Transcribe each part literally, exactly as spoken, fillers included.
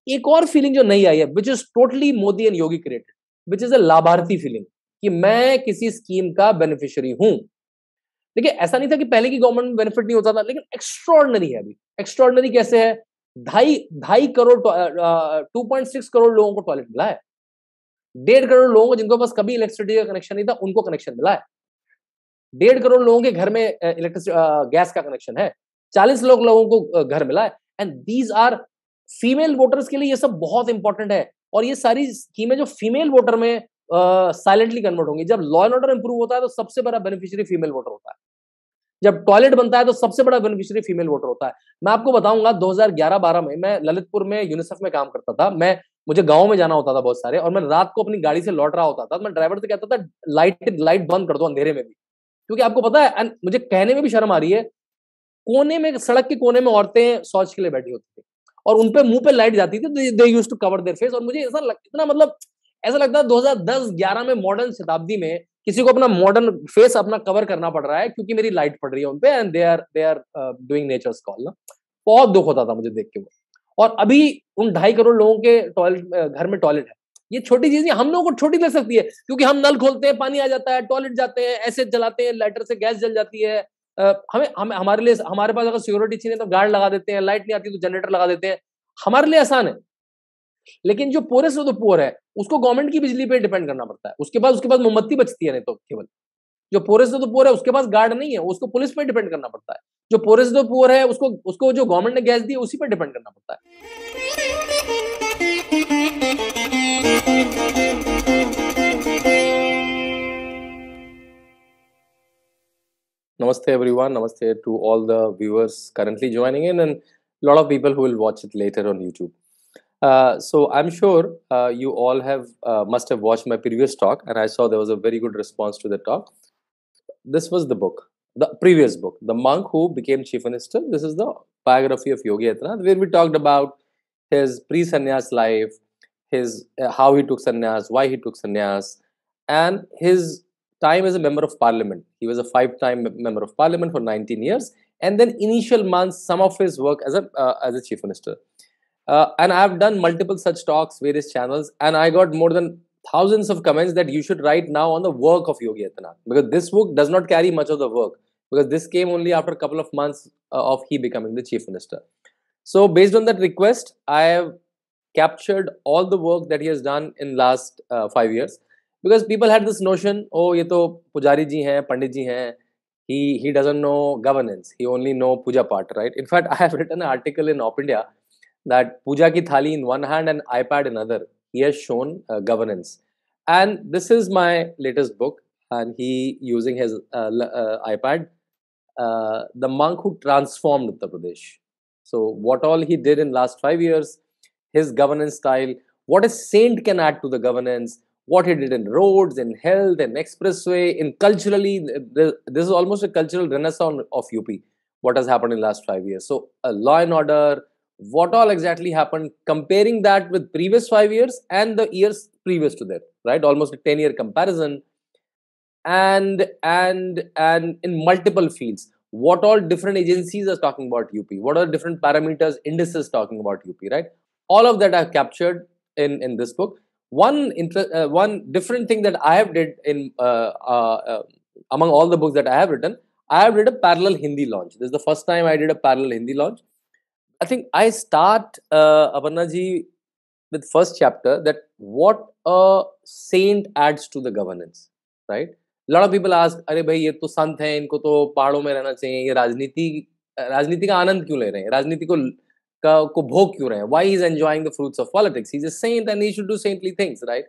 एक और फीलिंग जो नहीं आई है, which is totally Modi and Yogi created, which is a labharthi feeling, कि मैं किसी स्कीम का बेनिफिशियरी हूं। देखिए, ऐसा नहीं था कि पहले की गवर्नमेंट में बेनिफिट नहीं होता था, लेकिन एक्स्ट्रॉर्डनरी है अभी। एक्स्ट्रॉर्डनरी कैसे है? ढाई ढाई crore two point six crore लोगों को टॉयलेट मिला है। डेढ़ करोड़ लोगों को जिनके पास कभी इलेक्ट्रिसिटी का कनेक्शन नहीं था, उनको कनेक्शन मिला है। डेढ़ करोड़ लोगों के घर में इलेक्ट्रिसिटी गैस का कनेक्शन है। चालीस लाख लोगों को घर मिला है। And these are female voters के लिए ये सब बहुत इंपॉर्टेंट है। और ये सारी स्कीमें जो फीमेल वोटर में साइलेंटली कन्वर्ट होंगी। जब लॉ एंड ऑर्डर इंप्रूव होता है तो सबसे बड़ा बेनिफिशियरी फीमेल वोटर होता है। जब टॉयलेट बनता है तो सबसे बड़ा बेनिफिशियरी फीमेल वोटर होता है। मैं आपको बताऊंगा, दो हज़ार ग्यारह बारह में मैं ललितपुर में यूनिसेफ में काम करता था। मैं मुझे गांव में जाना होता था बहुत सारे, और मैं रात को अपनी गाड़ी से लौट रहा होता था, तो मैं ड्राइवर से कहता था लाइट लाइट बंद कर दो अंधेरे में भी, क्योंकि आपको पता है, एंड मुझे कहने में भी शर्म आ रही है, कोने में, सड़क के कोने में औरतें शौच के लिए बैठी होती थी और उन पे मुंह पे लाइट जाती थी, they used to cover their face. और मुझे ऐसा लग, इतना मतलब ऐसा लगता है दो हज़ार दस ग्यारह में मॉडर्न शताब्दी में किसी को अपना मॉडर्न फेस अपना कवर करना पड़ रहा है क्योंकि मेरी लाइट पड़ रही है उन पे, and they are they are doing nature's call ना। बहुत दुख होता था मुझे देख के वो। और अभी उन ढाई करोड़ लोगों के टॉयलेट, घर में टॉयलेट है। ये छोटी चीज हम लोगों को छोटी लग सकती है क्योंकि हम नल खोलते हैं, पानी आ जाता है, टॉयलेट जाते हैं, ऐसे जलाते हैं, लाइटर से गैस जल जाती है। Uh, हमें हम हमारे लिए, हमारे पास अगर सिक्योरिटी चाहिए तो गार्ड लगा देते हैं, लाइट नहीं आती तो जनरेटर लगा देते हैं, हमारे लिए आसान है। लेकिन जो पोरेस्ट ऑफ द पुअर है उसको गवर्नमेंट की बिजली पे डिपेंड करना पड़ता है। उसके पास उसके पास मोमबत्ती बचती है नहीं तो केवल। जो पोरेस्ट ऑफ द पुअर है उसके पास गार्ड नहीं है, उसको पुलिस पे डिपेंड करना पड़ता है। जो पोरेस्ट ऑफ द पुअर है उसको उसको जो गवर्नमेंट ने गैस दी है उसी पे डिपेंड करना पड़ता है। Namaste everyone, namaste to all the viewers currently joining in and a lot of people who will watch it later on YouTube. Uh, so I'm sure uh, you all have uh, must have watched my previous talk, and I saw there was a very good response to the talk. This was the book, the previous book, The Monk Who Became Chief Minister. This is the biography of Yogi Adityanath, where we talked about his pre-sannyas life, his uh, how he took sannyas, why he took sannyas, and his time as a member of parliament. He was a five-time member of parliament for nineteen years, and then initial months, some of his work as a uh, as a chief minister. Uh, and I have done multiple such talks, various channels, and I got more than thousands of comments that you should write now on the work of Yogi Adityanath, because this book does not carry much of the work, because this came only after a couple of months uh, of he becoming the chief minister. So based on that request, I have captured all the work that he has done in last uh, five years. Because people had this notion, oh, ये तो पुजारी जी हैं, पंडित जी हैं, he he doesn't know governance, he only know puja part, right? In fact, I have written an article in Op India that puja ki thali in one hand and iPad in other, he has shown uh, governance. And this is my latest book, and he using his uh, uh, iPad, uh, The Monk Who Transformed Uttar Pradesh. So what all he did in last five years, his governance style, what a saint can add to the governance, what he did in roads, in health, in expressway, in culturally, this is almost a cultural renaissance of U P, what has happened in the last five years. So uh, law and order, what all exactly happened, comparing that with previous five years and the years previous to that, right? Almost a ten year comparison. And, and, and in multiple fields, what all different agencies are talking about U P, what are different parameters, indices talking about U P, right? All of that I've captured in, in this book. One inter- uh, one different thing that I have did in uh, uh, uh, among all the books that I have written, I have did a parallel Hindi launch. This is the first time I did a parallel Hindi launch. I think I start uh, Aparna ji with first chapter, that what a saint adds to the governance, right? A lot of people ask, अरे भाई ये तो संत हैं, इनको तो पहाड़ों में रहना चाहिए, ये राजनीति राजनीति का आनंद क्यों ले रहे हैं, राजनीति को का को भोग क्यों रहे हैं? Why he's enjoying the fruits of politics? He's a saint and he should do saintly things, right?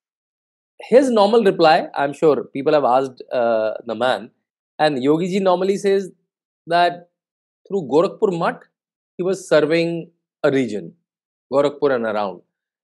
His normal reply, I'm sure people have asked uh, the man, and Yogi ji normally says that through Gorakhpur Mutt, he was serving a region, Gorakhpur and around.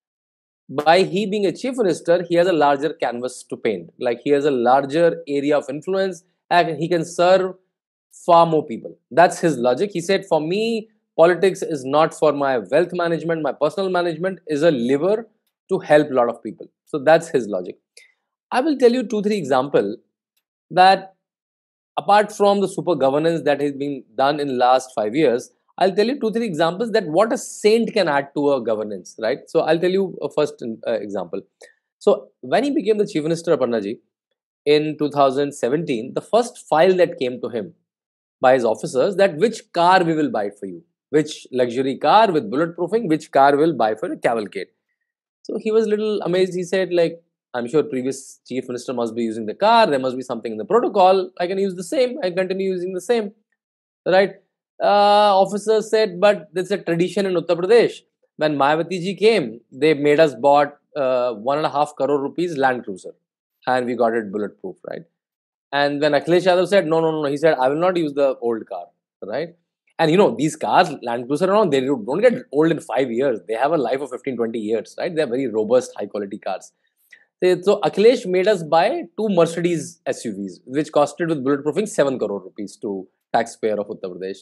By he being a chief minister, he has a larger canvas to paint. Like he has a larger area of influence and he can serve far more people. That's his logic. He said, for me, politics is not for my wealth management, my personal management is a lever to help a lot of people. So that's his logic. I will tell you two, three examples that apart from the super governance that has been done in the last five years, I'll tell you two, three examples that what a saint can add to a governance, right? So I'll tell you a first uh, example. So when he became the chief minister, Aparnaji, in two thousand seventeen, the first file that came to him by his officers that which car we will buy for you, which luxury car with bulletproofing, which car will buy for a cavalcade. So he was a little amazed. He said, like, I'm sure previous chief minister must be using the car. There must be something in the protocol. I can use the same. I continue using the same, right? Uh, officers said, but it's a tradition in Uttar Pradesh. When Mayawati ji came, they made us bought uh, one and a half crore rupees Land Cruiser, and we got it bulletproof, right? And when Akhilesh Yadav said, no, no, no, he said, I will not use the old car, right? And you know, these cars, Land Cruiser and all, they don't get old in five years. They have a life of fifteen, twenty years, right? They're very robust, high quality cars. So Akhilesh made us buy two Mercedes S U Vs, which costed with bulletproofing seven crore rupees to taxpayer of Uttar Pradesh.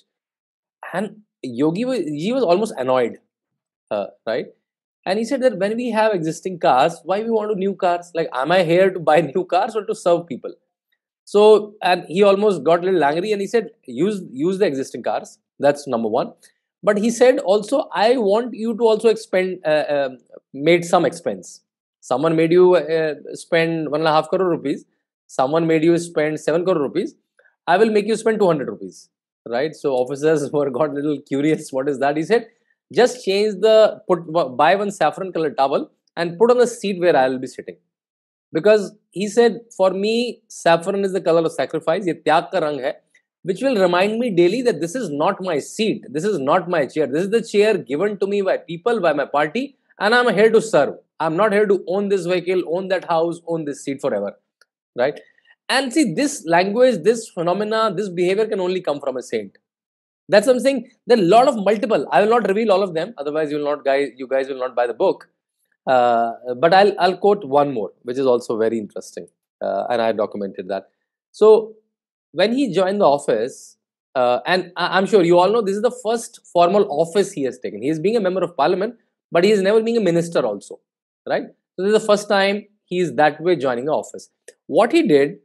And Yogi was, he was almost annoyed, uh, right? And he said that when we have existing cars, why we want new cars? Like, am I here to buy new cars or to serve people? So, and he almost got a little angry and he said, use, use the existing cars. That's number one. But he said also, I want you to also expend, uh, uh, made some expense. Someone made you uh, spend one and a half crore rupees. Someone made you spend seven crore rupees. I will make you spend two hundred rupees, right? So officers were got a little curious. What is that? He said, just change the, put, buy one saffron color towel and put on the seat where I will be sitting. Because he said, for me, saffron is the color of sacrifice, ye tyag ka rang hai, which will remind me daily that this is not my seat, this is not my chair, this is the chair given to me by people, by my party, and I'm here to serve. I'm not here to own this vehicle, own that house, own this seat forever, right? And see, this language, this phenomena, this behavior can only come from a saint. That's what I'm saying. There are a lot of multiple. I will not reveal all of them, otherwise you will not, guys, you guys will not buy the book. Uh, but I'll, I'll quote one more, which is also very interesting. Uh, and I documented that. So, when he joined the office, uh, and I, I'm sure you all know this is the first formal office he has taken. He is being a member of parliament, but he is never being a minister also, right? So, this is the first time he is that way joining the office. What he did,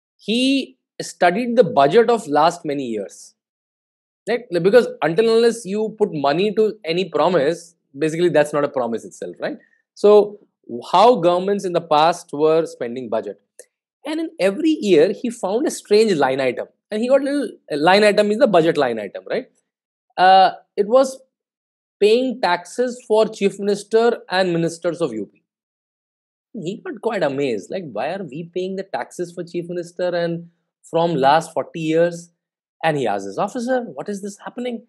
he studied the budget of last many years, right? Because until unless you put money to any promise, basically that's not a promise itself, right? So, how governments in the past were spending budget. And in every year, he found a strange line item. And he got a little, a line item is the budget line item, right? Uh, it was paying taxes for chief minister and ministers of U P. He got quite amazed. Like, why are we paying the taxes for chief minister and from last forty years? And he asked his officer, what is this happening?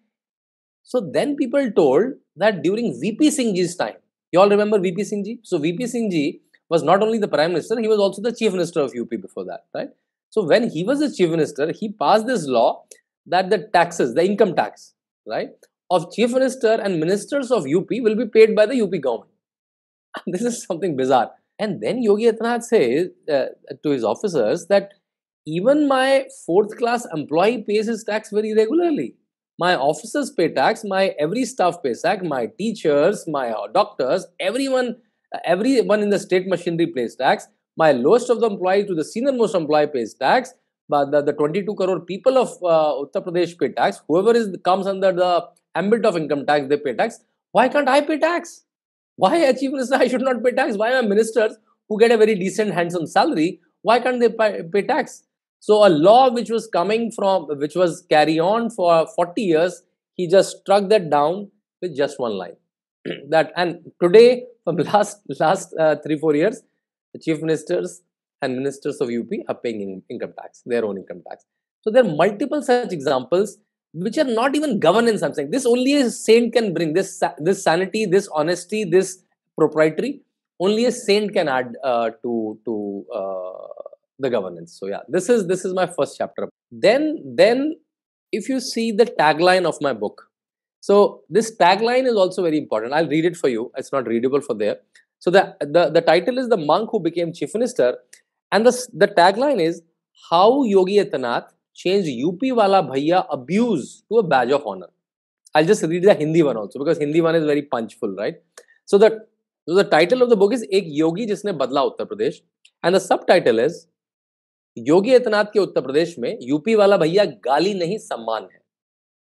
So then people told that during V P Singh's time, you all remember V P Singh ji? So V P Singh ji was not only the prime minister, he was also the chief minister of U P before that, right? So when he was the chief minister, he passed this law that the taxes, the income tax, right, of chief minister and ministers of U P will be paid by the U P government. This is something bizarre. And then Yogi Adityanath says uh, to his officers that even my fourth class employee pays his tax very regularly. My officers pay tax, my every staff pays tax, my teachers, my doctors, everyone, everyone in the state machinery pays tax. My lowest of the employee to the senior most employee pays tax. But the, the twenty-two crore people of uh, Uttar Pradesh pay tax. Whoever is comes under the ambit of income tax, they pay tax. Why can't I pay tax? Why a chief minister I should not pay tax? Why my ministers who get a very decent handsome salary, why can't they pay, pay tax? So a law which was coming from, which was carry on for forty years, he just struck that down with just one line. that and today, from last last uh, three four years, the chief ministers and ministers of U P are paying in, income tax, their own income tax. So there are multiple such examples which are not even governance. I'm saying this only a saint can bring this this sanity, this honesty, this proprietary. Only a saint can add uh, to to. Uh, the governance. So yeah, this is this is my first chapter. Then then if you see the tagline of my book, so this tagline is also very important. I'll read it for you. It's not readable for there. So the the, the title is The Monk Who Became Chief Minister, and the, the tagline is How Yogi Adityanath Changed U P Waala Bhaiya Abuse to a Badge of Honor. I'll just read the Hindi one also because Hindi one is very punchful, right? So the, so the title of the book is Ek Yogi Jisne Badla Uttar Pradesh, and the subtitle is Yogi Adityanath के उत्तर प्रदेश में UP वाला भैया गाली नहीं सम्मान है.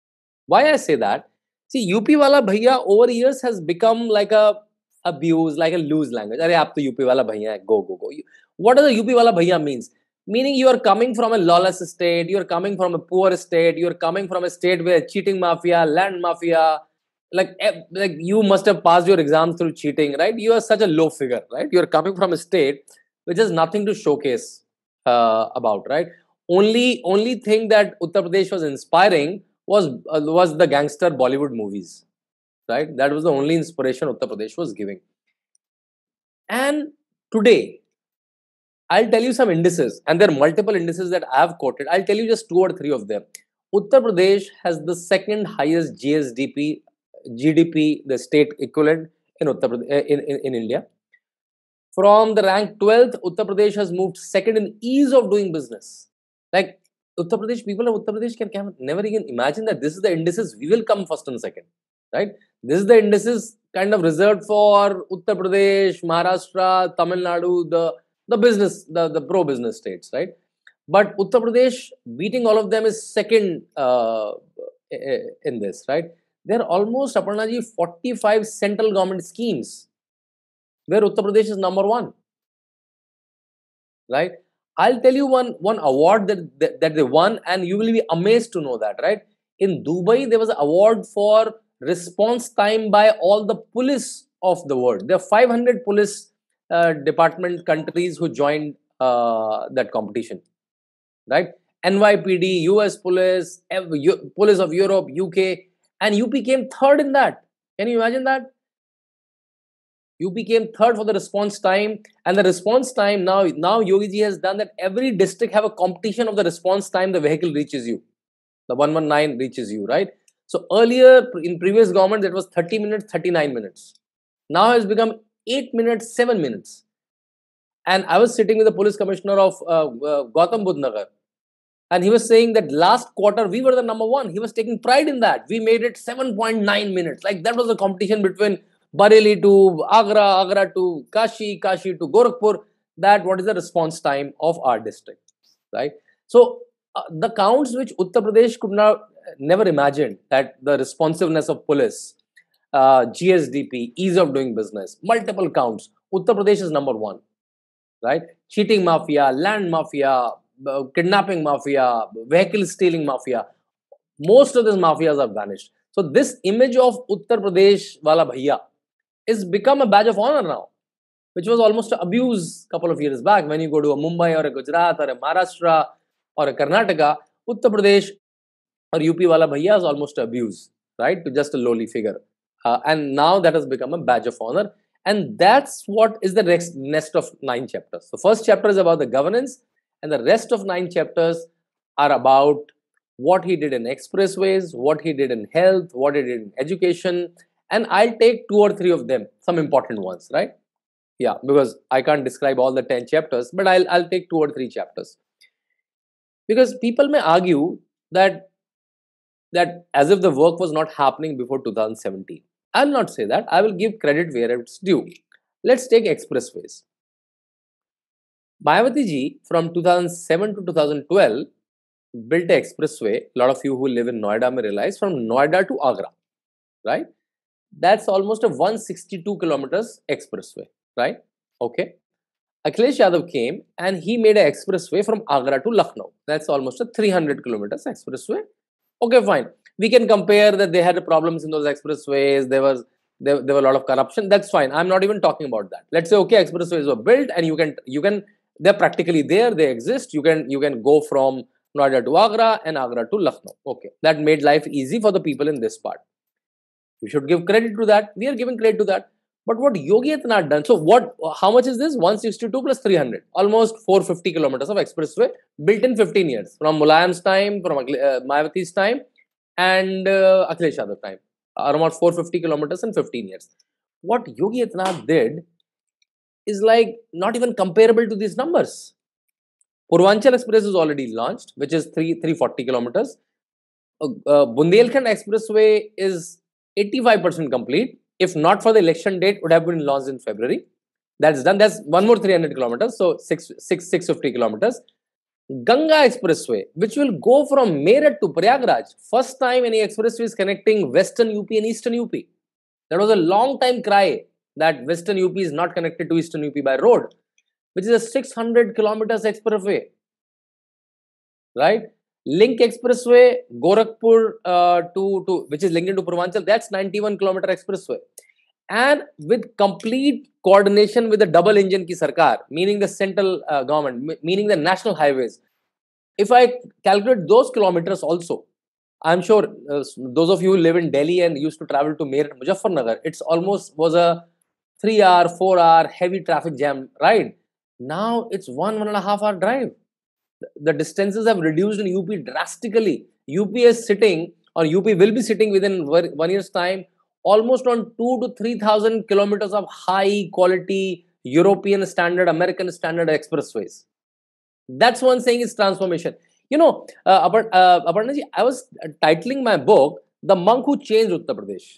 Why I say that? See, U P Waala Bhaiya over years has become like a abuse, like a loose language. Arey, aap to U P Waala Bhaiya hai, go, go, go. What does the U P Waala Bhaiya means? Meaning you are coming from a lawless state, you are coming from a poor state, you are coming from a state where cheating mafia, land mafia, like, like you must have passed your exams through cheating, right? You are such a low figure, right? You are coming from a state which has nothing to showcase uh, about, right? Only, only thing that Uttar Pradesh was inspiring was uh, was the gangster Bollywood movies, right? That was the only inspiration Uttar Pradesh was giving. And today, I'll tell you some indices, and there are multiple indices that I've quoted. I'll tell you just two or three of them. Uttar Pradesh has the second highest G S D P, G D P, the state equivalent in Uttar Pradesh, in, in, in India. From the rank twelfth, Uttar Pradesh has moved second in ease of doing business. Like Uttar Pradesh, people of Uttar Pradesh can, can never even imagine that this is the indices we will come first and second, right? This is the indices kind of reserved for Uttar Pradesh, Maharashtra, Tamil Nadu, the the business, the, the pro-business states, right? But Uttar Pradesh beating all of them is second uh, in this, right? There are almost, Aparnaji, forty-five central government schemes where Uttar Pradesh is number one, right? I'll tell you one, one award that, that, that they won, and you will be amazed to know that, right? In Dubai, there was an award for response time by all the police of the world. There are five hundred police uh, department countries who joined uh, that competition, right? N Y P D, U S police, police of Europe, U K, and U P came third in that. Can you imagine that? U P came third for the response time, and the response time now, now Yogi ji has done that every district have a competition of the response time the vehicle reaches you. The one one nine reaches you, right? So earlier in previous government, that was thirty minutes, thirty-nine minutes. Now has become eight minutes, seven minutes. And I was sitting with the police commissioner of uh, uh, Gautam Budh Nagar, and he was saying that last quarter we were the number one. He was taking pride in that. We made it seven point nine minutes. Like that was a competition between Bareilly to Agra, Agra to Kashi, Kashi to Gorakhpur. That what is the response time of our district, right? So uh, the counts which Uttar Pradesh could not never imagine, that the responsiveness of police, uh, G S D P, ease of doing business, multiple counts. Uttar Pradesh is number one, right? Cheating mafia, land mafia, uh, kidnapping mafia, vehicle stealing mafia. Most of these mafias have vanished. So this image of Uttar Pradesh Waala Bhaiya is become a badge of honor now, which was almost an abuse a couple of years back. When you go to a Mumbai or a Gujarat or a Maharashtra or a Karnataka, Uttar Pradesh or U P Waala Bhaiya is almost abuse, right? To just a lowly figure. Uh, and now that has become a badge of honor. And that's what is the next nest of nine chapters. The first chapter is about the governance, and the rest of nine chapters are about what he did in expressways, what he did in health, what he did in education. And I'll take two or three of them, some important ones, right? Yeah, because I can't describe all the ten chapters, but I'll, I'll take two or three chapters. Because people may argue that, that as if the work was not happening before two thousand seventeen. I'll not say that. I will give credit where it's due. Let's take expressways. Mayawati ji from two thousand seven to two thousand twelve built an expressway. A lot of you who live in Noida may realize, from Noida to Agra, right? That's almost a one hundred sixty-two kilometers expressway, right? Okay. Akhilesh Yadav came and he made an expressway from Agra to Lucknow. That's almost a three hundred kilometers expressway. Okay, fine. We can compare that they had problems in those expressways. There was there, there were a lot of corruption. That's fine. I'm not even talking about that. Let's say, okay, expressways were built and you can you can they're practically there. They exist. You can you can go from Noida to Agra and Agra to Lucknow. Okay, that made life easy for the people in this part. You should give credit to that. We are giving credit to that. But what Yogi Adityanath done? So what? How much is this? one hundred sixty-two plus three hundred, almost four hundred fifty kilometers of expressway built in fifteen years, from Mulayam's time, from uh, Mayawati's time, and uh, Akhilesh Yadav time. Around four hundred fifty kilometers in fifteen years. What Yogi Adityanath did is like not even comparable to these numbers. Purvanchal Express is already launched, which is three hundred forty kilometers. Uh, uh, Bundelkhand Expressway is eighty-five percent complete. If not for the election date, would have been launched in February. That's done. That's one more three hundred kilometers. So six, six, six hundred fifty kilometers. Ganga Expressway, which will go from Meerut to Prayagraj. First time any expressway is connecting Western U P and Eastern U P. That was a long time cry that Western U P is not connected to Eastern U P by road, which is a six hundred kilometers expressway, right? Link Expressway, Gorakhpur uh, to, to, which is linked into Purvanchal, that's ninety-one kilometer expressway. And with complete coordination with the double engine ki sarkar, meaning the central uh, government, meaning the national highways. If I calculate those kilometers also, I'm sure uh, those of you who live in Delhi and used to travel to Meerut, Muzaffarnagar, it's almost was a three hour, four hour heavy traffic jam ride. Now it's one, one and a half hour drive. The distances have reduced in U P drastically. U P is sitting, or U P will be sitting within one year's time, almost on two to three thousand kilometers of high quality European standard, American standard expressways. That's one saying is transformation. You know, uh, uh, Aparna ji, I was titling my book, The Monk Who Changed Uttar Pradesh.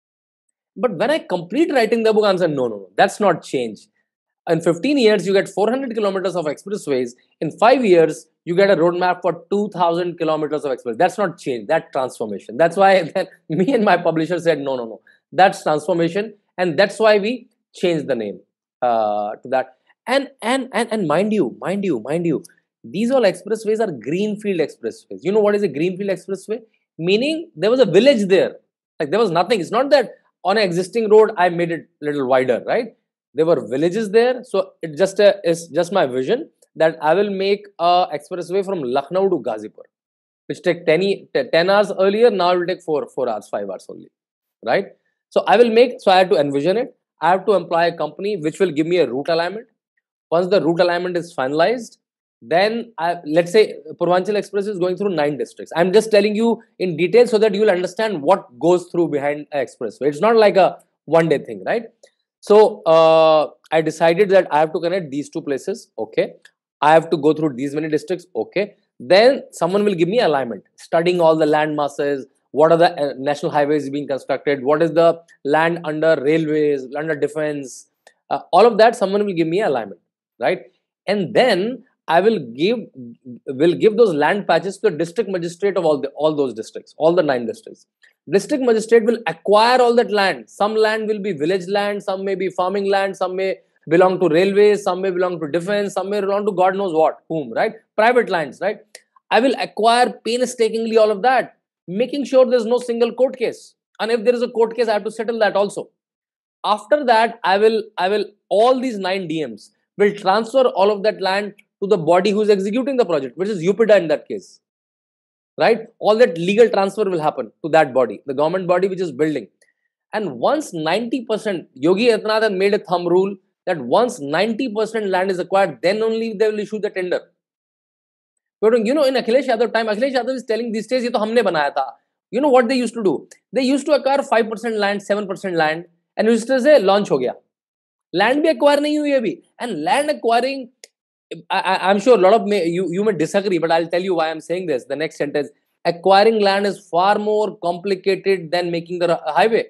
But when I complete writing the book, I'm saying, no, no, no, that's not change. In fifteen years, you get four hundred kilometers of expressways. In five years, you get a roadmap for two thousand kilometers of express. That's not change, that's transformation. That's why then me and my publisher said, no, no, no, that's transformation. And that's why we changed the name uh, to that. And, and, and, and mind you, mind you, mind you, these all expressways are greenfield expressways. You know what is a greenfield expressway? Meaning there was a village there. Like there was nothing. It's not that on an existing road, I made it a little wider, right? There were villages there. So it just uh, is just my vision that I will make a expressway from Lucknow to Ghazipur, which take ten, ten hours earlier. Now it will take four, four hours, five hours only, right? So I will make, so I have to envision it. I have to employ a company which will give me a route alignment. Once the route alignment is finalized, then I, let's say Purvanchal Express is going through nine districts. I'm just telling you in detail so that you will understand what goes through behind an expressway. It's not like a one day thing, right? So uh, I decided that I have to connect these two places. Okay. I have to go through these many districts. Okay. Then someone will give me alignment, studying all the land masses. What are the uh, national highways being constructed? What is the land under railways, under defense? Uh, all of that, someone will give me alignment, right? And then I will give will give those land patches to the district magistrate of all the all those districts, all the nine districts. District magistrate will acquire all that land. Some land will be village land, some may be farming land, some may belong to railways, some may belong to defense, some may belong to God knows what, whom, right? Private lands, right? I will acquire painstakingly all of that, making sure there's no single court case. And if there is a court case, I have to settle that also. After that, I will, I will, all these nine D Ms will transfer all of that land to the body who is executing the project, which is U P D A in that case. Right? All that legal transfer will happen to that body, the government body which is building. And once ninety percent, Yogi Adityanath has made a thumb rule that once ninety percent land is acquired, then only they will issue the tender. But you know, in Akhilesh Yadav time, Akhilesh Yadav is telling these days, ye to humne banaya tha. You know what they used to do? They used to acquire five percent land, seven percent land, and used to say, launch ho gaya. Land bhi acquire nahi hui abhi. And land acquiring, I, I'm sure a lot of may, you, you may disagree, but I'll tell you why I'm saying this. The next sentence, acquiring land is far more complicated than making the highway.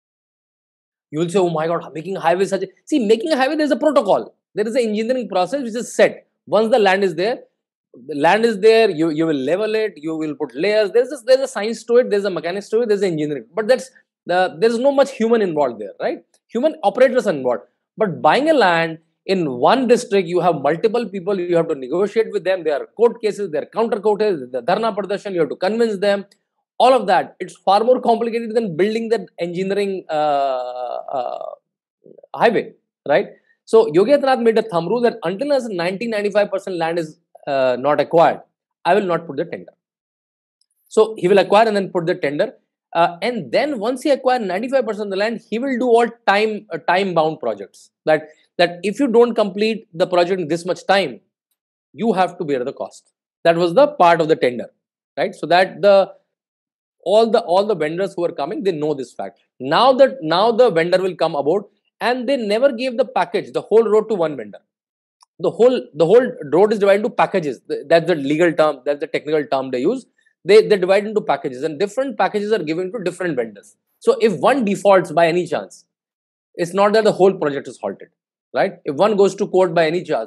You will say, oh my God, making a highway such a... See, making a highway, there's a protocol. There is an engineering process which is set. Once the land is there, the land is there, you, you will level it, you will put layers. There's a, there's a science to it, there's a mechanics to it, there's engineering. But that's the, there's no much human involved there, right? Human operators are involved. But buying a land, in one district, you have multiple people, you have to negotiate with them, there are court cases, there are counter court cases, the dharna pradashan, you have to convince them, all of that. It's far more complicated than building that engineering uh, uh, highway, right? So, Yogi Adityanath made a thumb rule that until as ninety to ninety-five percent land is uh, not acquired, I will not put the tender. So, he will acquire and then put the tender. Uh, and then once he acquires ninety-five percent of the land, he will do all time uh, time bound projects. That that if you don't complete the project in this much time, you have to bear the cost. That was the part of the tender, right? So that the all the all the vendors who are coming, they know this fact. Now that now the vendor will come about, and they never gave the package, the whole road to one vendor. The whole the whole road is divided into packages. That's the legal term. That's the technical term they use. They, they divide into packages, and different packages are given to different vendors. So if one defaults by any chance, it's not that the whole project is halted, right? If one goes to court by any chance,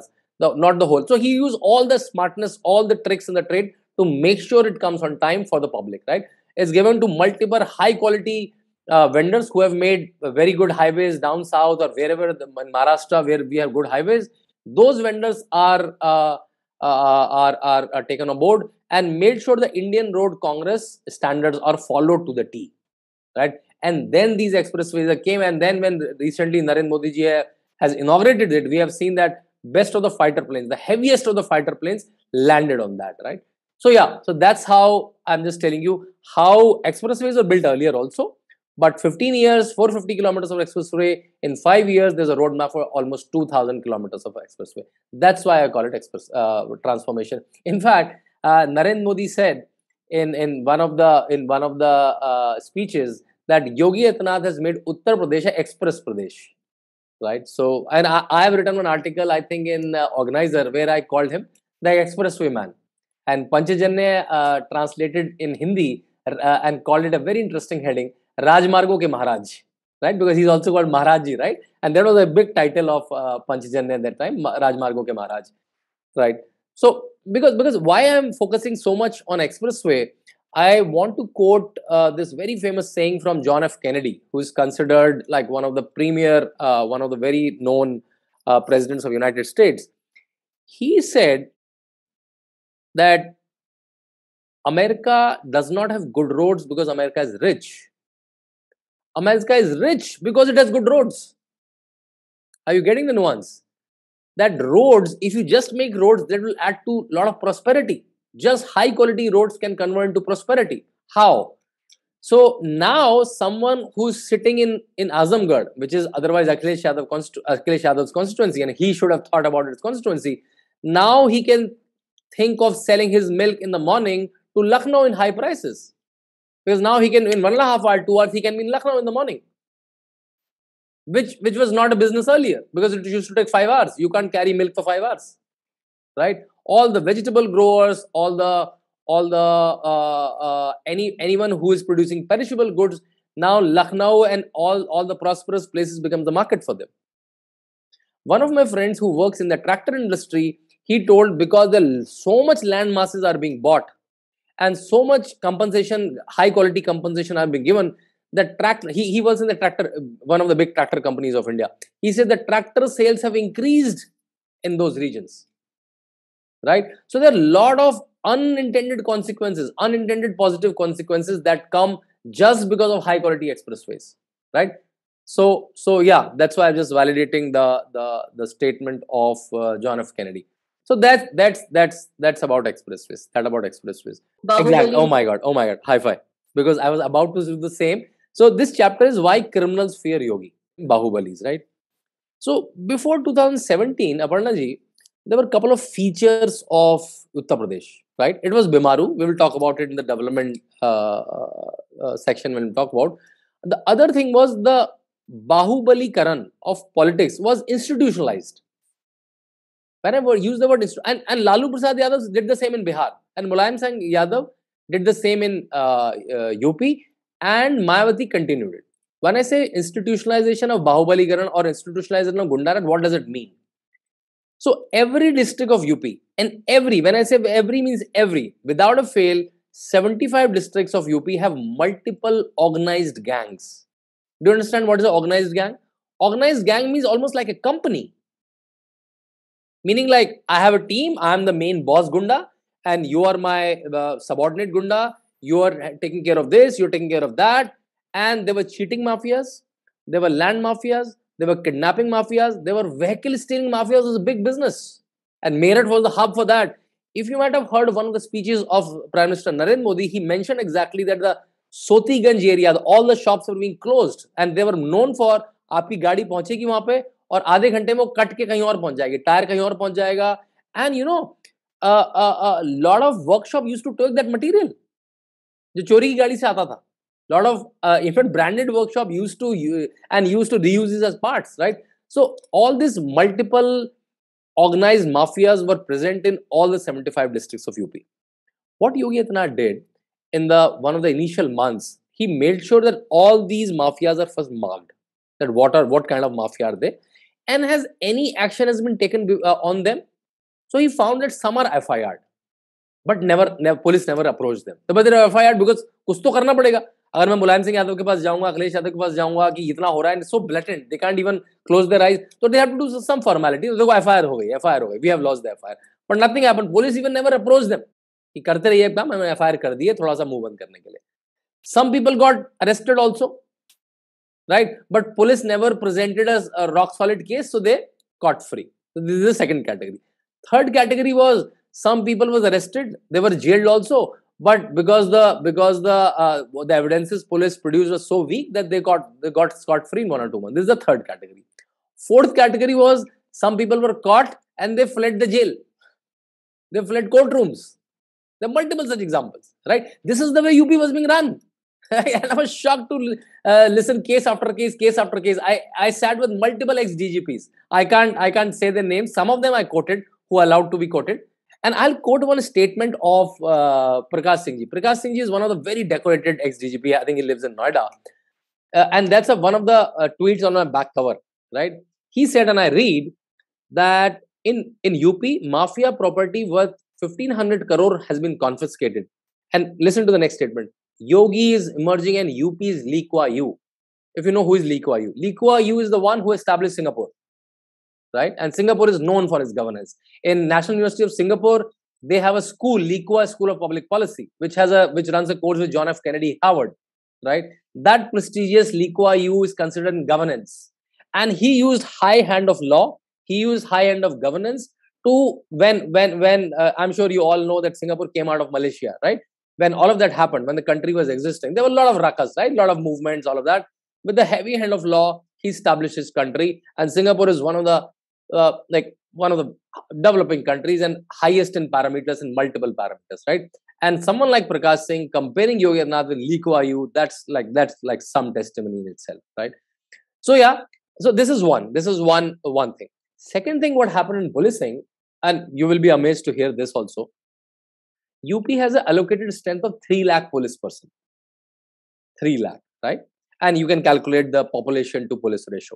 the, not the whole. So he used all the smartness, all the tricks in the trade to make sure it comes on time for the public, right? It's given to multiple high quality uh, vendors who have made very good highways down south or wherever the, in Maharashtra where we have good highways. Those vendors are, uh, uh, are, are are taken on board and made sure the Indian Road Congress standards are followed to the T, right? And then these expressways came, and then when recently Narendra Modi ji has inaugurated it, we have seen that best of the fighter planes, the heaviest of the fighter planes landed on that, right? So yeah, so that's how I'm just telling you how expressways were built earlier also. But fifteen years, four hundred fifty kilometers of expressway. In five years, there's a roadmap for almost two thousand kilometers of expressway. That's why I call it express uh, transformation. In fact, uh, Narendra Modi said in in one of the in one of the uh, speeches that Yogi Adityanath has made Uttar Pradesh a express Pradesh, right? So, and I, I have written an article, I think, in uh, Organizer, where I called him the expressway man, and Panchajan uh, translated in Hindi uh, and called it a very interesting heading, Rajmargo ke Maharaj, right? Because he's also called Maharaji, right? And that was a big title of uh, Panchajan at that time, Rajmargo ke Maharaj, right? So, because because why I'm focusing so much on expressway, I want to quote uh, this very famous saying from John F. Kennedy, who is considered like one of the premier, uh, one of the very known uh, presidents of the United States. He said that America does not have good roads because America is rich. America is rich because it has good roads. Are you getting the nuance? That roads, if you just make roads, that will add to a lot of prosperity. Just high quality roads can convert into prosperity. How? So now someone who's sitting in, in Azamgarh, which is otherwise Akhilesh, Yadav, Akhilesh Yadav's constituency, and he should have thought about its constituency, now he can think of selling his milk in the morning to Lucknow in high prices. Because now he can, in one and a half hour, two hours, he can be in Lucknow in the morning. Which, which was not a business earlier, because it used to take five hours. You can't carry milk for five hours, right? All the vegetable growers, all the, all the, uh, uh, any, anyone who is producing perishable goods, now Lucknow and all, all the prosperous places become the market for them. One of my friends who works in the tractor industry, he told because the, so much land masses are being bought and so much compensation, high quality compensation are being given, the tractor, he, he was in the tractor, one of the big tractor companies of India. He said the tractor sales have increased in those regions, right? So there are a lot of unintended consequences, unintended positive consequences that come just because of high quality expressways, right? So, so yeah, that's why I'm just validating the, the, the statement of uh, John F. Kennedy. So that's, that's, that's, that's about expressways, that about expressways. Exactly. Oh my God. Oh my God. High five. Because I was about to do the same. So this chapter is why criminals fear Yogi. Bahubalis, right? So before two thousand seventeen, Aparna ji, there were a couple of features of Uttar Pradesh, right? It was Bimaru. We will talk about it in the development uh, uh, section when we talk about. The other thing was the Bahubali Karan of politics was institutionalized. When I use the word, and, and Lalu Prasad Yadav did the same in Bihar, and Mulayam Singh Yadav did the same in uh, uh, U P, and Mayawati continued it. When I say institutionalization of Bahubali Karan or institutionalization of Gundarat, what does it mean? So every district of U P, and every, when I say every means every, without a fail, seventy-five districts of U P have multiple organized gangs. Do you understand what is an organized gang? Organized gang means almost like a company. Meaning like, I have a team, I am the main boss Gunda, and you are my uh, subordinate Gunda, you are taking care of this, you are taking care of that. And there were cheating mafias, there were land mafias, there were kidnapping mafias, there were vehicle stealing mafias. It was a big business. And Meerut was the hub for that. If you might have heard one of the speeches of Prime Minister Narendra Modi, he mentioned exactly that the Sotiganj area, all the shops were being closed. And they were known for, आपकी गाड़ी पहुंचेगी वहां पे और आधे घंटे में वो कट के कहीं और पहुंच जाएगी, टायर कहीं और पहुंच जाएगा. And you know, a uh, uh, uh, lot of workshop used to take that material जो चोरी की गाड़ी से आता था. Lot of uh, in fact branded workshop used to use, and used to reuse this as parts, right? So all these multiple organized mafias were present in all the seventy-five districts of U P. What Yogi Adityanath did in the one of the initial months, he made sure that all these mafias are first marked. That what are what kind of mafia are they, and has any action has been taken uh, on them? So he found that some are F I R'd, but never, never police never approached them. So but they're F I R'd because कुछ तो करना पड़ेगा. अगर मैं मुलायम सिंह यादव के पास जाऊंगा, अखिलेश यादव के पास जाऊंगा कि इतना हो रहा है, so blatant, they can't even close their eyes, so they have to do some formality. तो देखो F I R हो गई, F I R हो गई, we have lost the F I R, but nothing happened. Police even never approached them. कि करते रहिए काम, मैंने F I R कर दिए थोड़ा सा मुंह बंद करने के लिए. Some people got arrested also, right? But police never presented us a rock solid case, so they got free. So this is the second category. Third category was some people was arrested, they were jailed also, but because the because the uh, the evidences police produced was so weak that they got they got scot free in one or two months. This is the third category. Fourth category was some people were caught and they fled the jail. They fled courtrooms. There are multiple such examples, right? This is the way U P was being run. And I was shocked to uh, listen case after case, case after case. I, I sat with multiple ex-D G Ps. I can't I can't say their names. Some of them I quoted, who are allowed to be quoted. And I'll quote one statement of uh, Prakash Singh ji. Prakash Singh ji is one of the very decorated ex-D G P. I think he lives in Noida. Uh, and that's a, one of the uh, tweets on my back cover, right? He said, and I read, that in, in U P, mafia property worth fifteen hundred crore has been confiscated. And listen to the next statement. Yogi is emerging and U P's Lee Kuan Yew. If you know who is Lee Kuan Yew. Lee Kuan Yew is the one who established Singapore, right? And Singapore is known for its governance. In National University of Singapore, they have a school, Lee Kuan School of Public Policy, which has a which runs a course with John F. Kennedy, Harvard, right? That prestigious Lee Kuan Yew is considered in governance. And he used high hand of law. He used high hand of governance to, when, when, when, uh, I'm sure you all know that Singapore came out of Malaysia, right? When all of that happened, when the country was existing, there were a lot of rakas, right? A lot of movements, all of that. With the heavy hand of law, he established his country. And Singapore is one of the, uh, like, one of the developing countries and highest in parameters, in multiple parameters, right? And someone like Prakash Singh comparing Yogi Adityanath with Lee Kuan Yew, that's like, that's like some testimony in itself, right? So yeah, so this is one, this is one, one thing. Second thing, what happened in policing, and you will be amazed to hear this also, U P has an allocated strength of three lakh police person. three lakh, right? And you can calculate the population to police ratio.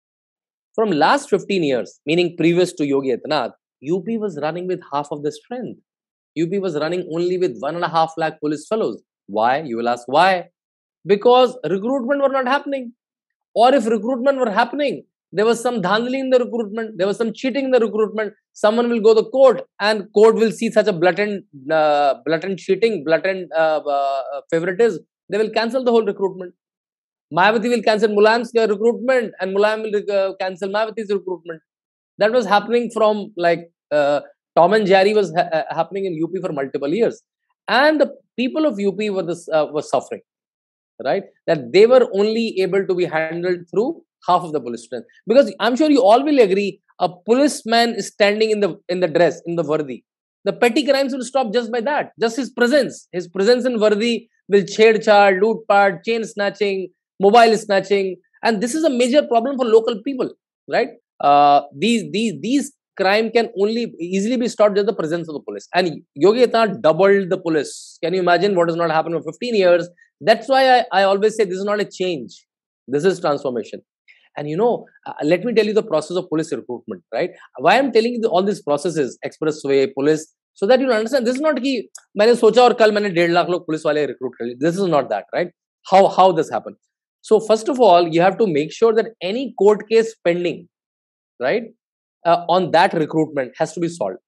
From last fifteen years, meaning previous to Yogi Adityanath, U P was running with half of the strength. U P was running only with one and a half lakh police fellows. Why? You will ask why? Because recruitment were not happening. Or if recruitment were happening, there was some dhandli in the recruitment, there was some cheating in the recruitment. Someone will go to court and court will see such a blatant, uh, blatant cheating, blatant uh, uh, favoritism. They will cancel the whole recruitment. Mayawati will cancel Mulayam's recruitment and Mulayam will uh, cancel Mayawati's recruitment. That was happening from like uh, Tom and Jerry was ha uh, happening in U P for multiple years. And the people of U P were, this, uh, were suffering, right? That they were only able to be handled through half of the police strength. Because I'm sure you all will agree, a policeman is standing in the in the dress, in the vardi. The petty crimes will stop just by that. Just his presence. His presence in vardi will chhed-chad, loot-pat, chain snatching, mobile snatching. And this is a major problem for local people, right? Uh, these, these, these crime can only easily be stopped with the presence of the police. And Yogi Adityanath doubled the police. Can you imagine what has not happened for fifteen years? That's why I, I always say this is not a change. This is transformation. And you know, uh, let me tell you the process of police recruitment, right? Why I'm telling you the, all these processes, expressway, police, so that you understand, this is not कि मैंने सोचा और कल मैंने डेढ़ लाख लोग police वाले recruit कर लिए. This is not that, right? How, how this happened? So first of all, you have to make sure that any court case pending, right, uh, on that recruitment has to be solved.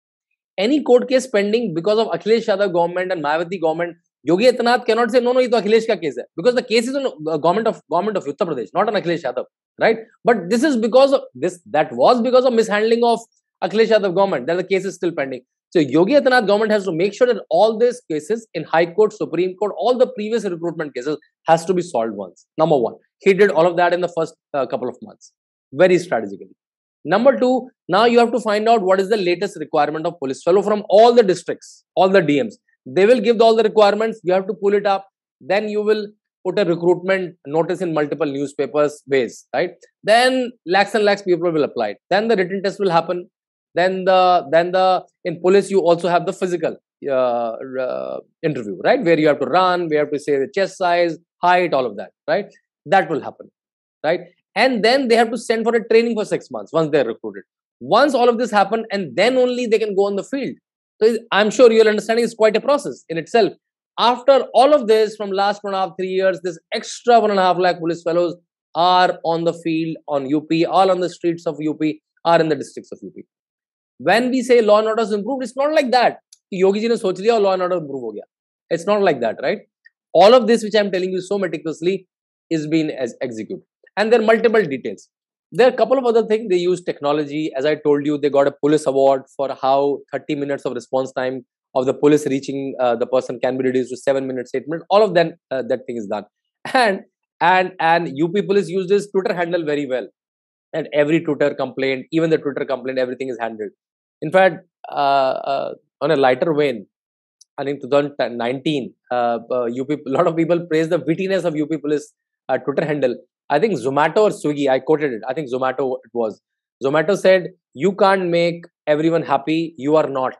Any court case pending because of Akhilesh Yadav government and Mayawati government, Yogi Adityanath cannot say, no, no, ये तो Akhilesh का case है. Because the case is on the government of, government of Uttar Pradesh, not on Akhilesh Yadav, right? But this is because of this, that was because of mishandling of Akhilesh Yadav government, that the case is still pending. So Yogi Adityanath government has to make sure that all these cases in High Court, Supreme Court, all the previous recruitment cases has to be solved once. Number one, he did all of that in the first uh, couple of months, very strategically. Number two, now you have to find out what is the latest requirement of police fellow from all the districts, all the D Ms. They will give all the requirements. You have to pull it up. Then you will put a recruitment notice in multiple newspapers ways, right? Then lakhs and lakhs people will apply it. Then the written test will happen. Then the then the in police you also have the physical uh, uh, interview, right? Where you have to run, where you have to say the chest size, height, all of that, right? That will happen, right? And then they have to send for a training for six months once they're recruited. Once all of this happen, and then only they can go on the field. So I'm sure your understanding is quite a process in itself. After all of this, from last one and a half, three years, this extra one and a half lakh police fellows are on the field on U P, all on the streets of U P, are in the districts of U P. When we say law and order is improved, it's not like that. Yogi ji ne soch liya, law and order improve ho gaya. It's not like that, right? All of this, which I'm telling you so meticulously, is being as executed. And there are multiple details. There are a couple of other things. They use technology. As I told you, they got a police award for how thirty minutes of response time of the police reaching uh, the person can be reduced to seven minutes, eight minutes. All of them, uh, that thing is done. And and and U P police use this Twitter handle very well. And every Twitter complaint, even the Twitter complaint, everything is handled. In fact, uh, uh, on a lighter vein, I think twenty nineteen, uh, uh, U P, a lot of people praise the wittiness of U P police uh, Twitter handle. I think Zomato or Swiggy, I quoted it. I think Zomato it was. Zomato said, "You can't make everyone happy. You are not."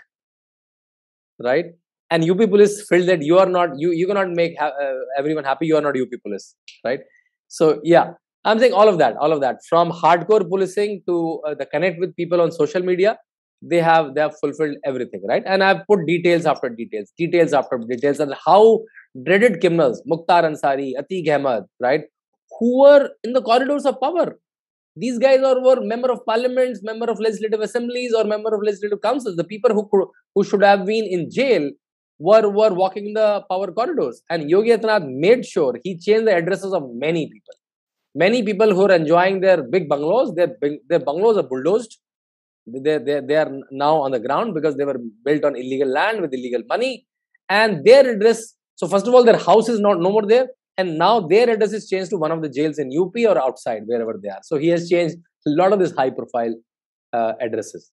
Right? And U P police felt that you are not, you, you cannot make ha uh, everyone happy. You are not U P police. Right? So, yeah, I'm saying all of that, all of that. From hardcore policing to uh, the connect with people on social media, they have, they have fulfilled everything. Right? And I've put details after details, details after details on how dreaded criminals, Mukhtar Ansari, Atiq Ahmed, right? Who were in the corridors of power. These guys are were member of parliaments, member of legislative assemblies, or member of legislative councils. The people who could, who should have been in jail were, were walking in the power corridors. And Yogi Adityanath made sure he changed the addresses of many people. Many people who are enjoying their big bungalows, their, their bungalows are bulldozed. They, they, they are now on the ground because they were built on illegal land with illegal money. And their address, so first of all, their house is not no more there. And now their address is changed to one of the jails in U P or outside, wherever they are. So he has changed a lot of these high profile uh, addresses.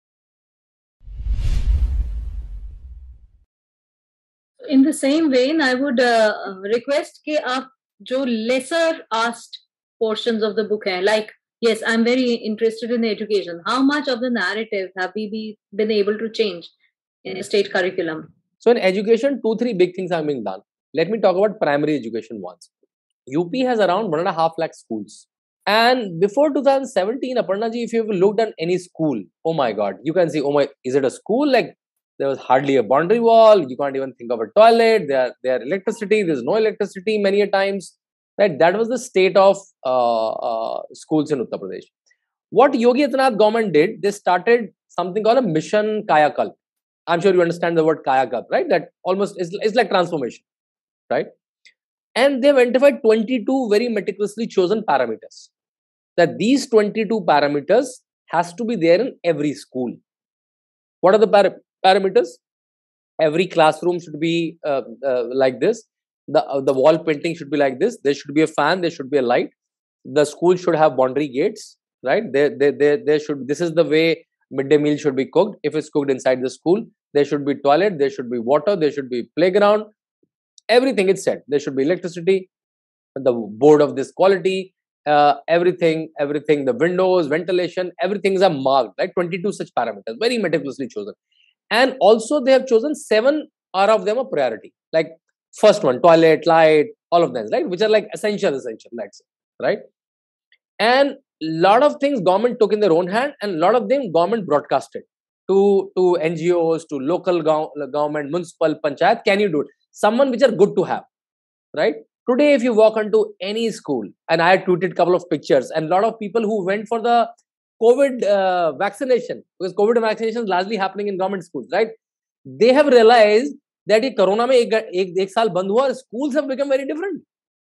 In the same vein, I would uh, request कि आप जो lesser asked portions of the book hai, like, yes, I'm very interested in education. How much of the narrative have we be, been able to change in a state curriculum? So in education, two, three big things are being done. Let me talk about primary education once. U P has around one and a half lakh schools. And before two thousand seventeen, Aparna ji, if you have looked at any school, oh my God, you can see, oh my, is it a school? Like there was hardly a boundary wall. You can't even think of a toilet. There, there electricity. There's no electricity many a times. Right? That was the state of uh, uh, schools in Uttar Pradesh. What Yogi Adityanath government did, they started something called a Mission Kayakalp. I'm sure you understand the word Kayakalp, right? That almost is, is like transformation, right? And they've identified twenty-two very meticulously chosen parameters. That these twenty-two parameters has to be there in every school. What are the par parameters? Every classroom should be uh, uh, like this. The, uh, the wall painting should be like this. There should be a fan. There should be a light. The school should have boundary gates, right? They, they, they, they should, this is the way midday meal should be cooked. If it's cooked inside the school, there should be toilet, there should be water, there should be playground. Everything is set. There should be electricity, the board of this quality, uh, everything, everything, the windows, ventilation, everything is a marked, right? twenty-two such parameters, very meticulously chosen. And also they have chosen seven are of them a priority. Like first one, toilet, light, all of them, right? Which are like essential, essential, let's say, right? And lot of things government took in their own hand, and a lot of them government broadcasted to, to N G Os, to local go government, municipal, panchayat. Can you do it? Someone which are good to have, right? Today, if you walk into any school, and I tweeted a couple of pictures, and a lot of people who went for the COVID uh, vaccination, because COVID vaccination is largely happening in government schools, right? They have realized that in Corona mein ek, ek, ek saal band hua, schools have become very different,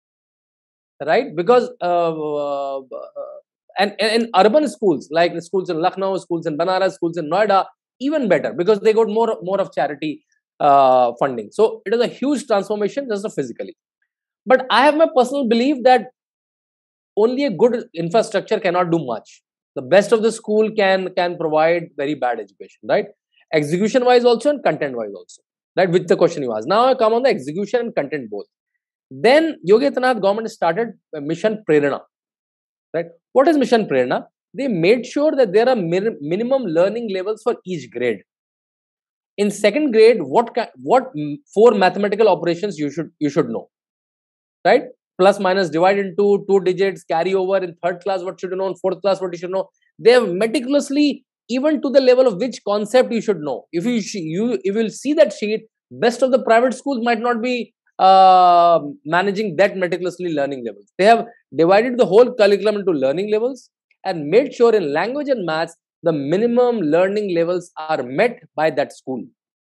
right? Because uh, uh, and, and in urban schools, like the schools in Lucknow, schools in Banaras, schools in Noida, even better because they got more, more of charity uh, funding. So it is a huge transformation just physically. But I have my personal belief that only a good infrastructure cannot do much. The best of the school can, can provide very bad education, right? Execution wise also and content wise also, right? With the question you asked. Now I come on the execution and content both. Then Yogi Adityanath government started Mission Prerana, right? What is Mission Prerana? They made sure that there are min minimum learning levels for each grade. In second grade, what what four mathematical operations you should you should know, right? Plus minus divide into two digits, carry over. In third class, what should you know? In fourth class, what you should know? They have meticulously even to the level of which concept you should know. If you you if you will see that sheet, best of the private schools might not be uh, managing that meticulously learning levels. They have divided the whole curriculum into learning levels and made sure in language and maths the minimum learning levels are met by that school.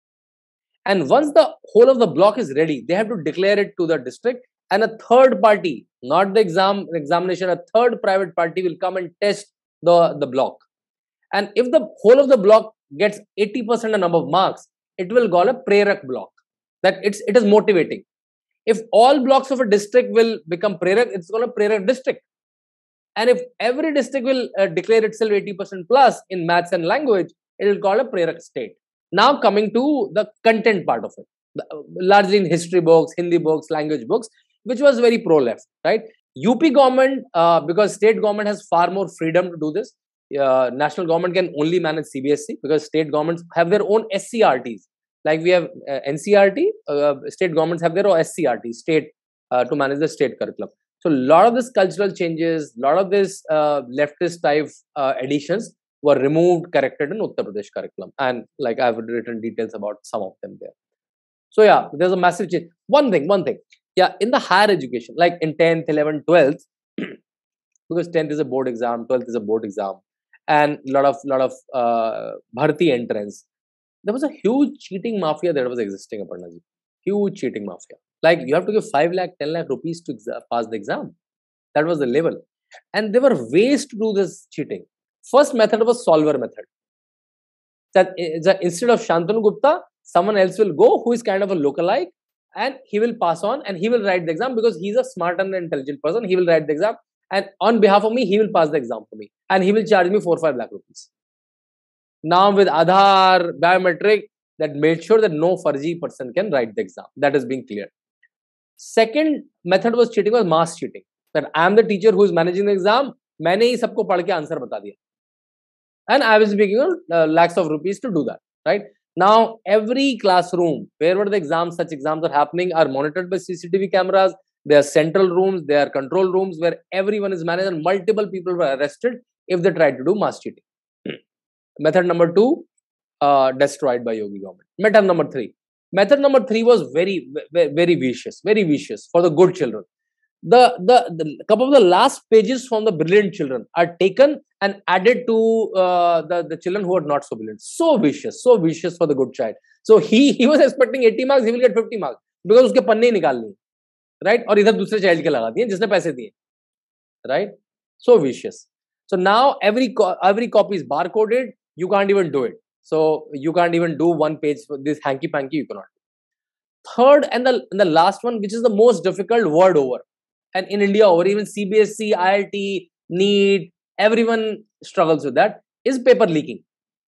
And once the whole of the block is ready, they have to declare it to the district, and a third party, not the exam examination, a third private party will come and test the, the block. And if the whole of the block gets eighty percent and above marks, it will call a Prerak block. That it's it is motivating. If all blocks of a district will become Prerak, it's called a Prerak district. And if every district will uh, declare itself eighty percent plus in maths and language, it will call a Prerak state. Now coming to the content part of it, the, uh, largely in history books, Hindi books, language books, which was very pro-left, right? U P government, uh, because state government has far more freedom to do this. Uh, national government can only manage C B S E because state governments have their own S C R Ts. Like we have uh, N C R T, uh, state governments have their own S C R T, state uh, to manage the state curriculum. So a lot of this cultural changes, a lot of this uh, leftist type uh, additions were removed, corrected in Uttar Pradesh curriculum. And like I've written details about some of them there. So yeah, there's a massive change. One thing, one thing. Yeah, in the higher education, like in tenth, eleventh, twelfth, because tenth is a board exam, twelfth is a board exam, and a lot of, lot of uh, Bharti entrance. There was a huge cheating mafia that was existing, Aparna ji. Huge cheating mafia. Like you have to give five lakh, ten lakh rupees to exa- pass the exam. That was the level. And there were ways to do this cheating. First method was solver method. That instead of Shantanu Gupta, someone else will go who is kind of a lookalike, and he will pass on and he will write the exam because he's a smart and intelligent person. He will write the exam, and on behalf of me, he will pass the exam for me, and he will charge me four, five lakh rupees. Now with Aadhaar, biometric, that made sure that no farji person can write the exam. That is being cleared. Second method was cheating, was mass cheating. That I am the teacher who is managing the exam. मैंने ही सबको पढ़ के answer बता दिया. And I was making uh, lakhs of rupees to do that. Right now, every classroom, wherever the exams, such exams are happening, are monitored by C C T V cameras. There are central rooms, there are control rooms where everyone is managed, and multiple people were arrested if they tried to do mass cheating. Method number two, uh, destroyed by Yogi government. Method number three. Method number three was very, very, very vicious, very vicious for the good children. The, the, the couple of the last pages from the brilliant children are taken and added to uh, the, the children who are not so brilliant. So vicious, so vicious for the good child. So he, he was expecting eighty marks, he will get fifty marks because uske panne nikalni, right? Or idhar dusre child ke laga diye, jisne paise diye, right? So vicious. So now every, every copy is barcoded. You can't even do it. So you can't even do one page for this hanky-panky, you cannot. Third and the, and the last one, which is the most difficult, word over. And in India, or even C B S E, I I T, NEET, everyone struggles with that, is paper leaking.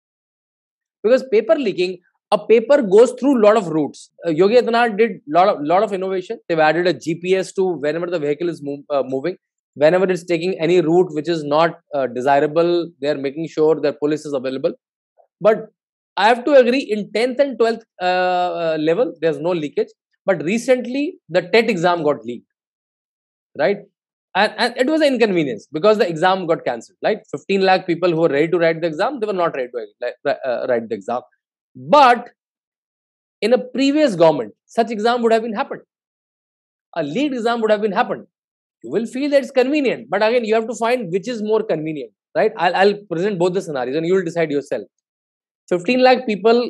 Because paper leaking, a paper goes through a lot of routes. Uh, Yogi Adityanath did a lot of, lot of innovation. They've added a G P S to whenever the vehicle is move, uh, moving. Whenever it's taking any route which is not uh, desirable, they're making sure that police is available. But I have to agree, in tenth and twelfth uh, uh, level, there's no leakage. But recently, the T E T exam got leaked. Right? And, and it was an inconvenience because the exam got cancelled. Right? fifteen lakh people who were ready to write the exam, they were not ready to uh, write the exam. But in a previous government, such exam would have been happened. A lead exam would have been happened. You will feel that it's convenient. But again, you have to find which is more convenient. Right? I'll, I'll present both the scenarios and you will decide yourself. fifteen lakh people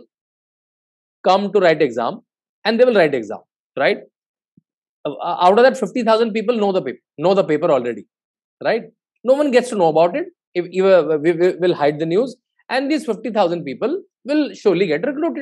come to write exam and they will write exam. Right? Out of that, fifty thousand people know the paper, know the paper already, right? No one gets to know about it. If, if uh, we, we will hide the news, and these fifty thousand people will surely get recruited,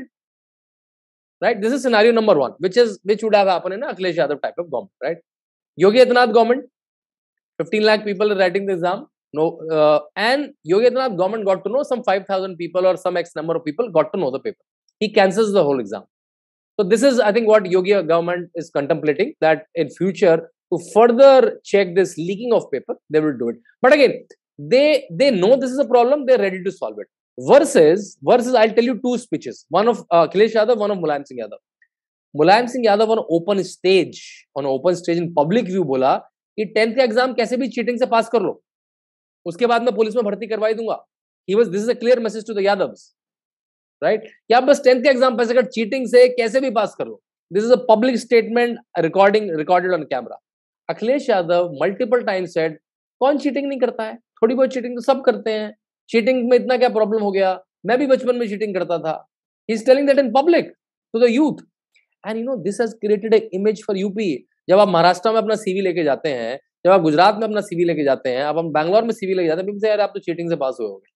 right? This is scenario number one, which is which would have happened in a Akhilesh Yadav type of government, right? Yogi Adityanath government, fifteen lakh people are writing the exam, no, uh, and Yogi Adityanath government got to know some five thousand people or some X number of people got to know the paper. He cancels the whole exam. So this is, I think, what Yogi government is contemplating, that in future, to further check this leaking of paper, they will do it. But again, they they know this is a problem, they're ready to solve it. Versus, versus I'll tell you two speeches. One of uh, Akhilesh Yadav, one of Mulayam Singh Yadav. Mulayam Singh Yadav on open stage, on open stage in public view बोला कि tenth का exam कैसे भी cheating से pass कर लो. उसके बाद मैं पुलिस में भर्ती करवाई दूंगा. He was, this is a clear message to the Yadavs, right? कि आप बस टेंथ का एग्जाम पास कर, चीटिंग से कैसे भी पास कर लो, this is a public statement, recording recorded on camera. Akhilesh Yadav multiple time said, कौन चीटिंग नहीं करता है, थोड़ी बहुत चीटिंग तो सब करते हैं, चीटिंग में इतना क्या प्रॉब्लम हो गया, मैं भी बचपन में चीटिंग करता था. He is telling that in public to the youth. And you know this has created a image for UP. जब आप महाराष्ट्र में अपना सीवी लेके जाते हैं, जब आप गुजरात में अपना सीवी लेके जाते हैं, अब हम बैंगलोर में सीवी लेके जाते हैं, people say, यार आप तो चीटिंग से पास हुए होगे.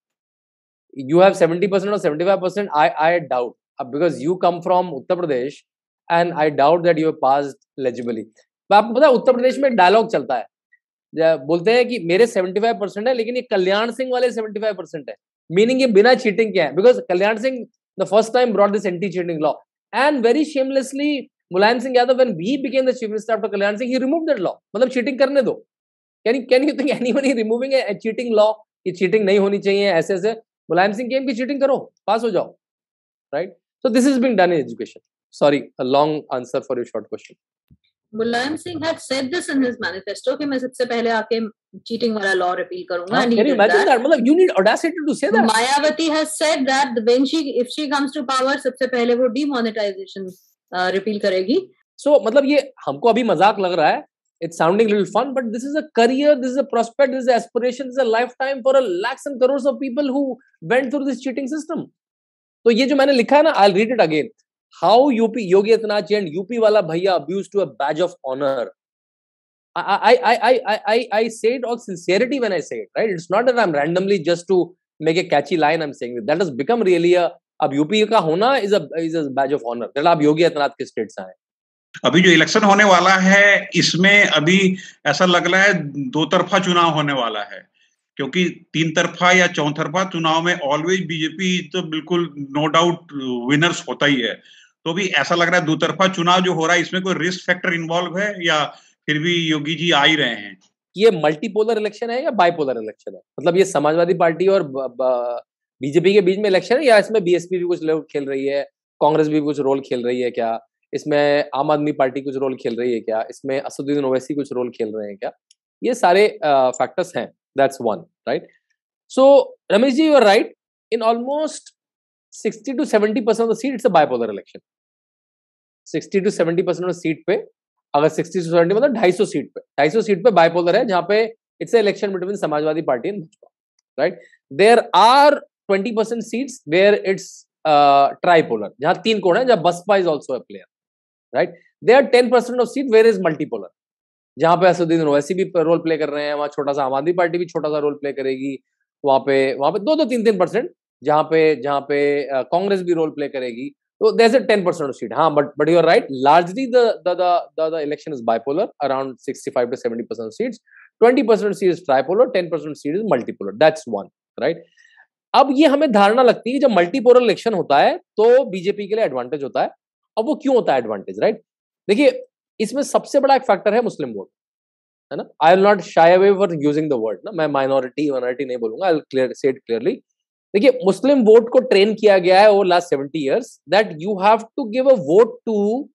You have seventy percent or seventy-five percent, I I doubt, uh, because you come from Uttar Pradesh and I doubt that you have passed legibly. तो आपको पता है उत्तर प्रदेश में डायलॉग चलता है, ज- बोलते हैं कि मेरे seventy-five percent है लेकिन ये कल्याण सिंह वाले seventy-five percent है, मीनिंग ये बिना चीटिंग के है, because Kalyan Singh the first time brought this anti cheating law and very shamelessly Mulayam Singh Yadav when he became the chief minister after Kalyan Singh, he remove that law. मतलब चीटिंग करने दो. Can you can you think anybody removing a cheating law, कि cheating नहीं होनी चाहिए, ऐसे ऐसे. Mulayam Singh game की चीटिंग करो, पास हो जाओ, right? So this is being done in education. Sorry, a long answer for your short question. Mulayam Singh had said this in his manifesto कि मैं सबसे पहले आके चीटिंग वाला लॉ रिपील करूंगा. हाँ, and he can you did imagine that. that? मतलब you need audacity to say that. Mayawati has said that when she if she comes to power सबसे पहले वो demonetization रिपील करेगी. So मतलब ये हमको अभी मजाक लग रहा है, it's sounding a little fun, but this is a career, this is a prospect, this is an aspiration, this is a lifetime for a lakhs and crores of people who went through this cheating system. तो ये जो मैंने लिखा है ना, I'll read it again. How U P Yogi Adityanath and U P Waala Bhaiya abused to a badge of honor. I I I I I I I say it all sincerity when I say it, right? It's not that I'm randomly just to make a catchy line I'm saying it. That has become really a, अब UP का होना is a is a badge of honor. that आप योगी आदित्यनाथ के state से आए. अभी जो election होने वाला है इसमें अभी ऐसा लग रहा है दो तरफा चुनाव होने वाला है, क्योंकि तीन तरफा या चौतरफा चुनाव में ऑलवेज बीजेपी तो बिल्कुल नो डाउट विनर्स होता ही है. तो भी ऐसा लग रहा है दो तरफा चुनाव जो हो रहा है इसमें कोई रिस्क फैक्टर इन्वॉल्व है या फिर भी योगी जी आ ही रहे हैं? ये मल्टीपोलर इलेक्शन है या बाइपोलर इलेक्शन है? मतलब ये समाजवादी पार्टी और बीजेपी के बीच में इलेक्शन है, या इसमें बीएसपी भी कुछ रोल खेल रही है, कांग्रेस भी कुछ रोल खेल रही है क्या, इसमें आम आदमी पार्टी कुछ रोल खेल रही है क्या, इसमें असदुद्दीन ओवैसी कुछ रोल खेल रहे हैं क्या? ये सारे फैक्टर्स हैं. That's one, right? So Ramesh ji, you are right. In almost sixty to seventy percent of the seat it's a bipolar election. sixty to seventy percent of seat पे, अगर sixty to seventy मतलब two hundred सीट पे, two hundred seat पे bipolar है, जहां पे it's a election between Samajwadi party and Bhajpa, right? There are twenty percent seats where it's tripolar, जहां तीन कोण है, जहां Baspa is also a player, right? There are ten percent of seat where is multipolar, जहां पे असदुद्दीन ओवैसी भी रोल प्ले कर रहे हैं, वहां छोटा सा आम आदमी पार्टी भी छोटा सा रोल प्ले करेगी, वहां पे वहां पे दो दो तीन तीन परसेंट, जहां पे जहां पे कांग्रेस भी रोल प्ले करेगी. तो there's a ten percent of seat. हाँ, but but you're right. Largely the the the the, the election is bipolar, around sixty-five to seventy percent of seats. twenty percent of seats is tripolar, ten percent of seats is multipolar. That's one, right? अब ये हमें धारणा लगती है कि जब multipolar election होता है तो बीजेपी के लिए एडवांटेज होता है. अब वो क्यों होता है एडवांटेज, राइट? देखिए, इसमें सबसे बड़ा एक फैक्टर है मुस्लिम वोट, है ना? I will not shy away for using the word ना, मैं माइनॉरिटी माइनॉरिटी नहीं बोलूंगा, I will clear say it clearly. देखिए, मुस्लिम वोट को ट्रेन किया गया है over last seventy years that you have to give a vote to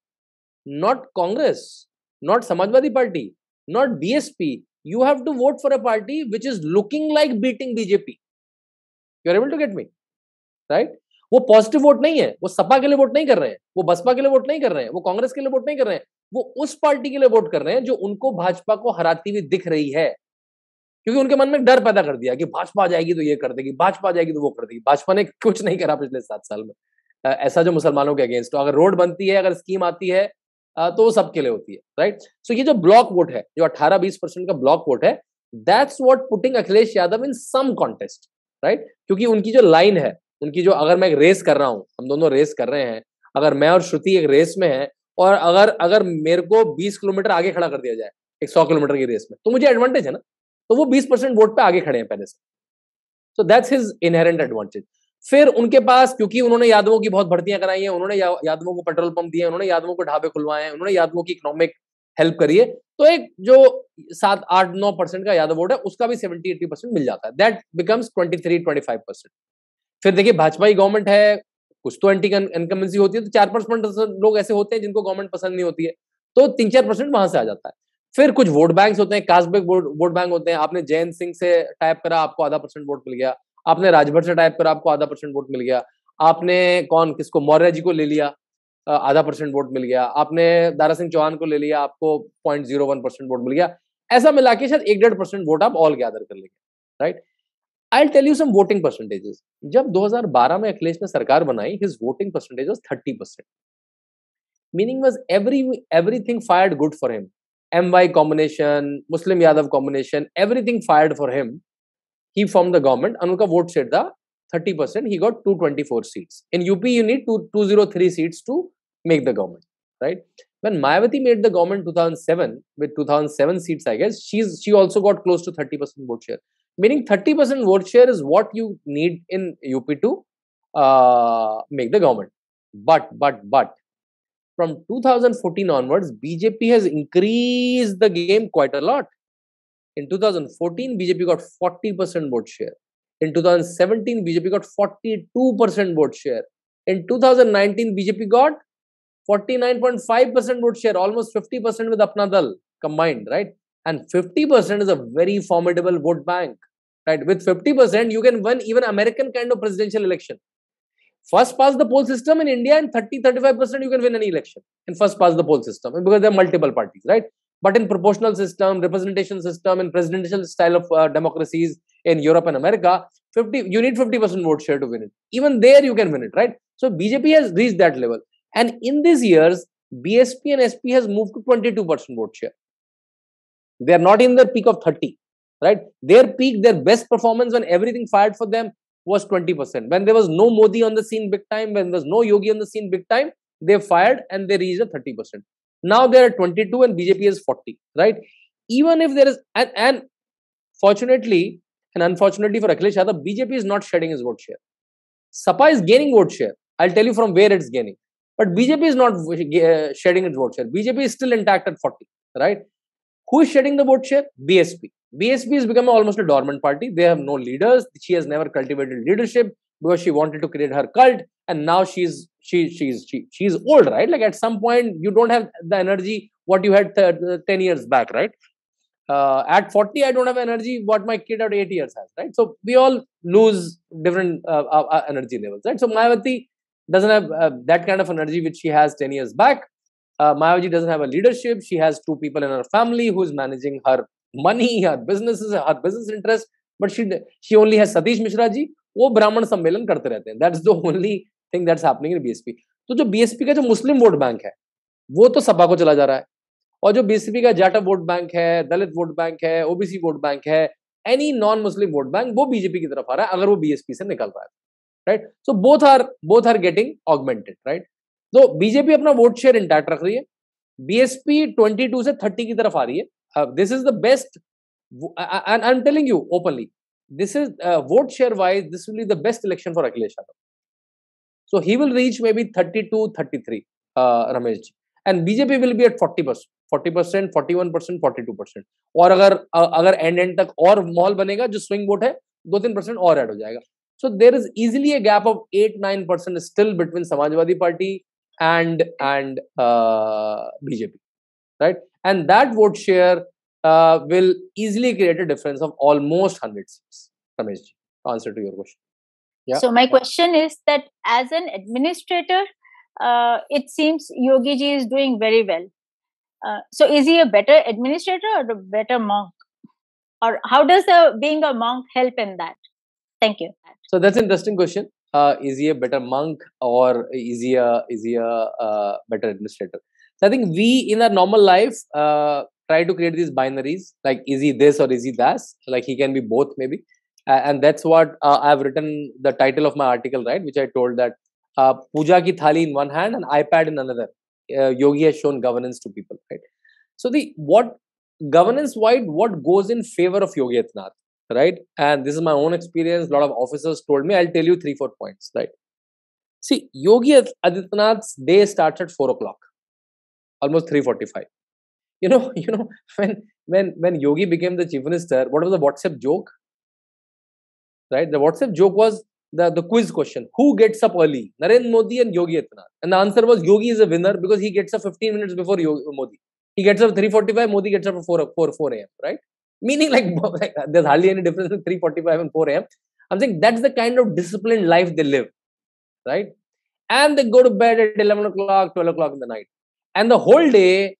not Congress, not Samajwadi party, not BSP. You have to vote for a party which is looking like beating BJP. You are able to get me, right? वो positive vote नहीं है, वो सपा के लिए vote नहीं कर रहे हैं, वो बसपा के लिए वोट नहीं कर रहे हैं, वो कांग्रेस के लिए वोट नहीं कर रहे हैं, वो उस पार्टी के लिए वोट कर रहे हैं जो उनको भाजपा को हराती हुई दिख रही है, क्योंकि उनके मन में डर पैदा कर दिया कि भाजपा आ जाएगी तो ये कर देगी, भाजपा आ जाएगी तो वो कर देगी. भाजपा ने कुछ नहीं करा पिछले सात साल में ऐसा जो मुसलमानों के अगेंस्ट हो. अगर रोड बनती है, अगर स्कीम आती है तो वो सबके लिए होती है, राइट? सो ये जो ब्लॉक वोट है, जो अठारह बीस परसेंट का ब्लॉक वोट है, that's what putting Akhilesh Yadav in some contest, right? क्योंकि उनकी जो लाइन है, उनकी जो, अगर मैं एक रेस कर रहा हूं, हम दोनों रेस कर रहे हैं, अगर मैं और श्रुति एक रेस में है और अगर अगर मेरे को बीस किलोमीटर आगे खड़ा कर दिया जाए एक सौ किलोमीटर की रेस में, तो मुझे एडवांटेज है ना. तो वो बीस परसेंट वोट पे आगे खड़े हैं पहले से. So that's his inherent advantage. फिर उनके पास, क्योंकि उन्होंने यादवों की बहुत भर्तियां कराई हैं, उन्होंने या, यादवों को पेट्रोल पंप दिए, उन्होंने यादवों को ढाबे खुलवाए हैं, उन्होंने यादवों की इकोनॉमिक हेल्प करी है, तो एक जो सात आठ नौ परसेंट का यादव वोट है उसका भी सेवेंटी एटी परसेंट मिल जाता है. That becomes twenty three twenty five percent. फिर देखिए, भाजपा की गवर्नमेंट है, कुछ तो एंटी इनकम्बेंसी होती है, तो चार परसेंट लोग ऐसे होते हैं जिनको गवर्नमेंट पसंद नहीं होती है, तो तीन चार परसेंट वहां से आ जाता है. फिर कुछ वोट बैंक्स होते हैं, कास्ट बैंक वोट बैंक होते हैं. आपने जैन सिंह से टाइप करा, आपको आधा परसेंट वोट मिल गया. आपने राजभर से टाइप करा, आपको आधा परसेंट वोट मिल गया। आपने कौन किसको मौर्य जी को ले लिया, आधा परसेंट वोट मिल गया। आपने दारा सिंह चौहान को ले लिया, आपको point zero one percent vote मिल गया। ऐसा मिला के शायद एक डेढ़ परसेंट वोट आप ऑल गैदर कर लेंगे, right. I tell you some voting percentages. जब दो हज़ार बारह में अखिलेश ने सरकार बनाई, his voting percentage was thirty percent, meaning was every everything fired good for him. M Y combination, Muslim Yadav combination, everything fired for him. He formed the government and उनका vote share था thirty percent. He got two hundred twenty-four seats. In U P, you need two hundred three seats to make the government, right? When Mayawati made the government two thousand seven with two thousand seven seats, I guess she's she also got close to thirty percent vote share. Meaning thirty percent vote share is what you need in U P to uh, make the government. But but but from two thousand fourteen onwards, B J P has increased the game quite a lot. In two thousand fourteen, B J P got forty percent vote share. In two thousand seventeen, B J P got forty-two percent vote share. In two thousand nineteen, B J P got forty-nine point five percent vote share, almost fifty percent with Apna Dal combined, right? And fifty percent is a very formidable vote bank, right? With fifty percent, you can win even American kind of presidential election. First past the poll system in India, and thirty to thirty-five percent you can win any election in first past the poll system, because there are multiple parties, right? But in proportional system, representation system, in presidential style of uh, democracies in Europe and America, fifty you need fifty percent vote share to win it. Even there you can win it, right? So B J P has reached that level. And in these years, B S P and S P has moved to twenty-two percent vote share. They are not in the peak of thirty, right? Their peak, their best performance when everything fired for them was twenty percent. When there was no Modi on the scene big time, when there was no Yogi on the scene big time, they fired and they reached a thirty percent. Now they are twenty-two and B J P is forty, right? Even if there is, and, and fortunately and unfortunately for Akhilesh Yadav, B J P is not shedding his vote share. Sapa is gaining vote share. I'll tell you from where it's gaining. But B J P is not uh, shedding its vote share. B J P is still intact at forty, right? Who is shedding the vote share? B S P. B S P has become almost a dormant party. They have no leaders. She has never cultivated leadership because she wanted to create her cult, and now she's she she's she she's old, right? Like at some point you don't have the energy what you had ten years back, right? Uh, at forty, I don't have energy what my kid at eight years has, right? So we all lose different uh, uh, energy levels, right? So Mayawati doesn't have uh, that kind of energy which she has ten years back. Uh, Mayawati doesn't have a leadership. She has two people in her family who is managing her money, her businesses, her business interests, but she she only has Satish Mishra ji. वो ब्राह्मण सम्मेलन करते रहते हैं. That's the only thing that's happening in B S P. तो जो B S P का जो मुस्लिम वोट बैंक है, वो तो सपा को चला जा रहा है, और जो B S P का जाटा वोट बैंक है, दलित वोट बैंक है, O B C vote bank है, any non-Muslim वोट बैंक, वो B J P की तरफ आ रहा है अगर वो B S P से निकल रहा है, right? So both are both are getting augmented, right? तो B J P अपना वोट शेयर इंटैक्ट रख रही है, B S P twenty-two से thirty की तरफ आ रही है. Uh, this is the best, and I'm telling you openly, this is uh, vote share wise, this will be the best election for Akhilesh Yadav. So he will reach maybe thirty-two, thirty-three, uh, Ramesh ji, and B J P will be at forty percent, forty percent, forty-one percent, forty-two percent. और अगर अगर end end तक और mall बनेगा, जो swing vote है, two to three percent और add हो जाएगा. So there is easily a gap of eight to nine percent still between Samajwadi Party and and uh, B J P, right? And that vote share uh, will easily create a difference of almost one hundred seats. Ramesh ji, answer to your question. Yeah. So my question is that as an administrator, uh, it seems Yogi ji is doing very well. Uh, so is he a better administrator or a better monk? Or how does the, being a monk help in that? Thank you. So that's an interesting question. Uh, is he a better monk or is he a, is he a uh, better administrator? So I think we in our normal life uh, try to create these binaries, like is he this or is he that? Like he can be both maybe. Uh, and that's what uh, I've written the title of my article, right? Which I told that uh, Puja ki thali in one hand and iPad in another. Uh, Yogi has shown governance to people, right? So the what governance wide, what goes in favor of Yogi Adityanath, right? And this is my own experience. A lot of officers told me. I'll tell you three, four points, right? See, Yogi Adityanath's day starts at four o'clock. Almost three forty-five. You know, you know, when when when Yogi became the chief minister, what was the WhatsApp joke? Right? The WhatsApp joke was the, the quiz question. Who gets up early? Narendra Modi and Yogi Adityanath. And the answer was Yogi is a winner because he gets up fifteen minutes before Yogi, Modi. He gets up three forty-five, Modi gets up at four a.m. Right? Meaning like, like there's hardly any difference between three forty-five and four a.m. I'm saying that's the kind of disciplined life they live, right? And they go to bed at eleven o'clock, twelve o'clock in the night. And the whole day,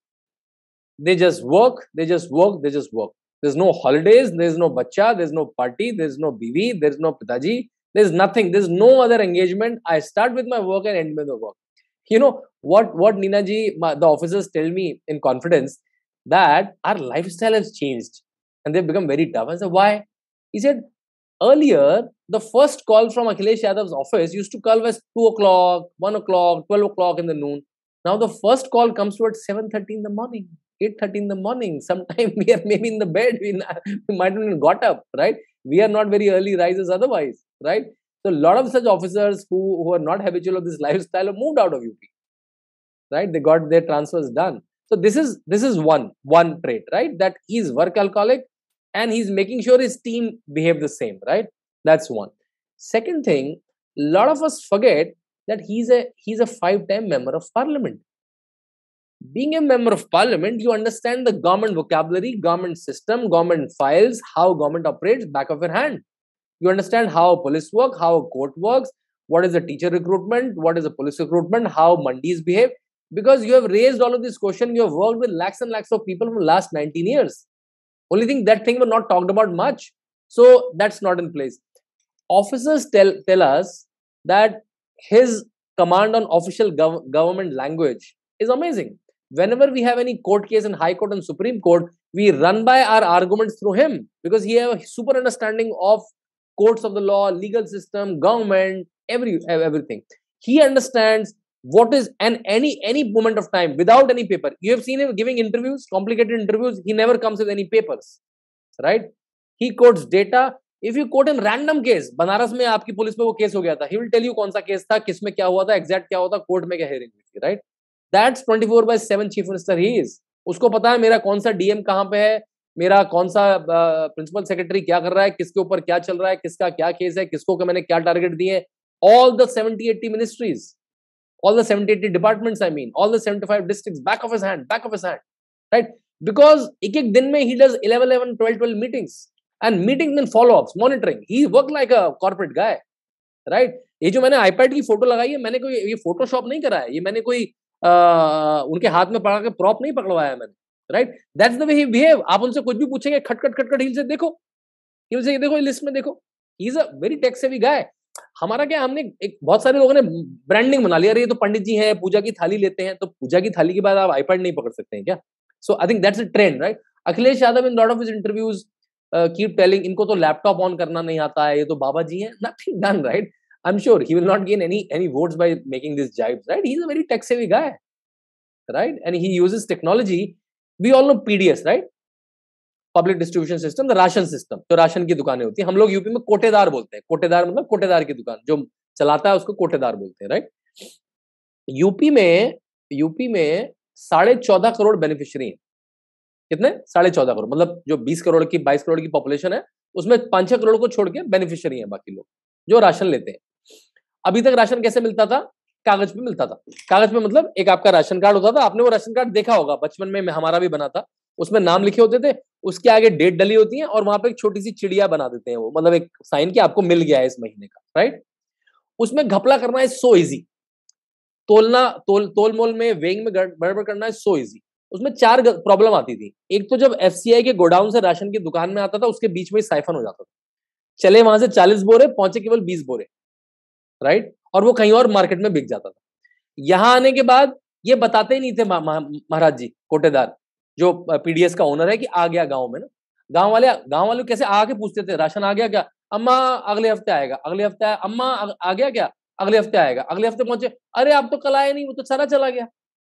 they just work, they just work, they just work. There's no holidays, there's no bacha, there's no party, there's no biwi, there's no pitaji, there's nothing, there's no other engagement. I start with my work and end with the work. You know, what, what Nina ji, the officers tell me in confidence, that our lifestyle has changed and they've become very tough. I said, why? He said, earlier, the first call from Akhilesh Yadav's office used to call us two o'clock, one o'clock, twelve o'clock in the noon. Now the first call comes to at seven thirty in the morning, eight thirty in the morning. Sometime we are maybe in the bed, we, we might have even got up, right? We are not very early risers otherwise, right? So a lot of such officers who, who are not habitual of this lifestyle have moved out of U P, right? They got their transfers done. So this is this is one one trait, right? That he's work alcoholic and he's making sure his team behave the same, right? That's one. Second thing, a lot of us forget that he's a he's a five-time member of parliament. Being a member of parliament, you understand the government vocabulary, government system, government files, how government operates back of your hand. You understand how police work, how a court works, what is the teacher recruitment, what is the police recruitment, how mandis behave. Because you have raised all of this question, you have worked with lakhs and lakhs of people for the last nineteen years. Only thing, that thing was not talked about much. So that's not in place. Officers tell, tell us that his command on official gov government language is amazing. Whenever we have any court case in High Court and Supreme Court, we run by our arguments through him because he has a super understanding of courts of the law, legal system, government, every everything. He understands what is, and any any moment of time without any paper. You have seen him giving interviews, complicated interviews. He never comes with any papers, right? He quotes data. If you quote him random case, Banaras में आपकी police में वो case हो गया था, he will tell you कौन सा case था, किस में क्या हुआ था, exact क्या हुआ था, कोर्ट में क्या hearing हुई थी, right? That's twenty-four by seven chief minister he is. उसको पता है मेरा कौन सा डीएम कहाँ पे है, मेरा कौन सा प्रिंसिपल सेक्रेटरी क्या कर रहा है, किसके ऊपर क्या चल रहा है, किसका क्या केस है, किसको मैंने क्या टारगेट दिए. All the seventy eighty ministries, all the seventy eighty departments, I mean, all the seventy-five districts, back of his hand, back of his hand, right? Because एक एक दिन में he does eleven eleven twelve twelve meetings. And meetings mean follow-ups, monitoring. He worked like a corporate guy, right? ये जो मैंने iPad की photo लगाई है, मैंने कोई ये फोटोशॉप नहीं करा है, ये मैंने कोई आ, उनके हाथ में पड़ा के प्रॉप नहीं पकड़वाया है मैंने, right? That's the way he behave. आप उनसे कुछ भी पूछेंगे, खट खट खट खट हिल से देखो, हिल से देखो, लिस्ट में देखो. He is a very tech savvy guy. हमारा क्या, हमने एक बहुत सारे लोगों ने ब्रांडिंग बना लिया, अरे ये तो पंडित जी हैं, पूजा की थाली लेते हैं, तो पूजा की थाली के बाद आप iPad नहीं पकड़ सकते हैं क्या? So I think that's a trend, right? Akhilesh Yadav in lot of his interviews Uh, keep telling, इनको तो लैपटॉप ऑन करना नहीं आता है, ये तो बाबा जी हैं. Nothing done, right? I'm sure he will not gain any any votes by making these jibes, right? He's a very tech savvy guy, right? And he uses technology. We all know P D S, right? Public distribution system, the ration system. जो ration की दुकानें होती हैं, हम लोग UP में कोटेदार बोलते हैं. कोटेदार मतलब कोटेदार की दुकान, जो चलाता है उसको कोटेदार बोलते हैं, right? यूपी में यूपी में साढ़े चौदह करोड़ बेनिफिशियरी हैं. कितने? साढ़े चौदह करोड़. मतलब जो बीस करोड़ की बाईस करोड़ की पॉपुलेशन है, उसमें पांच छह करोड़ को छोड़ के बेनिफिशियरी हैं बाकी लोग जो राशन लेते हैं. अभी तक राशन कैसे मिलता था? कागज पे मिलता था. कागज पे मतलब एक आपका राशन कार्ड होता था, आपने वो राशन कार्ड देखा होगा, बचपन में हमारा भी बना था. उसमें नाम लिखे होते थे, उसके आगे डेट डली होती है और वहां पे एक छोटी सी चिड़िया बना देते हैं, वो मतलब एक साइन कि आपको मिल गया है इस महीने का, राइट? उसमें घपला करना है सो इजी. तोलना तोल तोल मोल में वेइंग में गड़बड़ करना है सो इजी. उसमें चार प्रॉब्लम आती थी. एक तो जब एफसीआई के गोडाउन से राशन की दुकान में आता था, उसके बीच में साइफन हो जाता था. चले वहां से चालीस बोरे, पहुंचे केवल बीस बोरे, राइट? और वो कहीं और मार्केट में बिक जाता था. यहां आने के बाद ये बताते ही नहीं थे महाराज जी कोटेदार, जो पीडीएस का ओनर है, कि आ गया गांव में ना. गांव वाले गांव वाले कैसे आके पूछते थे, राशन आ गया क्या? अम्मा अगले हफ्ते आएगा. अगले हफ्ते आया. अम्मा आ गया क्या? अगले हफ्ते आएगा. अगले हफ्ते पहुंचे, अरे आप तो कल आए नहीं, वो तो सारा चला गया.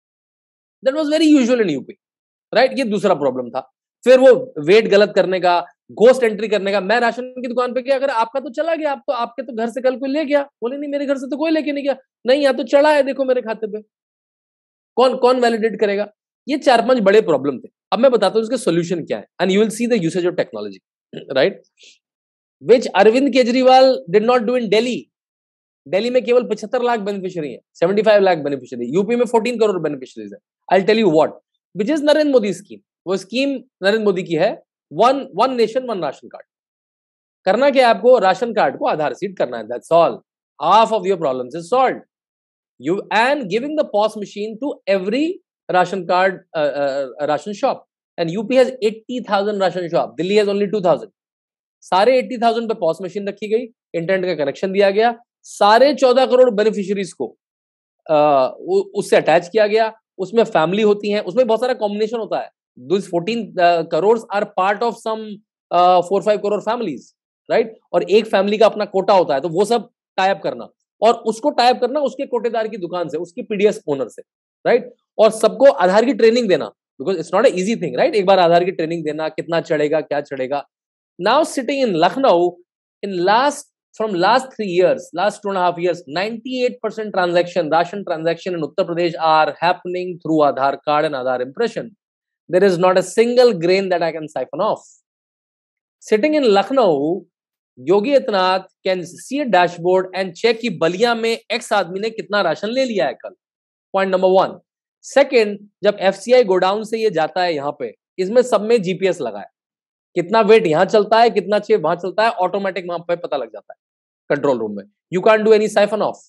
That was very usual in U P, right? ये दूसरा प्रॉब्लम था. फिर वो वेट गलत करने का, घोस्ट एंट्री करने का. मैं राशन की दुकान पे गया, अगर आपका तो चला गया, आप तो आपके तो घर से कल कोई ले गया. बोले नहीं, मेरे घर से तो कोई लेके नहीं गया. नहीं, यहाँ तो चढ़ा है, देखो मेरे खाते पे. कौन कौन वैलिडेट करेगा? ये चार पांच बड़े प्रॉब्लम थे. अब मैं बताता हूँ इसका सोल्यूशन क्या है. And you will see the usage of technology, right? Which Arvind Kejriwal did not do in Delhi. Delhi में केवल पचहत्तर लाख बेनिफिशियरी है, पचहत्तर लाख बेनिफिशियरी. यूपी में चौदह करोड़ बेनिफिशियरीज है. I tell you what, which is Narendra Modi scheme. वो स्कीम नरेंद्र मोदी की है, one one nation one ration card. करना क्या है आपको, राशन कार्ड को आधार सीड करना है, that's all, half of your problems is solved. You and giving the P O S machine to every ration card uh, uh, ration shop, and U P has eighty thousand ration shop, Delhi has only two thousand. सारे eighty thousand पे P O S machine रखी गई, internet का connection दिया गया, सारे चौदह crore beneficiaries को uh, उससे अटैच किया गया, उसमें फैमिली होती है, उसमें बहुत सारा कॉम्बिनेशन होता है, those fourteen crore are part of some four five crore families, right, और एक फैमिली का अपना कोटा होता है, तो वो सब टाइप करना, और उसको टाइप करना उसके कोटेदार की दुकान से, उसकी पीडीएस ओनर से, राइट, और सबको आधार की ट्रेनिंग देना, because it's not a easy thing, right, एक बार आधार की ट्रेनिंग देना, कितना चढ़ेगा क्या चढ़ेगा. Now sitting in Lucknow, in last from last three years, last two and half years, ninety-eight percent transaction, ration transaction in Uttar Pradesh are happening through Aadhaar card and Aadhaar impression. There is not a single grain that I can siphon off. Sitting in Lucknow, Yogi Adityanath can see a dashboard and check कि बलिया में x आदमी ने कितना ration ले लिया है कल. Point number one. Second, जब एफसीआई गोडाउन से ये जाता है यहाँ पे, इसमें सब में जीपीएस लगा है, कितना वेट यहाँ चलता है, कितना चेप वहां चलता है, ऑटोमेटिक वहां पे पता लग जाता है कंट्रोल रूम में. You can do any siphon off.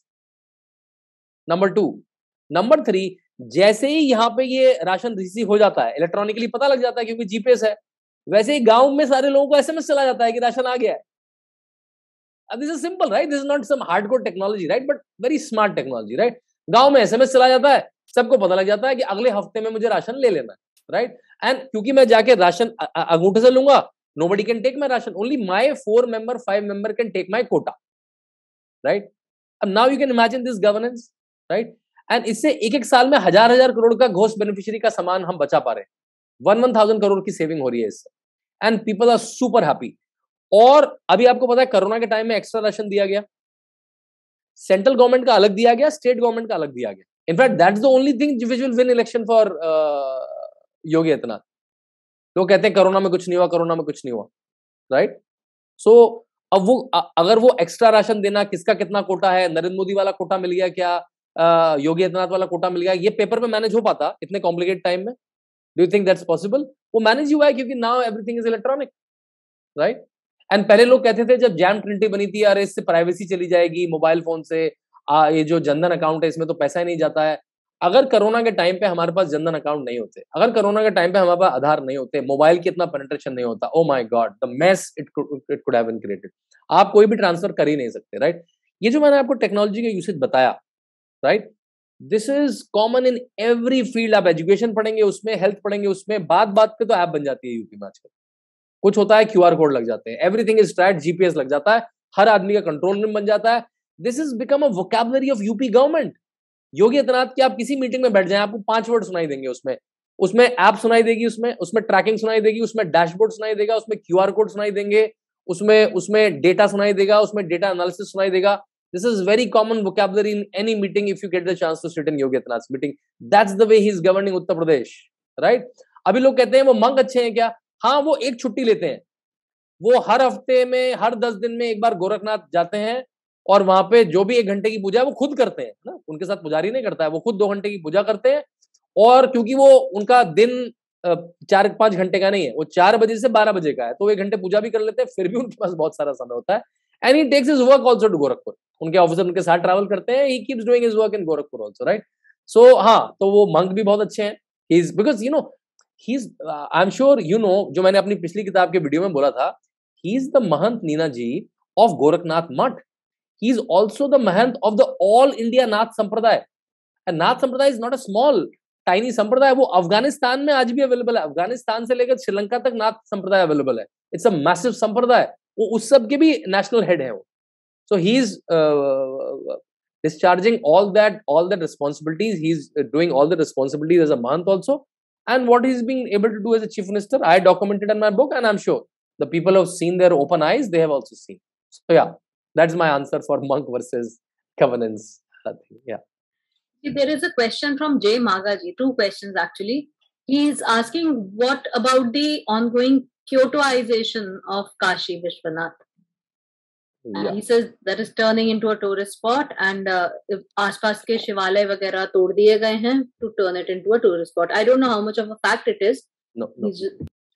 Number two. Number three, जैसे ही यहाँ पे ये राशन रिसीव हो जाता है, इलेक्ट्रॉनिकली पता लग जाता है क्योंकि जीपीएस है, वैसे ही गांव में सारे लोगों को एसएमएस चला जाता है कि राशन आ गया है. This is simple, right? This is not some hardcore technology, right? But very smart technology, right? गांव में एसएमएस चला जाता है, सबको पता लग जाता है कि अगले हफ्ते में मुझे राशन ले लेना है, right? And क्योंकि मैं जाके राशन अंगूठे से लूंगा, nobody can take my ration. Only my four member, five member can take my quota, right? And now you can imagine this governance, right? And इससे एक एक साल में हजार हजार करोड़ का घोस्ट बेनिफिशियरी का सामान हम बचा पा रहे हैं. वन वन थाउजेंड करोड़ की सेविंग हो रही है इससे, and people are super happy. और अभी आपको पता है कोरोना के टाइम में एक्स्ट्रा राशन दिया गया, सेंट्रल गवर्नमेंट का अलग दिया गया, स्टेट गवर्नमेंट का अलग दिया गया. In fact that's the only thing which will win election for Yogi Adityanath. लोग कहते हैं कोरोना में कुछ नहीं हुआ, कोरोना में कुछ नहीं हुआ, राइट. सो अब वो अगर वो एक्स्ट्रा राशन देना, किसका कितना कोटा है, नरेंद्र मोदी वाला कोटा मिल गया क्या, uh, योगी आदित्यनाथ वाला कोटा मिल गया, ये पेपर में मैनेज हो पाता इतने कॉम्प्लिकेटेड टाइम में? Do you think that's possible? वो मैनेज हुआ है क्योंकि now everything is electronic, right. And पहले लोग कहते थे जब जैम ट्रिनिटी बनी थी, अरे इससे प्राइवेसी चली जाएगी मोबाइल फोन से, आ, ये जो जनधन अकाउंट है इसमें तो पैसा ही नहीं जाता है. अगर कोरोना के टाइम पे हमारे पास जनधन अकाउंट नहीं होते, अगर कोरोना के टाइम पे हमारे पास आधार नहीं होते, मोबाइल की इतना पेनिट्रेशन नहीं होता, oh my god, the mess it it could have been created. आप कोई भी ट्रांसफर कर ही नहीं सकते, राइट. ये जो मैंने आपको टेक्नोलॉजी का यूसेज बताया, right, this is common in every field. आप एजुकेशन पढ़ेंगे उसमें, हेल्थ पढ़ेंगे उसमें, बात बात पे तो ऐप बन जाती है यूपी में आजकल. कुछ होता है क्यूआर कोड लग जाते हैं, एवरीथिंग इज ट्रैक्ड, जीपीएस लग जाता है, हर आदमी का कंट्रोल रूम बन जाता है. This is become a vocabulary of UP government. Yogi Adityanath की आप किसी मीटिंग में बैठ जाएं, आपको पांच वर्ड सुनाई देंगे, उसमें उसमें ऐप सुनाई देगी, उसमें उसमें ट्रैकिंग सुनाई देगी, उसमें डैशबोर्ड सुनाई देगा, उसमें क्यूआर कोड सुनाई देंगे, उसमें उसमें डेटा सुनाई देगा, उसमें डेटा एनालिसिस सुनाई देगा. This is very common vocabulary in any meeting if you get the chance to sit in Yogi Adityanath meeting. That's the way he is governing Uttar Pradesh, right. अभी लोग कहते हैं वो मंग अच्छे हैं क्या? हाँ, वो एक छुट्टी लेते हैं, वो हर हफ्ते में, हर दस दिन में एक बार गोरखनाथ जाते हैं, और वहां पे जो भी एक घंटे की पूजा है वो खुद करते हैं ना, उनके साथ पुजारी नहीं करता है, वो खुद दो घंटे की पूजा करते हैं. और क्योंकि वो उनका दिन चार पांच घंटे का नहीं है, वो चार बजे से बारह बजे का है, तो एक घंटे पूजा भी कर लेते हैं, फिर भी उनके पास बहुत सारा समय होता है. And he takes his work also to Gorakhpur. उनके ऑफिसर उनके साथ ट्रैवल करते हैं, he keeps doing his work in Gorakhpur also, right. So हाँ, तो वो मंक भी बहुत अच्छे हैं. He is because you know he is, I am sure you know, जो मैंने अपनी पिछली किताब के वीडियो में बोला था, he is the Mahant Nina ji of Gorakhnath Mutt. He is also the Mahant of the All India Nath Sampradaya. And Nath Sampradaya is not a small, tiny Sampradaya. वो अफगानिस्तान में आज भी अवेलेबल है, अफगानिस्तान से लेकर श्रीलंका तक नाथ संप्रदाय अवेलेबल है. इट्स अ मैसिव संप्रदाय. वो उस सब के भी नेशनल हेड है वो. So he is uh, discharging all that all that responsibilities. He is doing all the responsibilities as a Mahant also. And what he is being able to do as a chief minister, I documented in my book, and I'm sure the people who have seen their open eyes, they have also seen. So yeah, that's my answer for monk versus governance. Yeah. There is a question from Jay Magaji. Two questions actually. He is asking, what about the ongoing Kyotoization of Kashi Vishwanath? Yeah. Uh, he says that is turning into a tourist spot, and uh, आसपास के शिवालय वगैरह तोड़ दिए गए हैं to turn it into a tourist spot. I don't know how much of a fact it is. No, no.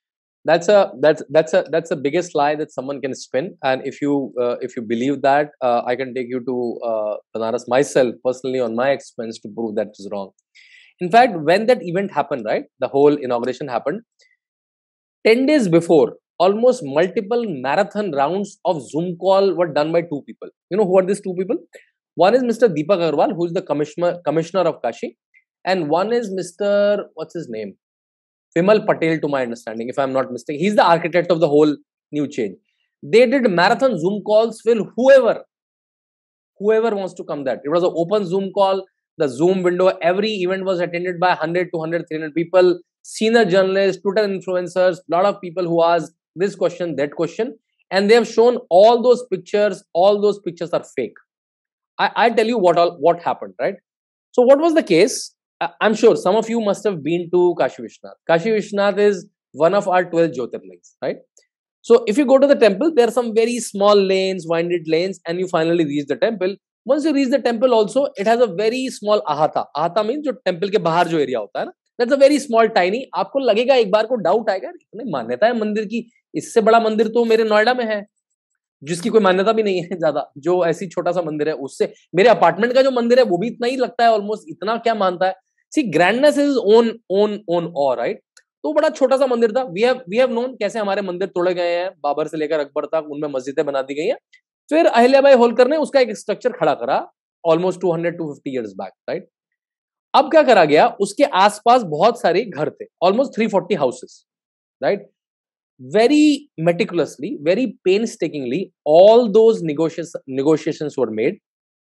That's a that's that's a that's the biggest lie that someone can spin. And if you uh, if you believe that, uh, I can take you to uh, Banaras myself personally on my expense to prove that is wrong. In fact, when that event happened, right, the whole inauguration happened, ten days before, almost multiple marathon rounds of Zoom call were done by two people. You know who are these two people? One is Mister Deepak Agarwal, who is the commissioner commissioner of Kashi, and one is Mister what's his name? Vimal Patel, to my understanding, if I'm not mistaken. He's the architect of the whole new change. They did marathon Zoom calls with whoever, whoever wants to come that. It was an open Zoom call, the Zoom window, every event was attended by one hundred, two hundred, three hundred people, senior journalists, Twitter influencers, lot of people who asked this question, that question, and they have shown all those pictures, all those pictures are fake. I, I'll tell you what all, what happened, right? So what was the case? I'm sure some of you must have been to Kashi Vishwanath. Kashi Vishwanath is one of our twelve Jyotirlings, right? So if you go to the temple, there are some very small lanes, winded lanes, and you finally reach the temple. Once you reach the temple also, it has a very small ahata. Ahata means जो temple के बाहर जो area होता है ना, that's a very small tiny. आपको लगेगा एक बार को doubt आएगा, इतनी मान्यता है मंदिर की, इससे बड़ा मंदिर तो मेरे नोएडा में है, जिसकी कोई मान्यता भी नहीं है ज्यादा, जो ऐसी छोटा सा मंदिर है, उससे मेरे अपार्टमेंट का जो मंदिर है वो भी इतना ही लगता है ऑलमोस्ट, इतना क्या मानता है. See grandness is on on on awe, right. तो बड़ा छोटा सा मंदिर था. We have we have known कैसे हमारे मंदिर तोड़े गए हैं, बाबर से लेकर अकबर तक उनमें मस्जिदें बना दी गई हैं. फिर अहिल्याबाई होलकर ने उसका एक स्ट्रक्चर खड़ा करा almost two hundred two fifty years back, right. अब क्या करा गया, उसके आसपास बहुत सारे घर थे, almost three forty houses, right. Very meticulously, very painstakingly, all those negotiations negotiations were made.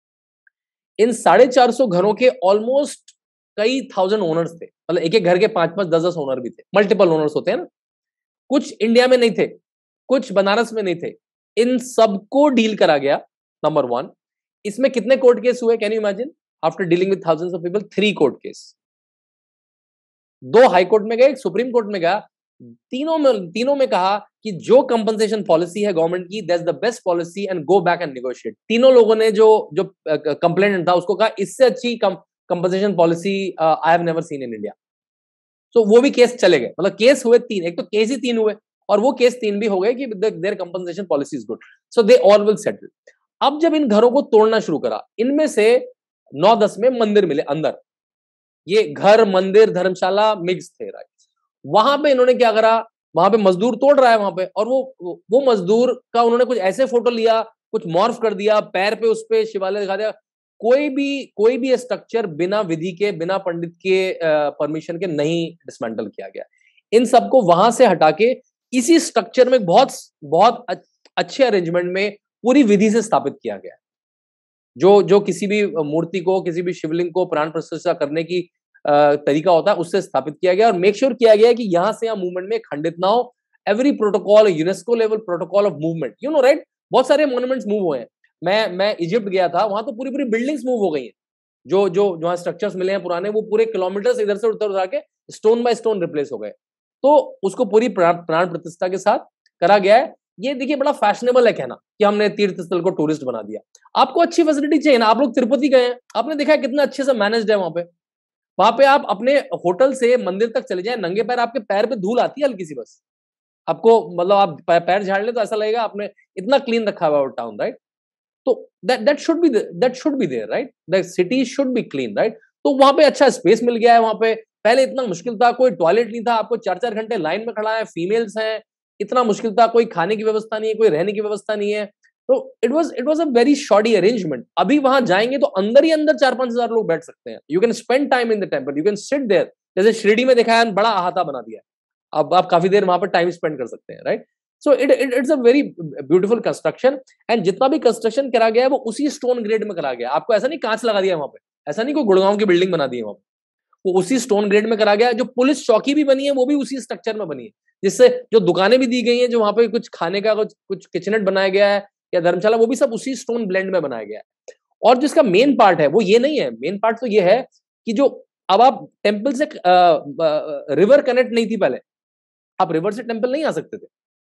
इन साढ़े चार सौ घरों के ऑलमोस्ट कई थाउजेंड ओनर्स थे, मतलब एक एक घर के पांच पांच दस दस ओनर भी थे. मल्टीपल ओनर्स होते हैं ना, कुछ इंडिया में नहीं थे, कुछ बनारस में नहीं थे. इन सबको डील करा गया. नंबर वन, इसमें कितने कोर्ट केस हुए, can you imagine? After dealing with thousands of people, three court case. दो हाई कोर्ट में गए, एक सुप्रीम कोर्ट में गया. तीनों में तीनों में कहा कि जो कंपनसेशन पॉलिसी है गवर्नमेंट की, that's the best policy and go back and negotiate. तीनों लोगों ने जो जो कंप्लेनेंट था उसको कहा इससे अच्छी compensation policy I have never seen in India. तो वो भी केस चले गए, मतलब केस हुए तीन, एक तो केस ही तीन हुए और वो केस तीन भी हो गए कि there compensation policy is good, so they all will settle. अब जब इन घरों को तोड़ना शुरू करा, इनमें से नौ दस में मंदिर मिले अंदर. ये घर मंदिर धर्मशाला मिक्स थे, राइट. वहां पे इन्होंने क्या करा, वहां पे मजदूर तोड़ रहा है वहां पे, और वो वो मजदूर का उन्होंने कुछ ऐसे फोटो लिया, कुछ मॉर्फ कर दिया, पैर पे उस पे शिवालय दिखा दिया. कोई भी कोई भी स्ट्रक्चर बिना विधि के, बिना पंडित के परमिशन के नहीं डिसमेंटल किया गया. इन सबको वहां से हटा के इसी स्ट्रक्चर में बहुत बहुत अच्छे अरेंजमेंट में पूरी विधि से स्थापित किया गया. जो जो किसी भी मूर्ति को, किसी भी शिवलिंग को प्राण प्रतिष्ठा करने की तरीका होता है, उससे स्थापित किया गया. और मेक श्योर किया गया कि यहां से यहाँ मूवमेंट में खंडित ना हो. Every protocol, UNESCO level protocol of movement, you know right. बहुत सारे मॉन्यूमेंट्स मूव हुए हैं. मैं मैं इजिप्ट गया था, वहां तो पूरी पूरी बिल्डिंग्स मूव हो गई हैं. जो जो जो स्ट्रक्चर्स मिले हैं पुराने, वो पूरे किलोमीटर इधर से उधर उधर के स्टोन बाय स्टोन रिप्लेस हो गए. तो उसको पूरी प्राण प्रतिष्ठा के साथ करा गया है. ये देखिए बड़ा फैशनेबल है कहना कि हमने तीर्थ स्थल को टूरिस्ट बना दिया. आपको अच्छी फैसिलिटी चाहिए ना. आप लोग तिरुपति गए हैं, आपने देखा है कितना अच्छे से मैनेज्ड है वहां पे. वहां पे आप अपने होटल से मंदिर तक चले जाएं, नंगे पैर, आपके पैर पे धूल आती है हल्की सी बस. आपको मतलब आप पैर झाड़ ले तो ऐसा लगेगा आपने इतना क्लीन रखा हुआ है टाउन, राइट. तो that that should be that should be there, right. The city should be clean, right. तो वहां पे अच्छा स्पेस मिल गया है. वहां पे पहले इतना मुश्किल था, कोई टॉयलेट नहीं था, आपको चार चार घंटे लाइन में खड़ा है, फीमेल्स हैं, इतना मुश्किल था. कोई खाने की व्यवस्था नहीं है, कोई रहने की व्यवस्था नहीं है. तो it was it was a very shorty arrangement. अभी वहां जाएंगे तो अंदर ही अंदर चार पांच हजार लोग बैठ सकते हैं. You can spend time in the temple, you can sit there. जैसे शिरडी में देखा है, बड़ा अहाता बना दिया है, अब आप काफी देर वहां पर टाइम स्पेंड कर सकते हैं, right. So it it's a very beautiful construction. And जितना भी कंस्ट्रक्शन करा गया है वो उसी स्टोन ग्रेड में करा गया. आपको ऐसा नहीं कांच लगा दिया वहां पे, ऐसा नहीं कोई गुड़गांव की बिल्डिंग बना दी है वहां पे. वो उसी स्टोन ग्रेड में करा गया. जो पुलिस चौकी भी बनी है वो भी उसी स्ट्रक्चर में बनी है, जिससे जो दुकानें भी दी गई हैं, जो वहां पे कुछ खाने का कुछ कुछ किचनेट बनाया गया है या धर्मशाला, वो भी सब उसी स्टोन ब्लेंड में बनाया गया है. और जिसका मेन पार्ट है वो ये नहीं है. मेन पार्ट तो ये है कि जो अब आप टेंपल से रिवर कनेक्ट नहीं थी पहले, आप रिवर से टेंपल नहीं आ सकते थे.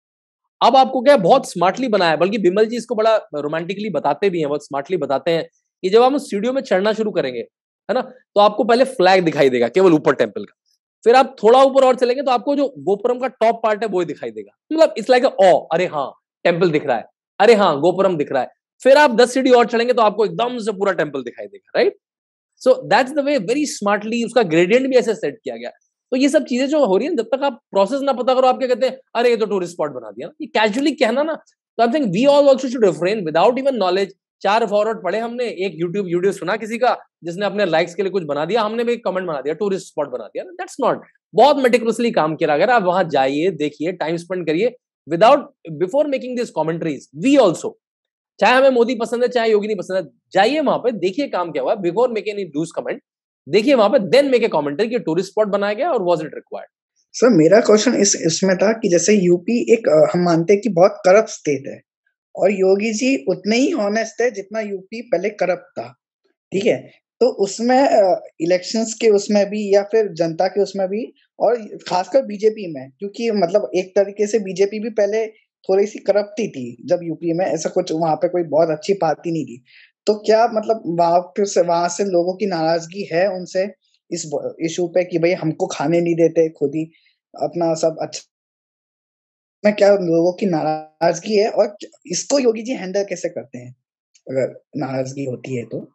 अब आपको क्या बहुत स्मार्टली बनाया है, बल्कि बिमल जी इसको बड़ा रोमांटिकली बताते भी हैं, बहुत स्मार्टली बताते हैं कि जब हम सीढ़ियों में चढ़ना शुरू करेंगे, है ना, तो आपको पहले फ्लैग दिखाई देगा केवल ऊपर टेंपल का. फिर आप थोड़ा ऊपर और चलेंगे तो आपको जो गोपुरम का टॉप पार्ट है वो ही दिखाई देगा, मतलब इट्स लाइक ओ, अरे हाँ टेम्पल दिख रहा है, अरे हाँ गोपुरम दिख रहा है। फिर आप दस सीढ़ी और चलेंगे तो आपको एकदम से पूरा टेम्पल दिखाई देगा, right. So that's the way, very smartly उसका ग्रेडियंट भी ऐसे सेट किया गया। तो ये सब चीजें जो हो रही है, जब तक आप प्रोसेस ना पता करो, आप क्या कहते हैं, अरे ये तो टूरिस्ट स्पॉट बना दिया, ये कैजुअली कहना ना। तो I think we all also should refrain without even knowledge. चार फॉरवर्ड पढ़े हमने, एक यूट्यूब वीडियो सुना किसी का जिसने अपने लाइक्स के लिए कुछ बना दिया, हमने भी एक कमेंट बना दिया, टूरिस्ट स्पॉट बना दिया। दैट्स नॉट, बहुत मेटिकुलसली काम किया। अगर आप वहां जाइए, देखिए, टाइम स्पेंड करिए without, before making this commentaries, we also, चाहे हमें मोदी पसंद है चाहे योगी नहीं पसंद है, जाइए वहां पे, देखिए काम क्या हुआ, before making any loose comment, देखिए वहां पे, देन मेक ए कमेंट्री कि टूरिस्ट स्पॉट बनाया गया और वाज इट रिक्वायर्ड। सर मेरा क्वेश्चन इस इसमें था कि जैसे यूपी एक अ, हम मानते हैं कि बहुत करप्ट स्टेट है, और योगी जी उतने ही ऑनेस्ट है जितना यूपी पहले करप्ट था, ठीक है। तो उसमें इलेक्शंस के उसमें भी या फिर जनता के उसमें भी, और खासकर बीजेपी में, क्योंकि मतलब एक तरीके से बीजेपी भी पहले थोड़ी सी करप्ट ही थी जब यूपी में, ऐसा कुछ वहां पे कोई बहुत अच्छी पार्टी नहीं थी। तो क्या मतलब वहां पे से वहां से लोगों की नाराजगी है उनसे इस इशू पे कि भाई हमको खाने नहीं देते, खुद ही अपना सब अच्छा में, क्या लोगों की नाराजगी है, और इसको योगी जी हैंडल कैसे करते हैं अगर नाराजगी होती है तो?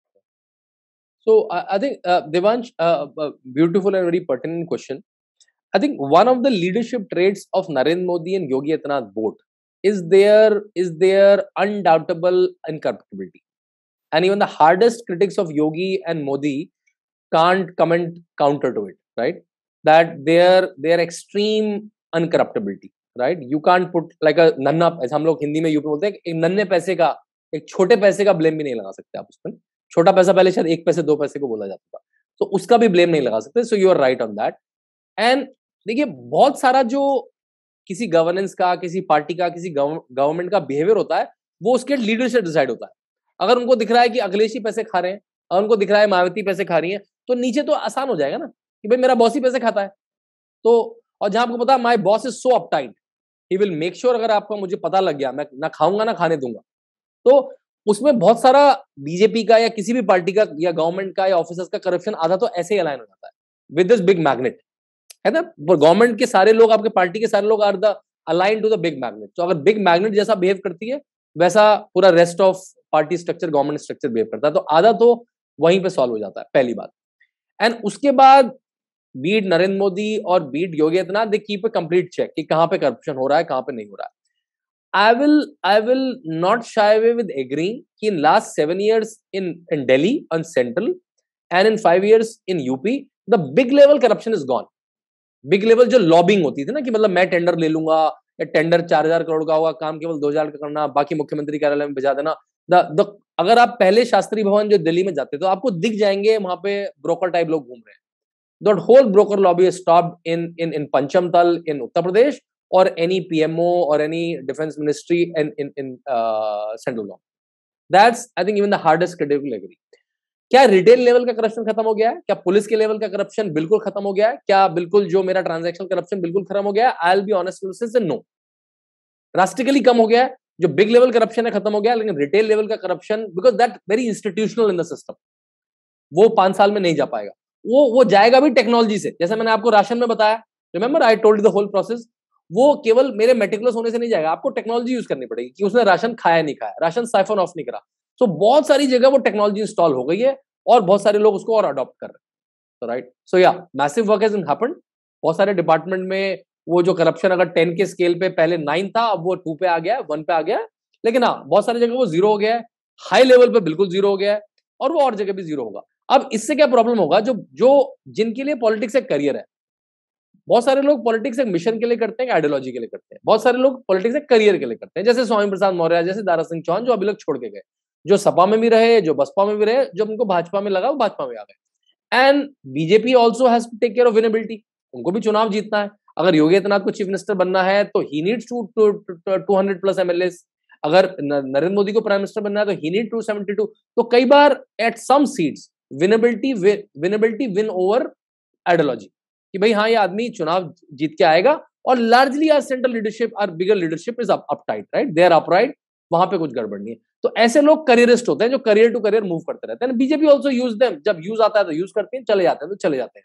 So I, I think uh, Devansh, uh, uh, beautiful and very pertinent question. I think one of the leadership traits of Narendra Modi and Yogi Adityanath both is their is their undoubtable incorruptibility. And even the hardest critics of Yogi and Modi can't comment counter to it, right? That their their extreme uncorruptibility, right? You can't put like a नन्ना, ऐसा हम लोग हिंदी में UP बोलते हैं, एक नन्हे पैसे का, एक छोटे पैसे का ब्लेम भी नहीं लगा सकते आप उस पर। छोटा पैसा पहले शायद एक पैसे दो पैसे को बोला जाता था, तो उसका भी ब्लेम नहीं लगा सकते। So you are right on that. And देखिए, बहुत सारा जो किसी गवर्नेंस का, किसी पार्टी का, किसी गवर्नमेंट का बिहेवियर होता है, वो उसके लीडर से डिसाइड होता है। अगर उनको दिख रहा है कि अखिलेश ही पैसे खा रहे हैं, और उनको दिख रहा है मायावती पैसे खा रही है, तो नीचे तो आसान हो जाएगा ना कि भाई मेरा बॉस ही पैसे खाता है। तो और जहां आपको पता, my boss is so uptight, he will make sure, अगर आपका मुझे पता लग गया, मैं ना खाऊंगा ना खाने दूंगा। तो उसमें बहुत सारा बीजेपी का या किसी भी पार्टी का या गवर्नमेंट का या ऑफिसर्स का करप्शन आधा तो ऐसे ही अलाइन हो जाता है विद दिस बिग मैग्नेट, है ना। गवर्नमेंट के सारे लोग, आपके पार्टी के सारे लोग are the align to the big magnet. तो अगर बिग मैग्नेट जैसा बिहेव करती है, वैसा पूरा rest of party structure, government structure behave करता है। तो आधा तो वहीं पे सॉल्व हो जाता है, पहली बात। एंड उसके बाद बीट नरेंद्र मोदी और beat Yogi Adityanath, they keep a complete check कि कहां पे करप्शन हो रहा है, कहां पे नहीं हो रहा है। I will I will not shy away with agreeing कि in last seven years in in Delhi on central and in five years in U P the big level corruption is gone. Big level जो lobbying होती थी ना, कि मतलब मैं tender ले लूंगा, या टेंडर चार हजार करोड़ का होगा, काम केवल दो हजार का करना, बाकी मुख्यमंत्री कार्यालय में भेजा देना। द द अगर आप पहले शास्त्री भवन जो दिल्ली में जाते तो आपको दिख जाएंगे वहां पे ब्रोकर टाइप लोग घूम रहे हैं। That whole broker lobby is stopped in in in Panchamtal in Uttar Pradesh, or any P M O or any defense ministry in in in uh, central government. That's I think even the hardest critical agree. क्या retail level का corruption खत्म हो गया है? क्या police के level का corruption बिल्कुल खत्म हो गया है? क्या बिल्कुल जो मेरा ट्रांजैक्शन करप्शन बिल्कुल खत्म हो गया है? I will be honest with this, no. Drastically कम हो गया है। जो बिग लेवल करप्शन है खत्म हो गया, लेकिन रिटेल लेवल का corruption, because that very institutional in the system, वो पांच साल में नहीं जा पाएगा। वो वो जाएगा भी टेक्नोलॉजी से। जैसे मैंने आपको राशन में बताया, remember I told the whole process, वो केवल मेरे मेटिकुलस होने से नहीं जाएगा, आपको टेक्नोलॉजी यूज करनी पड़ेगी कि उसने राशन खाया नहीं खाया, राशन साइफन ऑफ नहीं करा। तो बहुत सारी जगह वो टेक्नोलॉजी इंस्टॉल हो गई है और बहुत सारे लोग उसको और अडॉप्ट कर रहे हैं। तो राइट, सो या मैसिव वर्क हैज हैपेंड। बहुत सारे डिपार्टमेंट में वो जो करप्शन अगर टेन के स्केल पे पहले नाइन था, अब वो टू पे आ गया, वन पे आ गया। लेकिन हाँ, बहुत सारी जगह वो जीरो हो गया है, हाई लेवल पे बिल्कुल जीरो हो गया है, और वो और जगह भी जीरो होगा। अब इससे क्या प्रॉब्लम होगा, जो जो जिनके लिए पॉलिटिक्स एक करियर है, बहुत सारे लोग पॉलिटिक्स एक मिशन के लिए करते हैं, आइडियोलॉजी के लिए करते हैं। बहुत सारे लोग पॉलिटिक्स एक करियर के लिए करते हैं, जैसे स्वामी प्रसाद मौर्य, जैसे दारा सिंह चौहान, जो अभी लोग छोड़ के गए, जो सपा में भी रहे, जो बसपा में भी रहे, जब उनको भाजपा में लगा वो भाजपा में आ गए। And BJP also has to take care of winnability, उनको भी चुनाव जीतना है। अगर योगी आदित्यनाथ को चीफ मिनिस्टर बनना है तो he needs to two hundred plus MLA. अगर नरेंद्र मोदी को प्राइम मिनिस्टर बनना है तो he need to seventy two. तो कई बार at some seats winnability winnability win over ideology, कि भाई हाँ ये आदमी चुनाव जीत के आएगा। और largely are central leadership, are bigger leadership is up tight, right, they are upright, वहां पे कुछ गड़बड़ नहीं है। तो ऐसे लोग करियरिस्ट होते हैं जो करियर टू करियर मूव करते रहते हैं। बीजेपी ऑल्सो यूज देम, जब यूज आता है तो यूज करते हैं, चले जाते हैं तो चले जाते हैं, राइट।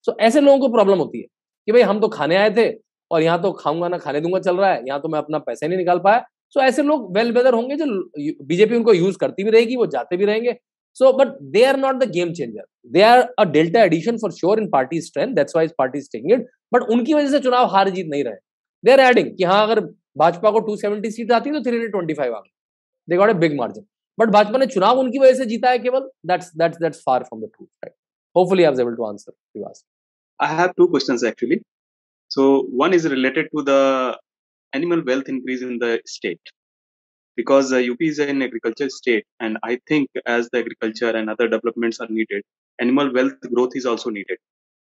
सो ऐसे लोगों को प्रॉब्लम होती है कि भाई हम तो खाने आए थे और यहाँ तो खाऊंगा ना खाने दूंगा चल रहा है, यहाँ तो मैं अपना पैसा नहीं निकाल पाया। सो so, ऐसे लोग वेल वेदर होंगे जो बीजेपी उनको यूज करती भी रहेगी, वो जाते भी रहेंगे। So but they are not the game changer, they are a delta addition for sure in party strength, that's why party is taking it. But उनकी वजह से चुनाव हार जीत नहीं रहे, दे आर एडिंग कि हाँ अगर भाजपा को टू सेवेंटी सीट आती है तो थ्री हंड्रेड ट्वेंटी फाइव आ गई, they got a big margin. But Bhajpa ने चुनाव उनकी वजह से जीता है केवल, that's that's that's far from the truth, right? Hopefully I was able to answer you asked. I have two questions actually. So one is related to the animal wealth increase in the state, because uh, U P is an agriculture state, and I think as the agriculture and other developments are needed, animal wealth growth is also needed.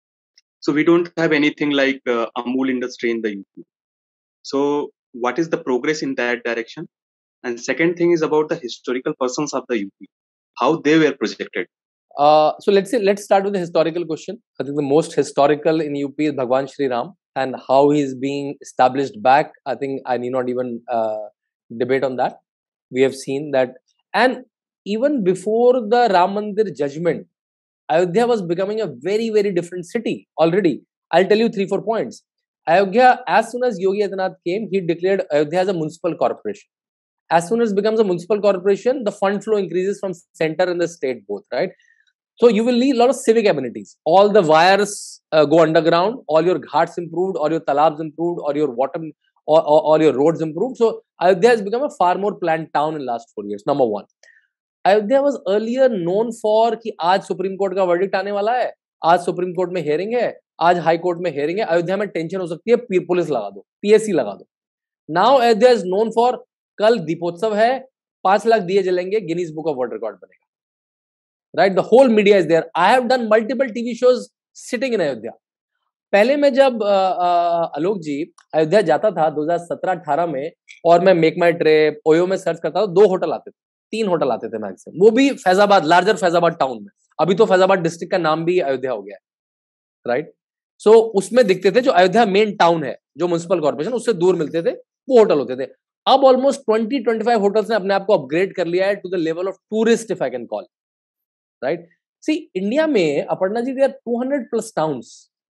So we don't have anything like uh, Amul industry in the U P. So what is the progress in that direction? And second thing is about the historical persons of the U P, how they were projected. Uh, so let's say let's start with the historical question. I think the most historical in U P is Bhagwan Shri Ram and how he is being established back. I think I need not even uh, debate on that. We have seen that, and even before the Ram Mandir judgment, Ayodhya was becoming a very very different city already. I'll tell you three four points. Ayodhya, as soon as Yogi Adityanath came, he declared Ayodhya as a municipal corporation. As soon as it becomes a municipal corporation, the fund flow increases from center and the state both, right? So you will need a lot of civic amenities. All the wires uh, go underground. All your ghats improved, or your talabs improved, or your water, or, or, or your roads improved. So Ayodhya has become a far more planned town in the last four years. Number one, Ayodhya was earlier known for कि आज supreme court का verdict आने वाला है, आज supreme court में hearing है, आज हाई कोर्ट में हेयरिंग है, अयोध्या में टेंशन हो सकती है, पुलिस लगा दो, पीएससी लगा दो. Now Ayodhya is known for कल दीपोत्सव है, पांच लाख दिए जलेंगे, Guinness book of world record बनेगा. Right, the whole media is there. I have done multiple T V shows sitting in Ayodhya. पहले मैं जब आलोक जी अयोध्या जाता था दो हज़ार सत्रह अठारह में, और मैं मेक माई ट्रिप ओयो में सर्च करता था, दो होटल आते थे, तीन होटल आते थे मैक्सिमम, वो भी फैजाबाद, लार्जर फैजाबाद टाउन में. अभी तो फैजाबाद डिस्ट्रिक्ट का नाम भी अयोध्या हो गया है, राइट? सो उसमें दिखते थे जो अयोध्या मेन टाउन है, जो म्युनिसिपल कॉर्पोरेशन, उससे दूर मिलते थे, वो होटल होते थे. अब almost twenty twenty five hotels ने अपने आप को अपग्रेड कर लिया है to the level of tourist, if I can call, right? See India में Aparna ji there two hundred plus towns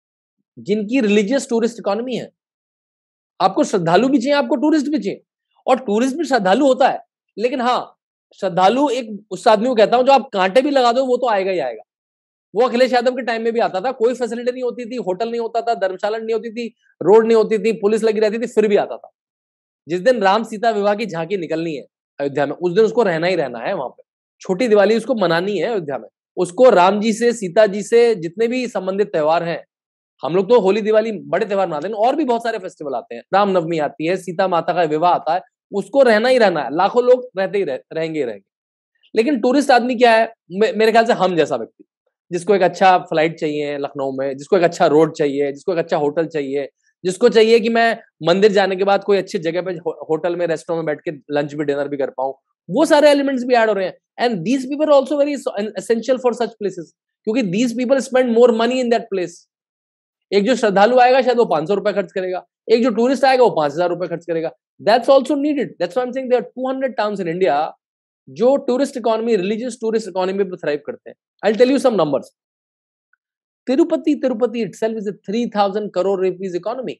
जिनकी रिलीजियस टूरिस्ट इकोनॉमी है. आपको श्रद्धालु भी चाहिए, आपको टूरिस्ट भी चाहिए, और टूरिस्ट भी श्रद्धालु होता है, लेकिन हाँ श्रद्धालु एक उस आदमी को कहता हूं जो आप कांटे भी लगा दो वो तो आएगा ही आएगा. वो अखिलेश यादव के टाइम में भी आता था, कोई फैसिलिटी नहीं होती थी, होटल नहीं होता था, धर्मशाला नहीं होती थी, रोड नहीं होती थी, पुलिस लगी रहती थी, फिर भी आता था. जिस दिन राम सीता विवाह की झांकी निकलनी है अयोध्या में, उस दिन उसको रहना ही रहना है वहां पे. छोटी दिवाली उसको मनानी है अयोध्या में, उसको राम जी से, सीता जी से, जितने भी संबंधित त्योहार हैं, हम लोग तो होली दिवाली बड़े त्योहार मनाते हैं, और भी बहुत सारे फेस्टिवल आते हैं, रामनवमी आती है, सीता माता का विवाह आता है, उसको रहना ही रहना है. लाखों लोग रहते ही रह, रहेंगे ही रहेंगे. लेकिन टूरिस्ट आदमी क्या है, मेरे ख्याल से हम जैसा व्यक्ति, जिसको एक अच्छा फ्लाइट चाहिए लखनऊ में, जिसको एक अच्छा रोड चाहिए, जिसको एक अच्छा होटल चाहिए, जिसको चाहिए कि मैं मंदिर जाने के बाद कोई अच्छी जगह पे होटल में, रेस्टोरेंट में बैठ के लंच भी डिनर भी कर पाऊं, वो सारे एलिमेंट्स भी ऐड हो रहे हैं. And these people are also very essential for such places, क्योंकि these people spend more money in that place. एक जो श्रद्धालु आएगा शायद वो पांच सौ रुपए खर्च करेगा, एक जो टूरिस्ट आएगा वो पांच हजार रुपए खर्च करेगा. That's also needed. That's why I am saying there are two hundred towns in India जो tourist economy, religious tourist economy पे थ्राइव करते हैं. I will tell you some numbers. Tirupati Tirupati itself is a three thousand crore rupees economy.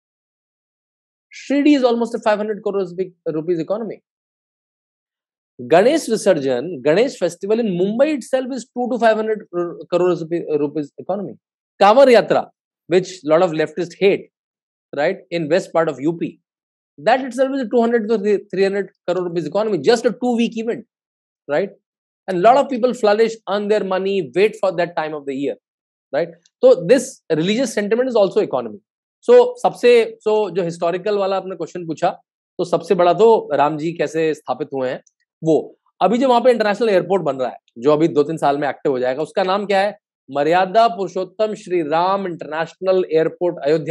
Shirdi is almost a five hundred crore rupees economy. Ganesh Visarjan, Ganesh festival in Mumbai itself is two to five hundred crore rupees economy. Kanwar Yatra, which a lot of leftists hate, right, in west part of U P, that itself is a two hundred to three hundred crore rupees economy, just a two week event, right? And a lot of people flourish, earn their money, wait for that time of the year, right? So this religious sentiment is also economy. So सबसे so जो historical वाला आपने question पूछा, तो सबसे बड़ा तो राम जी कैसे स्थापित हुए हैं, वो अभी जो वहां पे इंटरनेशनल एयरपोर्ट बन रहा है, जो अभी दो तीन साल में एक्टिव हो जाएगा, उसका नाम क्या है? Maryada Purushottam Shri Ram international airport Ayodhya.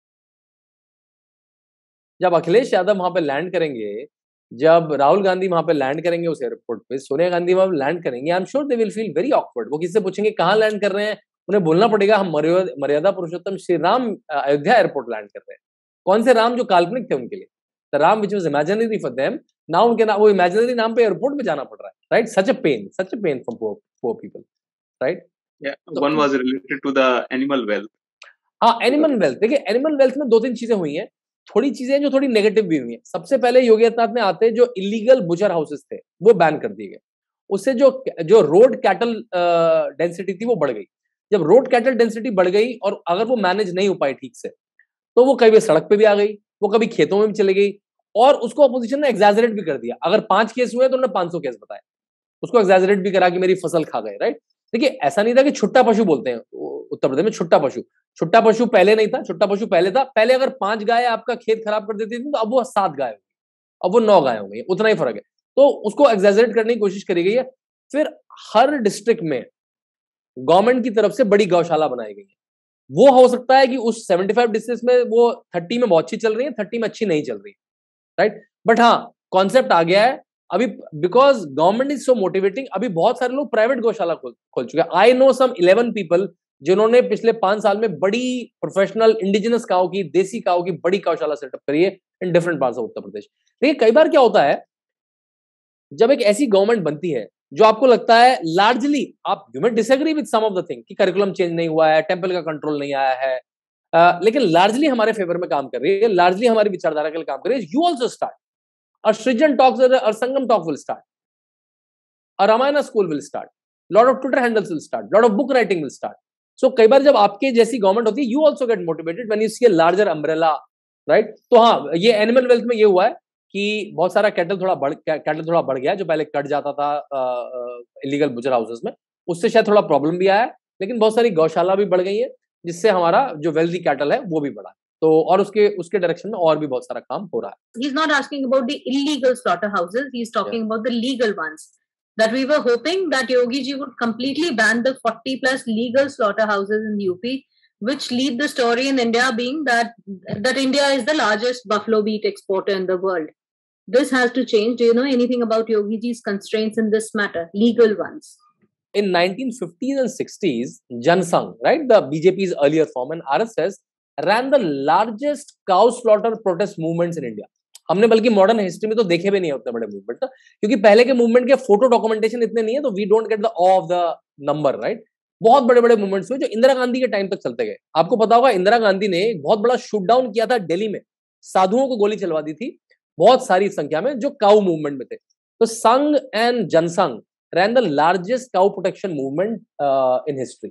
जब अखिलेश यादव वहां पे लैंड करेंगे, जब राहुल गांधी वहां पे लैंड करेंगे उस एयरपोर्ट पे, सोनिया गांधी वहां लैंड करेंगे, I am sure they will feel very awkward. वो किससे पूछेंगे कहाँ लैंड कर रहे हैं, उन्हें बोलना पड़ेगा हम मर्यादा पुरुषोत्तम श्री राम अयोध्या एयरपोर्ट लैंड कर रहे हैं. कौन से राम? जो काल्पनिक थे उनके लिए, the Ram which was imaginary for them, now उनके नाम, वो इमेजिनरी नाम पे एयरपोर्ट पे जाना पड़ रहा है, right? Such a pain, such a pain for poor people, right? Yeah, one was related to the animal wealth. हाँ, एनिमल वेल्थ. देखिए, एनिमल वेल्थ में दो तीन चीजें हुई हैं. थोड़ी चीजें जो थोड़ी नेगेटिव भी हुई हैं. सबसे पहले योगी आदित्यनाथ में आते जो इलीगल बुचर हाउसेस थे वो बैन कर दिए गए. उससे जो जो रोड कैटल डेंसिटी थी वो बढ़ गई. जब रोड कैटल डेंसिटी बढ़ गई और अगर वो मैनेज नहीं हो पाई ठीक से, तो वो कभी सड़क पे भी आ गई, वो कभी खेतों में भी चली गई, और उसको अपोजिशन ने एग्जैजरेट भी कर दिया. अगर पांच केस हुए तो उन्होंने पांच सौ केस बताए. उसको एग्जैजरेट भी करा कि मेरी फसल खा गए. राइट. देखिए, ऐसा नहीं था कि छुट्टा पशु बोलते हैं उत्तर प्रदेश में. छुट्टा पशु छुट्टा पशु पहले नहीं था. छुट्टा पशु पहले था. पहले अगर पांच गाय आपका खेत खराब कर देती थी तो अब वो सात गाय हो गई, अब वो नौ गाय हो गई. उतना ही फर्क है. तो उसको एग्जैजरेट करने की कोशिश करी गई है. फिर हर डिस्ट्रिक्ट में गवर्नमेंट की तरफ से बड़ी गौशाला बनाई गई है. वो हो सकता है कि उस पचहत्तर डिस्ट्रिक्ट में वो तीस में बहुत अच्छी चल रही है, तीस में अच्छी नहीं चल रही है. राइट. बट हाँ, कॉन्सेप्ट आ गया है अभी, because government is so motivating. अभी बहुत सारे लोग प्राइवेट गौशाला खोल खोल चुके हैं. I know some eleven people जिन्होंने पिछले पांच साल में बड़ी प्रोफेशनल इंडिजिनस काऊ की, देसी काऊ की बड़ी गौशाला सेटअप करी है in different parts of Uttar Pradesh. देखिए, कई बार क्या होता है, जब एक ऐसी गवर्नमेंट बनती है जो आपको लगता है लार्जली, आप यू में disagree with some of the thing कि करिकुलम चेंज नहीं हुआ है, टेम्पल का कंट्रोल नहीं आया है, uh, लेकिन लार्जली हमारे फेवर में काम कर रही है, लार्जली हमारी विचारधारा के लिए काम कर रही है. You also start a Srijan talks or a Sangam talk will start, a Ramayana school will start, lot of Twitter handles will start, lot of book writing will start. So कई बार जब आपके जैसी गवर्नमेंट होती है, you also get motivated when you see a larger umbrella, right? तो हाँ, ये animal wealth में ये हुआ है कि बहुत सारा कैटल थोड़ा बढ़ कैटल थोड़ा बढ़ गया, जो पहले कट जाता था इलीगल बुचर हाउसेस में. उससे शायद थोड़ा प्रॉब्लम भी आया है, लेकिन बहुत सारी गौशाला भी बढ़ गई है, जिससे हमारा जो वेल्दी कैटल है वो भी बढ़ा है. तो और उसके उसके डायरेक्शन में और भी बहुत सारा काम हो रहा है. He is not asking about the illegal slaughterhouses. He is talking yeah. about the legal ones. That we were hoping that Yogi ji would completely ban the forty plus legal slaughterhouses in U P, which lead the story in India being that that India is the largest buffalo meat exporter in the world. This has to change. Do you know anything about Yogi ji's constraints in this matter? Legal ones. In nineteen fifties and sixties, Jansangh, right, the B J P's earlier form, and R S S ran the largest cow slaughter protest movements in India. हमने बल्कि modern history में तो देखे भी नहीं उतने बड़े movement, क्योंकि पहले के मूवमेंट के फोटो डॉक्यूमेंटेशन इतने नहीं है, तो we don't get the awe of the number. Right. बहुत बड़े बड़े मूवमेंट्स हुए जो इंदिरा गांधी के टाइम तक चलते गए. आपको पता होगा, इंदिरा गांधी ने एक बहुत बड़ा शूट डाउन किया था दिल्ली में, साधुओं को गोली चलवा दी थी बहुत सारी संख्या में जो काउ मूवमेंट में थे. तो Sangh and Jansangh ran the largest cow protection movement uh, in history.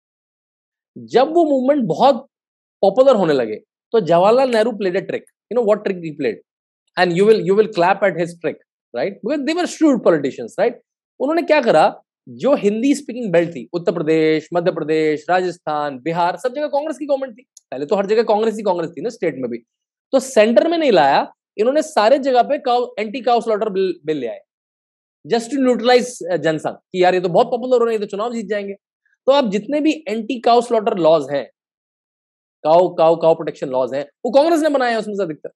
जब वो मूवमेंट बहुत पॉपुलर होने लगे, तो Jawaharlal Nehru played a trick. You know what trick he played? And you will you will clap at his trick, right? Because they were shrewd politicians, right? उन्होंने क्या करा, जो हिंदी स्पीकिंग बेल्ट थी, उत्तर प्रदेश, मध्य प्रदेश, राजस्थान, बिहार, सब जगह कांग्रेस की गवर्नमेंट थी. पहले तो हर जगह कांग्रेस ही कांग्रेस थी ना, स्टेट में भी. तो सेंटर में नहीं लाया, इन्होंने सारे जगह पे cow anti cow slaughter bill bill ले आए, जस्ट टू न्यूट्रलाइज जनसंघ कि यार ये तो बहुत पॉपुलर हो रहे हैं, तो चुनाव जीत जाएंगे. तो अब जितने भी एंटी काउ स्लॉटर लॉज हैं, cow cow cow protection laws हैं, वो कांग्रेस ने बनाए हैं उसमें से अधिकतर.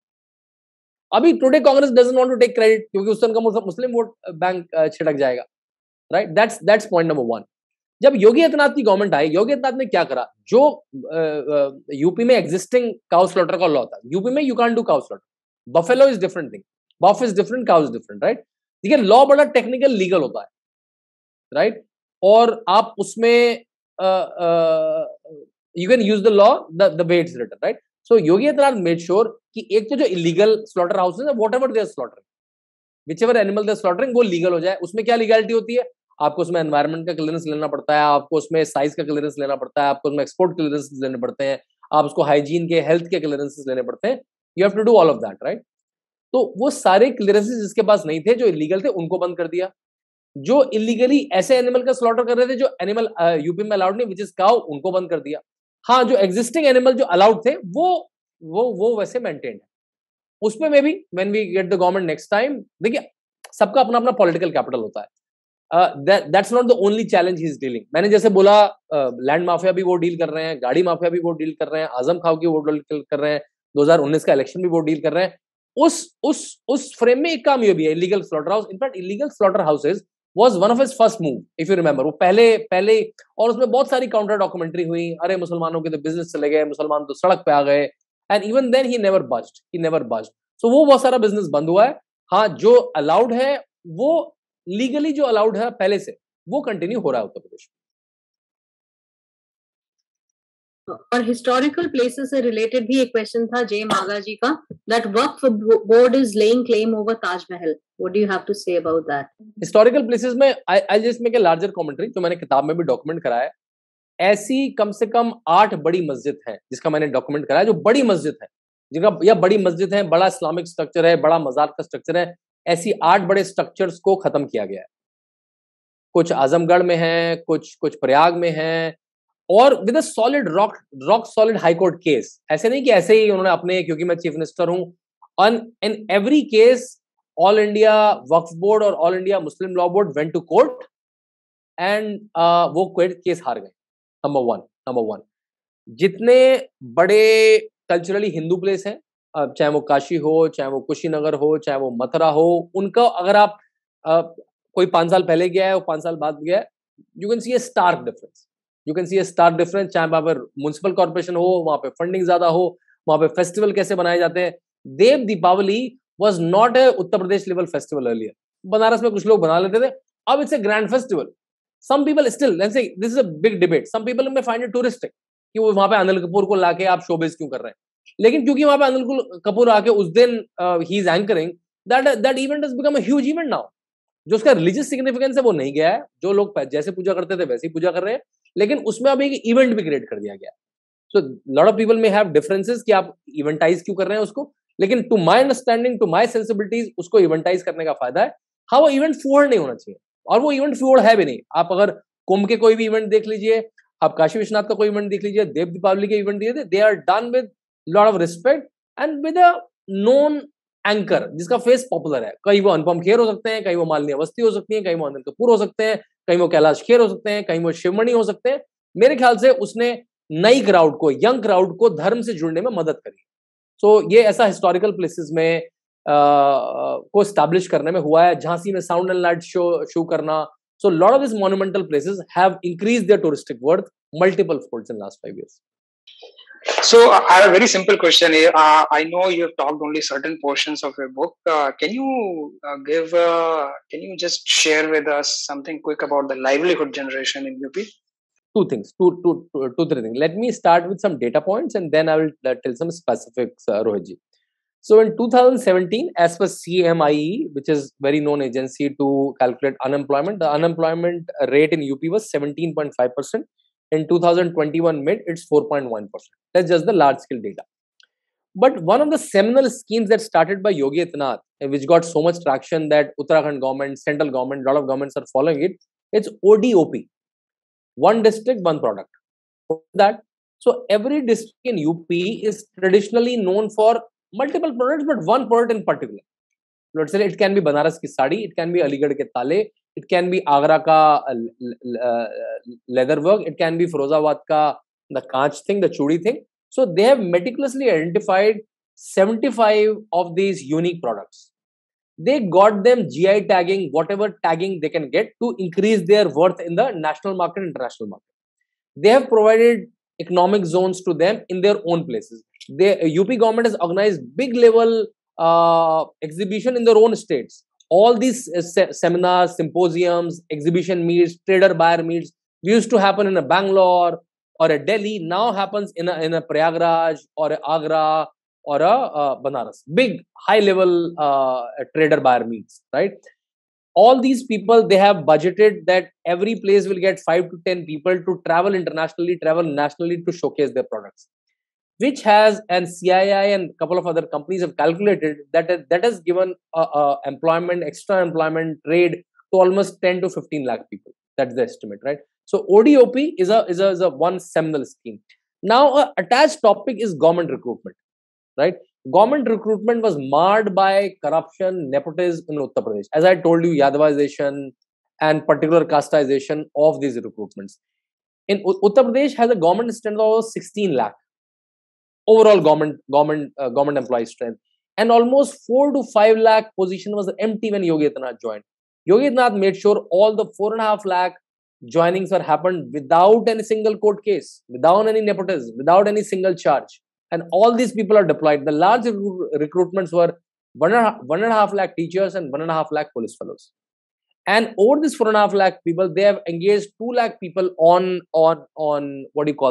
अभी today Congress doesn't want to take credit, क्योंकि उससे उनका मुस्लिम वोट बैंक छिड़क जाएगा. Right. That's that's point number one. जब योगी आदित्यनाथ की गवर्नमेंट आई, योगी आदित्यनाथ ने क्या करा, जो यूपी में एग्जिस्टिंग काउ स्लॉटर का लॉ था, यूपी में you can't do cow slaughter. Buffalo is different thing, buff is different, cow is different. Right. देखिए, लॉ बड़ा टेक्निकल लीगल होता है. राइट. और आप उसमें you can use the law the way it's written. Right. So Yogi Adityanath made sure कि एक तो जो इलीगल स्लॉटर हाउसेस है, whatever they are slaughtering, whichever animal they are slaughtering, वो लीगल हो जाए. उसमें क्या लीगलिटी होती है, आपको उसमें एनवायरमेंट का क्लियरेंस लेना पड़ता है, आपको उसमें साइज का क्लियरेंस लेना पड़ता है, आपको उसमें एक्सपोर्ट क्लियरेंस लेने पड़ते हैं, आप उसको हाइजीन के, हेल्थ के क्लियरेंसेस लेने पड़ते हैं. You have to do all of that. Right. तो वो सारे क्लियरेंसेस जिसके पास नहीं थे, जो इलीगल थे, उनको बंद कर दिया. जो इलीगली ऐसे एनिमल का स्लॉटर कर रहे थे जो एनिमल यूपी में अलाउड नहीं, विच इज काउ, उनको बंद कर दिया. हाँ, जो एग्जिस्टिंग एनिमल जो अलाउड थे वो वो वो वैसे मेंटेन है. उसमें may be when we get the government next time, देखिए सबका अपना अपना पॉलिटिकल कैपिटल होता है. That's not the only challenge he is dealing. मैंने जैसे बोला, लैंड uh, माफिया भी वो डील कर रहे हैं, गाड़ी माफिया भी वो डील कर रहे हैं, आजम खान की वो डील कर रहे हैं, दो हज़ार उन्नीस का इलेक्शन भी वो डील कर रहे हैं. उस उस उस फ्रेम में एक काम ये भी है, illegal slaughter house. In fact illegal slaughter houses was one of his first move, if you remember. वो पहले पहले और उसमें बहुत सारी काउंटर डॉक्यूमेंट्री हुई, अरे मुसलमानों के तो बिजनेस चले गए, मुसलमान तो सड़क पे आ गए, and even then he never budged, he never budged. So वो बहुत सारा बिजनेस बंद हुआ है. हाँ, जो अलाउड है, वो लीगली जो अलाउड है पहले से, वो कंटिन्यू हो रहा है उत्तर प्रदेश में. और historical places से related भी एक question था जय मागा जी का, that Waqf board is laying claim over Taj Mahal. What do you have to say about that? Historical places में I I'll just make a larger commentary जो मैंने किताब में भी document करा है. ऐसी कम से कम आठ बड़ी मस्जिद हैं जिसका मैंने document करा है, जो बड़ी मस्जिद है, जिनका या बड़ी मस्जिद है, बड़ा इस्लामिक स्ट्रक्चर है, बड़ा मजार का स्ट्रक्चर है, ऐसी आठ बड़े स्ट्रक्चर्स को खत्म किया गया है. कुछ आजमगढ़ में है, कुछ कुछ प्रयाग में है, और with a solid rock rock solid high court case. ऐसे नहीं कि ऐसे ही उन्होंने अपने, क्योंकि मैं चीफ मिनिस्टर हूं, on in every case all India Waqf board और all India Muslim law board went to court and वो केस हार गए. नंबर वन नंबर वन जितने बड़े कल्चरली हिंदू प्लेस हैं, चाहे वो काशी हो, चाहे वो कुशीनगर हो, चाहे वो मथुरा हो, उनका अगर आप आ, कोई पांच साल पहले गया है और पांच साल बाद गया है, you can see a stark difference. You can see a stark difference. चाहे वहां पर म्युनिसिपल कॉर्पोरेशन हो, वहां पे फंडिंग ज्यादा हो, वहां पे फेस्टिवल कैसे बनाए जाते हैं. Dev Deepawali was not a Uttar Pradesh level festival earlier. Banaras में कुछ लोग बना लेते थे, अब it's a grand festival. Some people still, let's say this is a big debate, some people may find it touristic कि वो वहां पे अनिल कपूर को लाके आप शोबिज क्यों कर रहे हैं. लेकिन क्योंकि वहां पे अनिल कपूर आके उस दिन ही is anchoring, that that event has become a huge event now. जो उसका रिलीजियस सिग्निफिकेंस है वो नहीं गया है, जो लोग जैसे पूजा करते थे वैसे ही पूजा कर रहे हैं, लेकिन उसमें अब एक इवेंट भी क्रिएट कर दिया गया. So lot of people may have differences कि आप इवेंटाइज क्यों कर रहे हैं उसको, लेकिन to my understanding, to my sensibilities, उसको इवेंटाइज करने का फायदा है. हाँ, वो इवेंट फूड नहीं होना चाहिए, और वो इवेंट फूड है भी नहीं. आप अगर कुंभ के कोई भी इवेंट देख लीजिए, आप काशी विश्वनाथ का कोई इवेंट देख लीजिए, देव दीपावली के इवेंट दिए, they are done with lot of respect and with a known anchor जिसका फेस पॉपुलर है. कहीं वो अनुपम खेर हो सकते हैं, कहीं वो मालिनी अवस्थी हो सकती है, कहीं वो अनिल कपूर हो सकते हैं, कहीं वो कैलाश खेर हो सकते हैं, कहीं वो शिवमणि हो सकते हैं. मेरे ख्याल से उसने नई क्राउड को, यंग क्राउड को धर्म से जुड़ने में मदद करी. सो so, ये ऐसा हिस्टोरिकल प्लेसेस में आ, को स्टैब्लिश करने में हुआ है. झांसी में sound and light show show करना. So lot of this monumental places have increased their touristic worth multiple folds in last five years. So I have a very simple question here. Uh, I know you have talked only certain portions of your book. Uh, can you uh, give? Uh, can you just share with us something quick about the livelihood generation in U P? Two things, two, two, two, two, three things. Let me start with some data points, and then I will uh, tell some specifics, uh, Rohitji. So in two thousand seventeen, as per C M I E, which is very known agency to calculate unemployment, the unemployment rate in U P was seventeen point five percent. In two thousand twenty-one mid, it's four point one percent. That's just the large scale data. But one of the seminal schemes that started by Yogi Adityanath, which got so much traction that Uttarakhand government, central government, a lot of governments are following it, it's O D O P. One district, one product. That so every district in U P is traditionally known for multiple products, but one product in particular. Let's say it can be Banaras ki sari, it can be Aligarh ke tale, it can be Agra ka uh, leather work, it can be Firozabad ka the kaanch thing, the chudi thing. So they have meticulously identified seventy-five of these unique products. They got them G I tagging, whatever tagging they can get to increase their worth in the national market, international market. They have provided economic zones to them in their own places. The U P government has organized big level uh, exhibition in their own states. All these uh, se- seminars, symposiums, exhibition meets, trader buyer meets, we used to happen in a Bangalore or a Delhi, now happens in a, in a Prayagraj or a Agra or a uh, Banaras. Big high level uh, trader buyer meets, right? All these people, they have budgeted that every place will get five to ten people to travel internationally, travel nationally to showcase their products, which has, and C I I and a couple of other companies have calculated that that has given uh, uh, employment, extra employment, trade to almost ten to fifteen lakh people. That's the estimate, right? So O D O P is a is a, is a one seminal scheme. Now, a attached topic is government recruitment, right? Government recruitment was marred by corruption, nepotism in Uttar Pradesh. As I told you, Yadavization and particular casteization of these recruitments. In Uttar Pradesh has a government strength of sixteen lakh. Overall government government uh, government employee strength, and almost four to five lakh position was empty when Yogi Adityanath joined. Yogi Adityanath made sure all the four and a half lakh joinings were happened without any single court case, without any nepotism, without any single charge, and all these people are deployed. The large recru- recruitments were one and, a, one and a half lakh teachers and one and a half lakh police fellows. And over this four and a half lakh people, they have engaged two lakh people on on on what do you call that?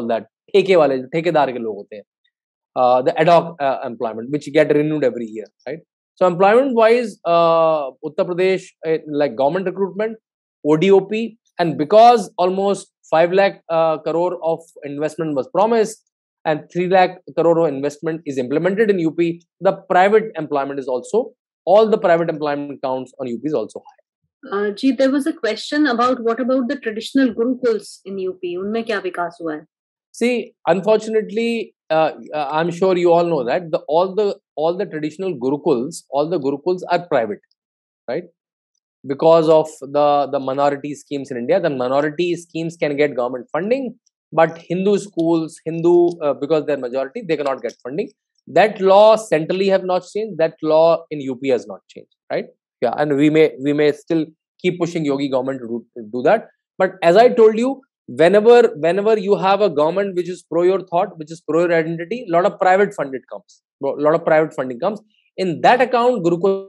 ठेके वाले, ठेकेदार के लोग होते हैं, uh, the ad hoc uh, employment which get renewed every year, right? So employment wise, uh, Uttar Pradesh, uh, like government recruitment, O D O P, and because almost five lakh uh, crore of investment was promised and three lakh crore of investment is implemented in U P, the private employment is also, all the private employment counts on U P is also high. Uh, Ji, there was a question about what about the traditional gurukuls in U P? उनमें क्या विकास हुआ है? See, unfortunately, uh, uh, I'm sure you all know that the all the all the traditional gurukuls, all the gurukuls are private, right? Because of the the minority schemes in India, the minority schemes can get government funding, but Hindu schools, Hindu uh, because they're majority, they cannot get funding. That law centrally have not changed. That law in U P has not changed, right? Yeah, and we may we may still keep pushing Yogi government to do, to do that. But as I told you, whenever whenever you have a government which is pro your thought, which is pro your identity, a lot of private funded comes, a lot of private funding comes in that account. Gurukul,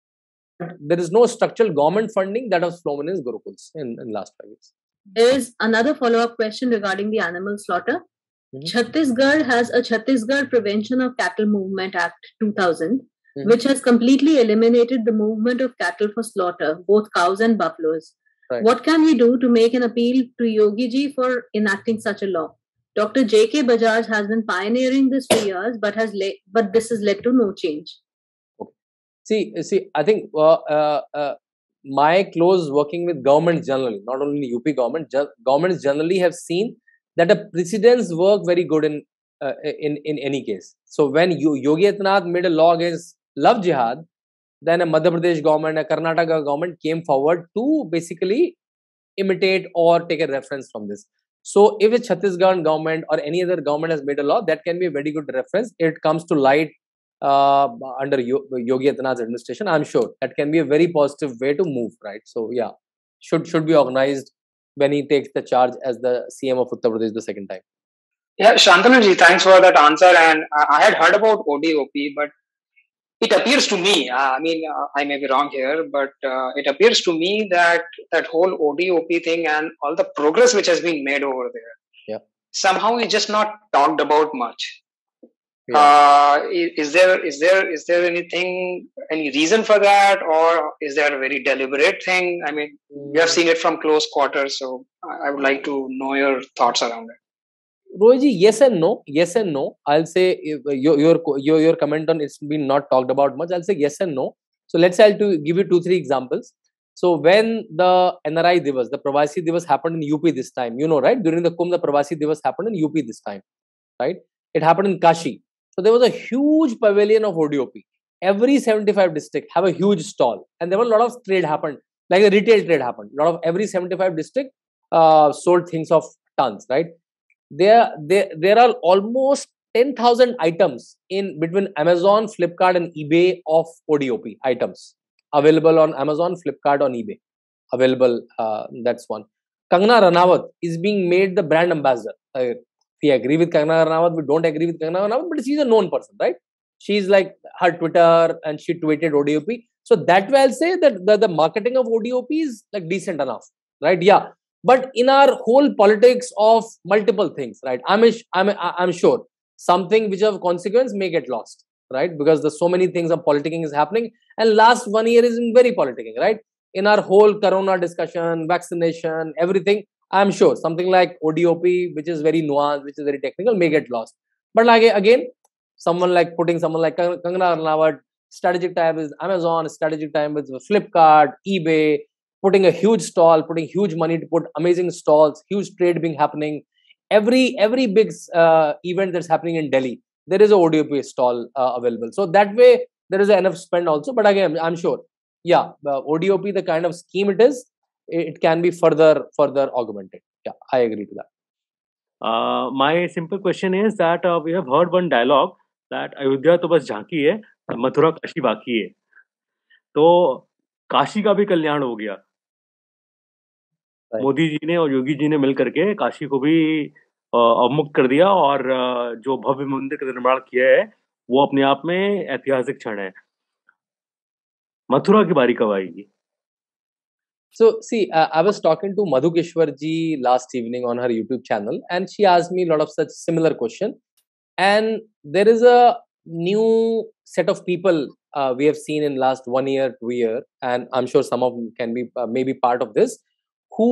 there is no structural government funding that has flown in gurukuls in, in last five years. There is another follow-up question regarding the animal slaughter. Mm-hmm. Chhattisgarh has a Chhattisgarh Prevention of Cattle Movement Act two thousand, mm-hmm. which has completely eliminated the movement of cattle for slaughter, both cows and buffaloes. Right. What can we do to make an appeal to Yogi ji for enacting such a law? Doctor J K Bajaj has been pioneering this for years, but has le- but this has led to no change. Okay. See, see, I think uh, uh, uh, my close working with governments generally, not only U P government, ge- governments generally have seen that the precedents work very good in uh, in in any case. So when you, Yogi Adityanath made a law against love jihad, then a Madhya Pradesh government, a Karnataka government came forward to basically imitate or take a reference from this. So if a Chhattisgarh government or any other government has made a law, that can be a very good reference. It comes to light uh, under Yogi Adityanath's administration. I'm sure that can be a very positive way to move, right? So yeah, should should be organized when he takes the charge as the C M of Uttar Pradesh the second time. Yeah, Shantanu ji, thanks for that answer. And I had heard about O D O P, but it appears to me, uh, I mean, uh, I may be wrong here, but uh, it appears to me that that whole O D O P thing and all the progress which has been made over there, yeah, somehow is just not talked about much. Yeah. Uh, is there is there is there anything, any reason for that, or is there a very deliberate thing? I mean, we have seen it from close quarters, so I would like to know your thoughts around it. Rohiji, yes and no. Yes and no. I'll say your your your, your comment on it's been not talked about much. I'll say yes and no. So let's say I'll to give you two three examples. So when the N R I Divas, the Pravasi Divas happened in U P this time, you know, right? During the Kumbh, the Pravasi Divas happened in U P this time, right? It happened in Kashi. So there was a huge pavilion of O D O P. Every seventy-five district have a huge stall, and there were a lot of trade happened, like the retail trade happened. A lot of every seventy-five district uh, sold things of tons, right? There, there, there are almost ten thousand items in between Amazon, Flipkart, and eBay of O D O P items available on Amazon, Flipkart, on eBay. Available. Uh, that's one. Kangana Ranawat is being made the brand ambassador. Uh, we agree with Kangana Ranawat, we don't agree with Kangana Ranawat, but she's a known person, right? She's like her Twitter and she tweeted O D O P. So that way I'll say that the, the marketing of O D O P is like decent enough, right? Yeah. But in our whole politics of multiple things, right? I'm, I'm, I'm sure something which have consequence may get lost, right? Because there's so many things of politicking is happening. And last one year is very politicking, right? In our whole corona discussion, vaccination, everything, I'm sure something like O D O P, which is very nuanced, which is very technical, may get lost. But like, again, someone like putting someone like Kangana Ranawat, strategic time with Amazon, strategic time with Flipkart, eBay, putting a huge stall, putting huge money to put amazing stalls, huge trade being happening. Every every big uh, event that's happening in Delhi, there is a O D O P stall uh, available. So that way, there is enough spend also. But again, I'm sure, yeah, uh, O D O P, the kind of scheme it is, it can be further further augmented. Yeah, I agree to that. Uh, my simple question is that uh, we have heard one dialogue that Ayodhya to bas jhanki hai, Mathura Kashi baki hai. तो काशी का भी कल्याण हो गया. मोदी जी ने और योगी जी ने मिल करके काशी को भी अवमुक्त कर दिया और जो भव्य मंदिर का निर्माण किया है वो अपने आप में ऐतिहासिक क्षण है. मथुरा की बारी कब आएगी? So see, uh, I was talking to Madhu Kishwar ji last evening on her YouTube channel, and she asked me a lot of such similar question. And there is a new set of people uh, we have seen in last one year, two year, and I'm sure some of them can be uh, maybe part of this. Who,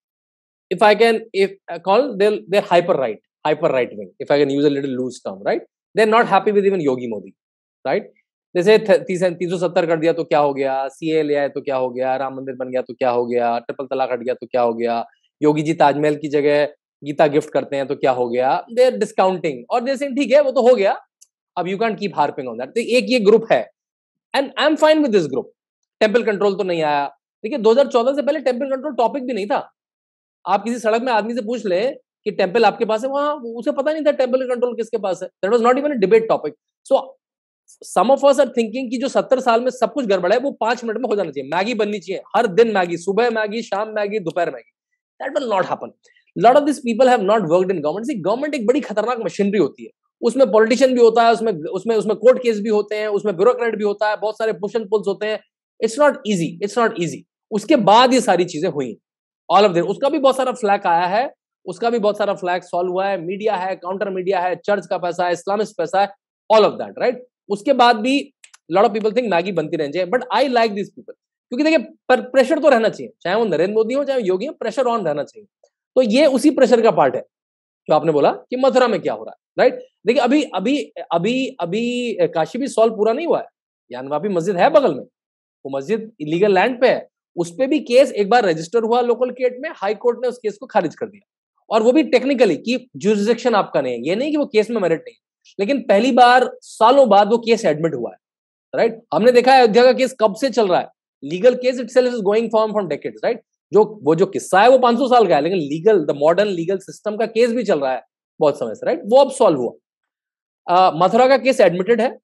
if I can, if I call, they're they're hyper right, hyper right wing. If I can use a little loose term, right? They're not happy with even Yogi Modi, right? जैसे तीन सौ सत्तर कर दिया तो क्या हो गया, सीए ले आए तो क्या हो गया, राम मंदिर बन गया तो क्या हो गया, ट्रिपल तलाक हट गया तो क्या हो गया, योगी जी ताजमहल की जगह गीता गिफ्ट करते हैं तो क्या हो गया. दे आर डिस्काउंटिंग और दे सेइंग ठीक है वो तो हो गया, अब you can't keep harping on that. तो एक ये ग्रुप है and I am fine with this group. Temple control तो नहीं आया. देखिए दो हज़ार चौदह से पहले टेम्पल कंट्रोल टॉपिक भी नहीं था. आप किसी सड़क में आदमी से पूछ ले कि टेम्पल आपके पास है, वहां उसे पता नहीं था टेम्पल कंट्रोल किसके पास है. That was not even a debate topic. So some of us are thinking कि जो सत्तर साल में सब कुछ गड़बड़ है वो पांच मिनट में हो जाना चाहिए. मैगी बननी चाहिए हर दिन, मैगी सुबह, मैगी शाम, मैगी दोपहर, Maggi. That will not happen. Lot of this people have not worked in government. See government एक बड़ी खतरनाक मशीनरी होती है. उसमें पॉलिटिशियन भी होता है, उसमें उसमें उसमें कोर्ट केस भी होते हैं, उसमें ब्यूरोक्रेट भी होता है, बहुत सारे पुश एंड पुल्स होते हैं. It's not easy, it's not easy. उसके बाद ये सारी चीजें हुई ऑल ऑफ देम. उसका भी बहुत सारा फ्लैग आया है, उसका भी बहुत सारा फ्लैग सॉल्व हुआ है. मीडिया है, काउंटर मीडिया है, चर्च का पैसा है, इस्लामिस्ट पैसा है, ऑल ऑफ दैट, राइट. उसके बाद भी lot of people think Maggi बनती रहनी चाहिए, but I like this people. क्योंकि देखिए प्रेशर तो रहना चाहिए, चाहे वो नरेंद्र मोदी हो चाहे योगी हो, प्रेशर ऑन रहना चाहिए. तो ये उसी प्रेशर का पार्ट है जो आपने बोला कि मथुरा में क्या हो रहा है, राइट. देखिए अभी अभी अभी अभी काशी भी सॉल्व पूरा नहीं हुआ है. यानवापी मस्जिद है बगल में, वो मस्जिद इलीगल लैंड पे है. उस पर भी केस एक बार रजिस्टर हुआ लोकल कोर्ट में, हाई कोर्ट ने उस केस को खारिज कर दिया. और वो भी टेक्निकली कि जुरिसडिक्शन आपका नहीं है. ये नहीं कि वो केस में मेरिट नहीं, लेकिन पहली बार सालों बाद वो केस एडमिट हुआ है, राइट. हमने देखा है अयोध्या का केस कब से चल रहा है. Legal case itself is going for from decades, right. जो वो जो किस्सा है वो पांच सौ साल का है, लेकिन legal the modern legal system का केस भी चल रहा है बहुत समय से, राइट. वो अब सॉल्व हुआ. मथुरा का केस एडमिटेड है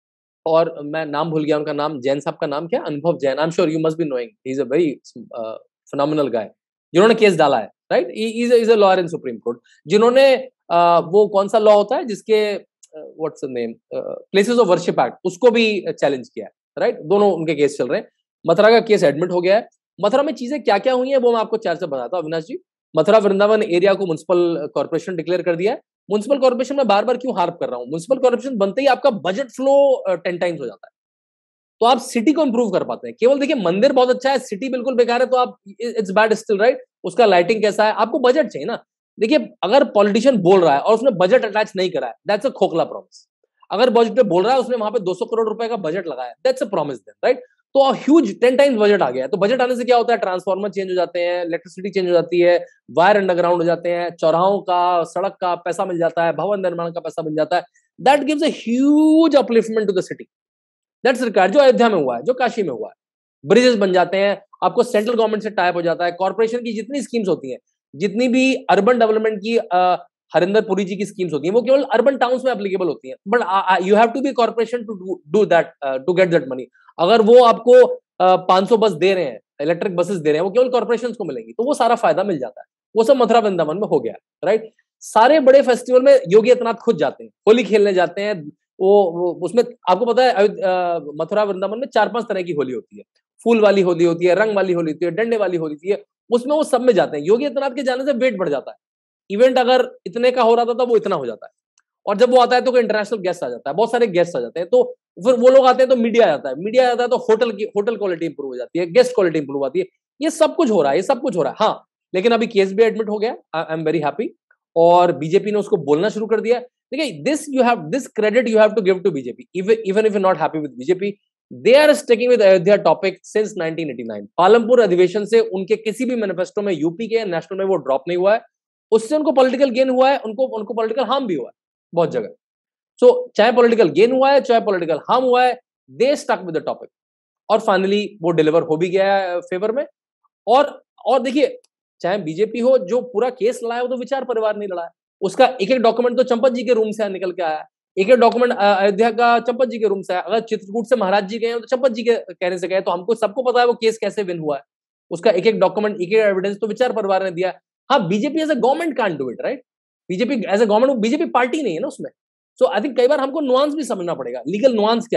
और मैं नाम भूल गया उनका नाम, जैन साहब का नाम क्या, Anubhav Jain. I am sure you must be knowing, he is a very phenomenal guy जिन्होंने केस डाला है, right. He is a lawyer in supreme court. जिन्होंने uh, वो कौन सा लॉ होता है जिसके what's the name, places of worship act, उसको भी चैलेंज किया है, राइट. दोनों उनके केस चल रहे हैं. मथुरा का केस एडमिट हो गया है. मथुरा में चीजें क्या क्या हुई है वो मैं आपको चार से बताता हूँ अविनाश जी. मथुरा वृंदावन एरिया को म्युनिसिपल कॉर्पोरेशन डिक्लेयर कर दिया है. म्युनिसिपल कॉर्पोरेशन में बार बार क्यों हार्प कर रहा हूँ, म्युनिसिपल कॉर्पोरेशन बनते ही आपका बजट फ्लो टेन टाइम्स हो जाता है. तो आप सिटी को इंप्रूव कर पाते हैं. केवल देखिए मंदिर बहुत अच्छा है, सिटी बिल्कुल बेकार है, तो आप इट्स बैड स्टिल, राइट. उसका लाइटिंग कैसा है, आपको बजट चाहिए ना. देखिए अगर पॉलिटिशियन बोल रहा है और उसने बजट अटैच नहीं करा है, दैट्स अ खोखला प्रॉमिस. अगर बजट पे बोल रहा है, उसने वहां पे दो सौ करोड़ रुपए का बजट लगाया, that's a promise then, right. तो ह्यूज टेन टाइम्स बजट आ गया है. तो बजट आने से क्या होता है, ट्रांसफार्मर चेंज हो जाते हैं, इलेक्ट्रिसिटी चेंज हो जाती है, वायर अंडरग्राउंड हो जाते हैं, चौराहों का, सड़क का पैसा मिल जाता है, भवन निर्माण का पैसा मिल जाता है. That gives a huge upliftment to the city. That's required. जो अयोध्या में हुआ है, जो काशी में हुआ है, ब्रिजेस बन जाते हैं, आपको सेंट्रल गवर्नमेंट से टाइप हो जाता है. कॉर्पोरेशन की जितनी स्कीम्स होती हैं, जितनी भी अर्बन डेवलपमेंट की, हरिंदर पुरी जी की स्कीम्स होती हैं, वो केवल अर्बन टाउन्स में एप्लीकेबल होती हैं. But you have to be corporation to do that, to get that money. अगर वो आपको पांच सौ बस दे रहे हैं, इलेक्ट्रिक बसेस दे रहे हैं, वो केवल कॉर्पोरेशन को मिलेंगी, तो वो सारा फायदा मिल जाता है. वो सब मथुरा वृंदावन में हो गया, राइट. सारे बड़े फेस्टिवल में योगी आदित्यनाथ खुद जाते हैं, होली खेलने जाते हैं. वो, वो उसमें आपको पता है मथुरा वृंदावन में चार पांच तरह की होली होती है. फूल वाली होली होती है, रंग वाली होली होती है, डंडे वाली होली होती है. उसमें वो सब में जाते हैं. योगी आदित्यनाथ के जाने से वेट बढ़ जाता है. इवेंट अगर इतने का हो रहा था तो वो इतना हो जाता है. और जब वो आता है तो कोई इंटरनेशनल गेस्ट आ जाता है, बहुत सारे गेस्ट आ जाते हैं. तो फिर वो लोग आते हैं तो मीडिया आ जाता है, मीडिया आता है तो होटल की होटल क्वालिटी इंप्रूव हो जाती है, गेस्ट क्वालिटी इंप्रूव आती है. ये सब कुछ हो रहा है, ये सब कुछ हो रहा है. हाँ, लेकिन अभी केस भी एडमिट हो गया. I am very happy. और बीजेपी ने उसको बोलना शुरू कर दिया. देखिए this you have this credit you have to give to BJP. Even if you not happy with BJP, they are sticking with Ayodhya topic since nineteen eighty nine. Palampur अधिवेशन से उनके किसी भी मैनिफेस्टो में यूपी के नेशनल में वो ड्रॉप नहीं हुआ है. उससे उनको पॉलिटिकल गेन हुआ है, उनको उनको पॉलिटिकल हार्म भी हुआ है बहुत जगह. सो so, चाहे पॉलिटिकल गेन हुआ है, चाहे पॉलिटिकल हार्म हुआ है, they stuck with the topic. और फाइनली वो डिलीवर हो भी गया है फेवर में. और और देखिए चाहे बीजेपी हो, जो पूरा केस लड़ा है वो तो विचार परिवार नहीं लड़ा है. उसका एक एक डॉक्यूमेंट तो चंपत जी के रूम से निकल के आया. एक एक डॉक्यूमेंट अयोध्या का चंपत जी के रूम से आया. अगर चित्रकूट से महाराज जी गए तो चंपत जी के कहने से गए. तो हमको सबको पता है वो केस कैसे विन हुआ है. उसका एक एक डॉक्यूमेंट, एक एक एविडेंस तो विचार परिवार ने दिया. हाँ, BJP as a government can't do it, right. BJP as a government, BJP party नहीं है ना उसमें. सो आई थिंक कई बार हमको नुआंस भी समझना पड़ेगा. लीगल नुआंस क्या है.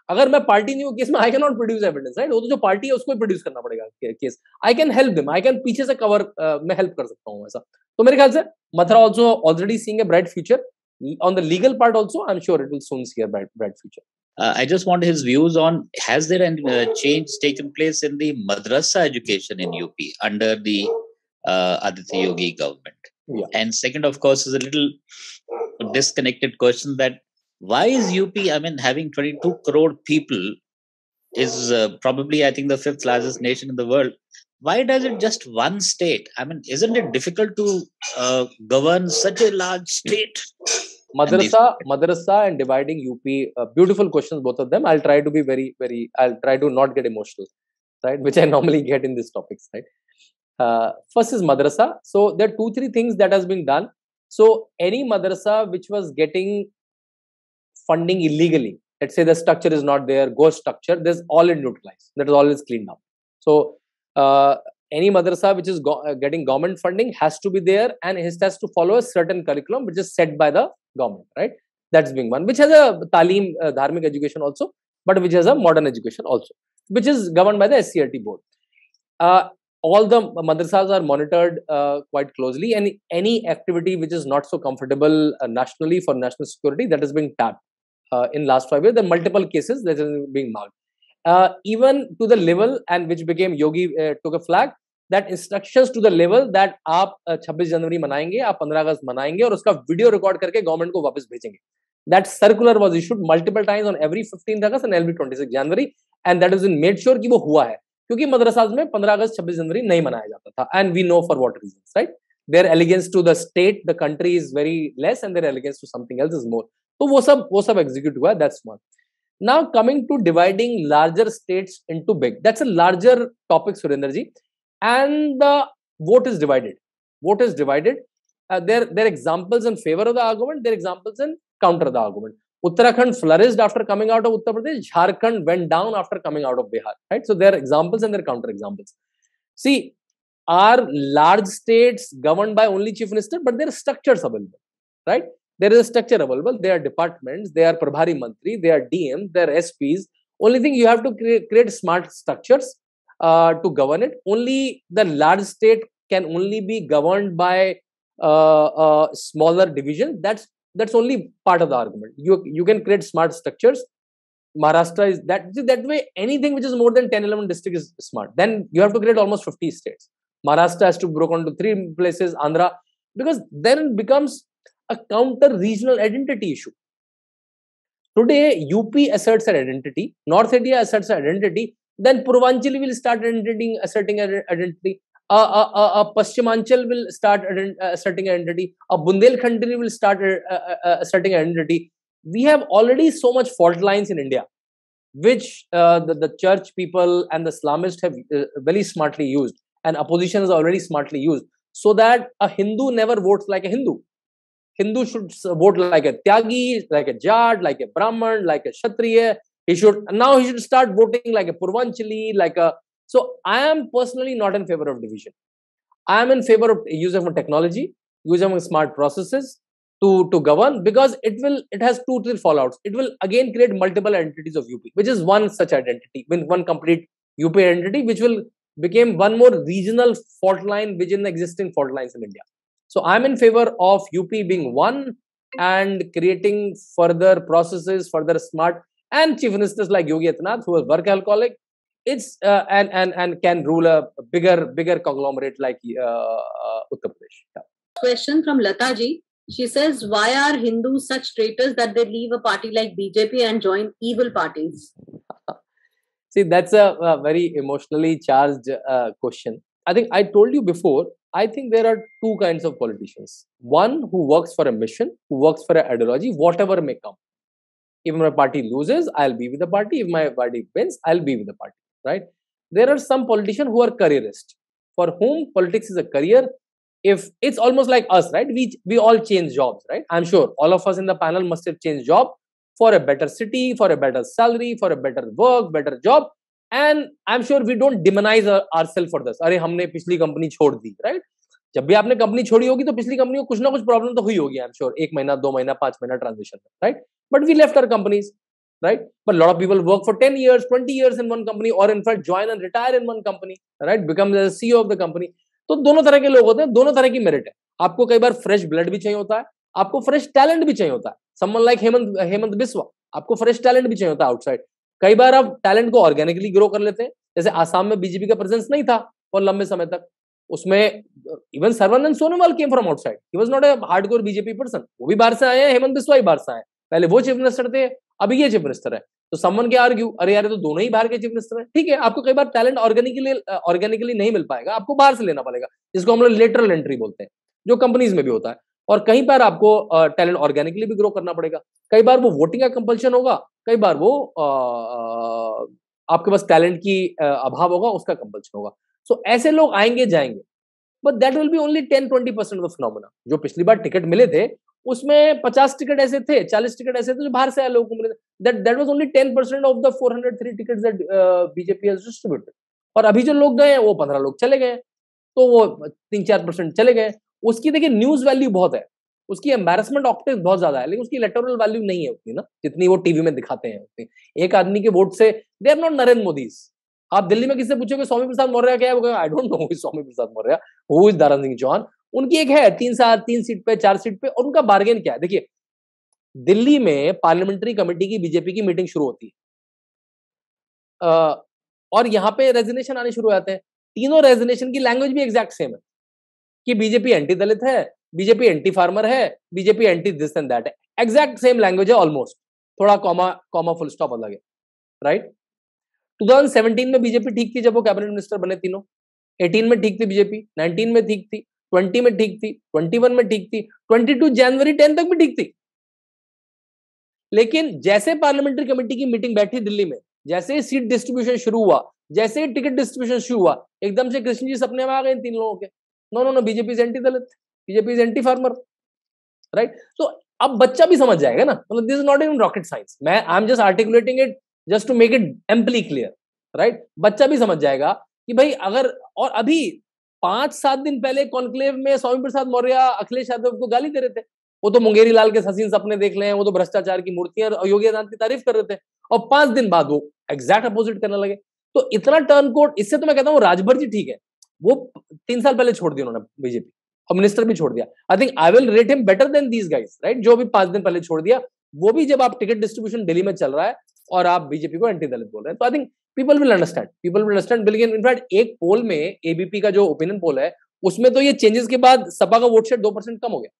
अगर मैं पार्टी नहीं हूँ केस में, I can not produce evidence, right? वो तो जो पार्टी है उसको ही प्रोड्यूस करना पड़ेगा case. I can help them, I can पीछे से कवर मैं हेल्प कर सकता हूँ ऐसा. तो मेरे ख्याल से Mathura also already seeing a bright future on the legal part also. I'm sure it will soon see a bright, bright future. Uh, I just want his views on, has there any uh, change taken place in the madrasa education in U P under the uh, Aditya Yogi government? Yeah. And second, of course, is a little disconnected question, that why is U P, I mean, having twenty-two crore people, is uh, probably, I think, the fifth largest nation in the world. Why does it just one state? I mean, isn't it difficult to uh, govern such a large state? Madrasa, madrasa and dividing U P, uh, beautiful questions, both of them. I'll try to be very, very, I'll try to not get emotional, right? Which I normally get in these topics, right? Uh, first is madrasa. So there are two, three things that has been done. So any madrasa which was getting funding illegally, let's say the structure is not there, ghost structure, there's all it neutralized. That is always cleaned up. So uh, any madrasa which is go- uh, getting government funding has to be there, and it has to follow a certain curriculum which is set by the government, right? That's being one, which has a talim, uh, dharmic education also, but which has a modern education also, which is governed by the S C R T board. Uh, all the madrasas are monitored uh, quite closely, and any activity which is not so comfortable uh, nationally for national security, that is being tapped. Uh, in last five years, there are multiple cases that are being marked. Uh, even to the level, and which became Yogi uh, took a flag, that instructions to the level that आप छब्बीस जनवरी मनाएंगे, आप पंद्रह अगस्त मनाएंगे और उसका video record करके government को वापस भेजेंगे. That circular was issued multiple times on every fifteenth August and every twenty-sixth January, and that has been made sure कि वो हुआ है, क्योंकि मदरसाज में पंद्रह अगस्त छब्बीस जनवरी नहीं मनाया जाता था, and we know for what reasons, right? Their allegiance to the state, the country is very less, and their allegiance to something else is more. तो वो सब वो सब execute हुआ है. That's one. Now coming to dividing larger states into big, that's a larger topic, Surendra ji, and the vote is divided. Vote is divided. Uh, there, there are examples in favor of the argument. There are examples in counter the argument. Uttarakhand flourished after coming out of Uttar Pradesh. Jharkhand went down after coming out of Bihar. Right. So there are examples and there are counter examples. See, are large states governed by only chief minister, but there are structures available. Right. There is a structure available. There are departments. There are Prabhari Mantri. There are D Ms. There are S Ps. Only thing you have to create, create smart structures uh, to govern it. Only the large state can only be governed by uh, uh, smaller division. That's that's only part of the argument. You you can create smart structures. Maharashtra is that that way. Anything which is more than ten, eleven districts is smart. Then you have to create almost fifty states. Maharashtra has to be broken into three places. Andhra, because then it becomes a counter regional identity issue. Today, U P asserts an identity. North India asserts an identity. Then Purvanchali will start identity, asserting an identity. A uh, uh, uh, Paschhimanchal will start uh, asserting identity. A Bundelkhandi will start uh, uh, asserting identity. We have already so much fault lines in India, which uh, the, the church people and the Islamists have uh, very smartly used, and opposition has already smartly used, so that a Hindu never votes like a Hindu. Hindu should vote like a Tyagi, like a Jat, like a Brahman, like a Kshatriya. He should now he should start voting like a Purvanchali, like a. So I am personally not in favor of division. I am in favor of use of technology, use of smart processes to to govern, because it will it has two three fallouts. It will again create multiple entities of U P, which is one such identity, one complete U P identity, which will become one more regional fault line within the existing fault lines in India. So I'm in favor of U P being one and creating further processes, further smart, and chief ministers like Yogi Adityanath, who is workaholic, it's uh, and and and can rule a bigger bigger conglomerate like uh, uh, Uttar Pradesh. Yeah. Question from Lata ji. She says, why are Hindus such traitors that they leave a party like B J P and join evil parties? See, that's a, a very emotionally charged uh, question. I think I told you before, I think there are two kinds of politicians. One who works for a mission, who works for an ideology, whatever may come. If my party loses, I'll be with the party. If my party wins, I'll be with the party. Right? There are some politicians who are careerists, for whom politics is a career. If it's almost like us, right? We we all change jobs, right? I'm sure all of us in the panel must have changed job for a better city, for a better salary, for a better work, better job. And I'm sure we don't demonize our, ourselves for this. अरे हमने पिछली company छोड़ दी, right? जब भी आपने company छोड़ी होगी तो पिछली कंपनी को कुछ ना कुछ प्रॉब्लम तो हुई होगी, I'm sure. एक महीना, दो महीना, पांच महीना transition, right? But we left our companies. right? But a lot of people work for ten years, twenty years in one company, or in fact join and retire in one company, right? Become the C E O of the company. तो दोनों तरह के लोग होते हैं, दोनों तरह की मेरिट है. आपको कई बार फ्रेश ब्लड भी चाहिए होता है, आपको फ्रेश टैलेंट भी चाहिए होता है. समवन लाइक हेमंत हेमंत बिस्वा, आपको फ्रेश टैलेंट भी चाहिए होता है आउटसाइड. कई बार आप टैलेंट को ऑर्गेनिकली ग्रो कर लेते हैं. जैसे आसाम में बीजेपी का प्रेजेंस नहीं था और लंबे समय तक, उसमें even Sarbananda Sonowal came from outside. He was not a hardcore BJP person. वो भी बाहर से आए हैं, हेमंत बिस्वा ही बाहर से आए. पहले वो चीफ मिनिस्टर थे, अभी ये चीफ मिनिस्टर है. तो समवन के आर्ग्यू, अरे यार तो दोनों ही बाहर के चीफ मिनिस्टर हैं. ठीक है, आपको कई बार टैलेंट ऑर्गेनिकली ऑर्गेनिकली नहीं मिल पाएगा, आपको बाहर से लेना पड़ेगा, जिसको हम लोग लेटरल एंट्री बोलते हैं, जो कंपनीज में भी होता है. और कहीं पर आपको टैलेंट ऑर्गेनिकली भी ग्रो करना पड़ेगा. कई बार वो वोटिंग का कंपल्शन होगा, कई बार वो आ, आ, आपके पास टैलेंट की अभाव होगा, उसका कंपल्शन होगा. सो ऐसे लोग आएंगे जाएंगे, but that will be only ten twenty percent of the phenomena. जो पिछली बार टिकट मिले थे उसमें पचास टिकट ऐसे थे, चालीस टिकट ऐसे थे जो बाहर से आए लोगों को मिले थे. That that was only ten percent of the four hundred three tickets that BJP has distributed. और अभी जो लोग गए हैं वो पंद्रह लोग चले गए, तो वो तीन चार परसेंट चले गए. उसकी देखिए न्यूज वैल्यू बहुत है, उसकी एम्बैरेसमेंट ऑप्टिक्स बहुत ज्यादा है, लेकिन उसकी इलेक्टोरल वैल्यू नहीं है उतनी ना, जितनी वो टीवी में दिखाते हैं उतनी. एक आदमी के वोट से they are not Narendra Modi. आप दिल्ली में किससे पूछोगे स्वामी प्रसाद मौर्य क्या है, वो I don't know Swami Prasad Maurya, who is Dara Singh Chauhan. उनकी एक है तीन सात तीन सीट पे, चार सीट पे, और उनका बार्गेन क्या है. देखिए दिल्ली में पार्लियामेंट्री कमेटी की बीजेपी की मीटिंग शुरू होती है, आ, और यहाँ पे रेजिग्नेशन आने शुरू हो जाते हैं. तीनों रेजिग्नेशन की लैंग्वेज भी एग्जैक्ट सेम है कि बीजेपी एंटी दलित है, बीजेपी एंटी फार्मर है, BJP anti this and that है. एग्जैक्ट सेम लैंग्वेज है ऑलमोस्ट, थोड़ा कॉमा कॉमा फुल स्टॉप अलग है, राइट. ट्वेंटी सेवनटीन में बीजेपी ठीक थी जब वो कैबिनेट मिनिस्टर बने तीनों. एटीन में ठीक थी बीजेपी, नाइनटीन में ठीक थी, ट्वेंटी में ठीक थी, ट्वेंटी वन में ठीक थी, ट्वेंटी टू जनवरी टेन तक भी ठीक थी. लेकिन जैसे पार्लियामेंट्री कमेटी की मीटिंग बैठी दिल्ली में, जैसे सीट डिस्ट्रीब्यूशन शुरू हुआ, जैसे टिकट डिस्ट्रीब्यूशन शुरू हुआ, एकदम से कृष्ण जी सपने में आ गए तीन लोगों के. No no no, BJP is anti Dalit, BJP is anti farmer, right. तो अब बच्चा भी समझ जाएगा ना, मतलब this is not even rocket science. मैं I am just articulating it just to make it amply clear, right. बच्चा भी समझ जाएगा कि भाई अगर, और अभी पांच सात दिन पहले कॉन्क्लेव में स्वामी प्रसाद मौर्य अखिलेश यादव को गाली दे रहे थे. वो तो मुंगेरी लाल के हसीन सपने देख ले, वो तो भ्रष्टाचार की मूर्तियां, और योगी आदित्यनाथ की तारीफ कर रहे थे, और पांच दिन बाद वो एग्जैक्ट अपोजिट करने लगे. तो इतना टर्न कोड, इससे तो मैं कहता हूँ राजभर जी ठीक है, वो तीन साल पहले छोड़ दिया उन्होंने बीजेपी, और मिनिस्टर भी छोड़ दिया. I think I will rate him better than these guys, right. जो भी पांच दिन पहले छोड़ दिया, वो भी जब आप टिकट डिस्ट्रीब्यूशन दिल्ली में चल रहा है और आप बीजेपी को एंटी दलित बोल रहे हैं, तो I think people will understand, people will understand. बिल्कुल, इनफैक्ट एक पोल में, एबीपी का जो ओपिनियन पोल है, उसमें तो ये चेंजेस के बाद सपा का वोट शेयर दो परसेंट कम हो गया.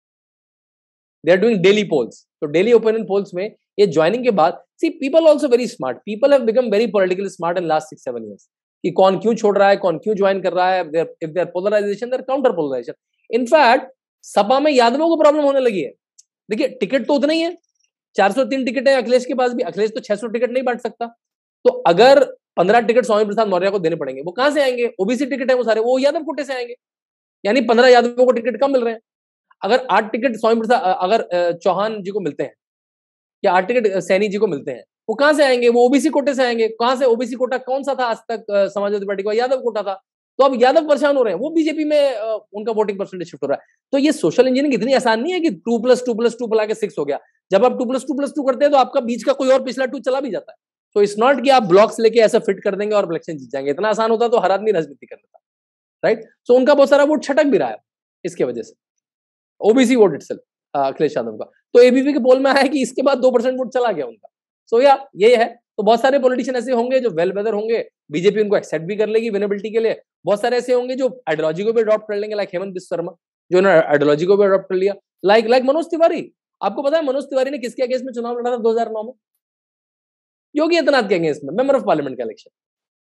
They are doing daily polls, तो डेली ओपिनियन पोल्स में ये ज्वाइनिंग के बाद, see people also very smart, people have become very politically smart in last six seven years, कि कौन क्यों छोड़ रहा है, कौन क्यों ज्वाइन कर रहा है. If there polarization, there counter polarization. In fact Sapa में यादवों को प्रॉब्लम होने लगी है. देखिए टिकट तो उतना ही है, चार सौ तीन टिकट है अखिलेश के पास भी, अखिलेश तो छह सौ टिकट नहीं बांट सकता. तो अगर पंद्रह टिकट स्वामी प्रसाद मौर्य को देने पड़ेंगे, वो कहां से आएंगे? ओबीसी टिकट है वो सारे, वो यादव कोटे से आएंगे, यानी पंद्रह यादवों को टिकट कम मिल रहे हैं. अगर आठ टिकट स्वामी प्रसाद, अगर चौहान जी को मिलते हैं, या आठ टिकट सैनी जी को मिलते हैं, वो कहां से आएंगे? वो ओबीसी कोटे से आएंगे. कहां से? ओबीसी कोटा कौन सा था आज तक समाजवादी पार्टी का? यादव कोटा था. तो अब यादव परेशान हो रहे हैं, वो बीजेपी में उनका वोटिंग परसेंटेज शिफ्ट हो रहा है. तो ये सोशल इंजीनियरिंग इतनी आसान नहीं है कि two plus two plus two मिला के सिक्स हो गया. जब आप two plus two plus two करते हैं तो आपका बीच का कोई और पिछला टू चला भी जाता है. तो इट्स नॉट कि आप ब्लॉक्स लेके ऐसा फिट कर देंगे और इलेक्शन जीत जाएंगे. इतना आसान होता तो हर आदमी राजनीति कर लेता, राइट. सो उनका बहुत सारा वोट छटक भी रहा है इसके वजह से, OBC vote itself, Akhilesh Yadav का. तो एबीपी के पोल में आया कि इसके बाद दो परसेंट वोट चला गया उनका. सो या ये है. तो बहुत सारे पॉलिटिशियन ऐसे होंगे जो वेल वेदर होंगे, बीजेपी उनको एक्सेप्ट भी कर लेगी विनेबिलिटी के लिए. बहुत सारे ऐसे होंगे जो आइडियोलॉजी को भी अडॉप्ट कर लेंगे, लाइक हेमंत बिस्वा शर्मा, जो उन्होंने आइडियोलॉजी को भी अडॉप्ट कर लिया. Like like Manoj Tiwari. आपको पता है मनोज तिवारी ने किसके अगेंस्ट में चुनाव लड़ा था दो हजार नौ में? योगी आदित्यनाथ के अगेंस्ट में, मेंबर ऑफ पार्लियामेंट का इलेक्शन,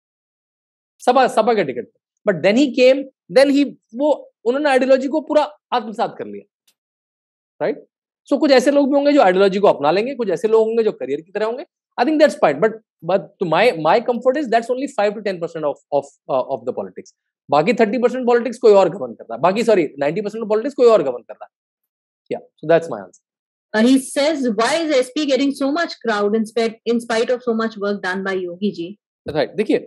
सपा सपा के टिकट पे. But then he came, then he वो उन्होंने आइडियोलॉजी को पूरा आत्मसात कर लिया, राइट. सो so, कुछ ऐसे लोग भी होंगे जो आइडियोलॉजी को अपना लेंगे, कुछ ऐसे लोग होंगे जो करियर की तरह होंगे. I think that's fine, but but to my my comfort is that's only five to ten percent of of of the politics. बाकी थर्टी परसेंट पॉलिटिक्स कोई और गवर्न कर रहा है, बाकी sorry ninety percent of politics कोई और govern कर रहा है. या so that's my answer. Uh, he says, why is S P getting so much crowd in spite, in spite of so much work done by Yogi ji? Right. देखिए,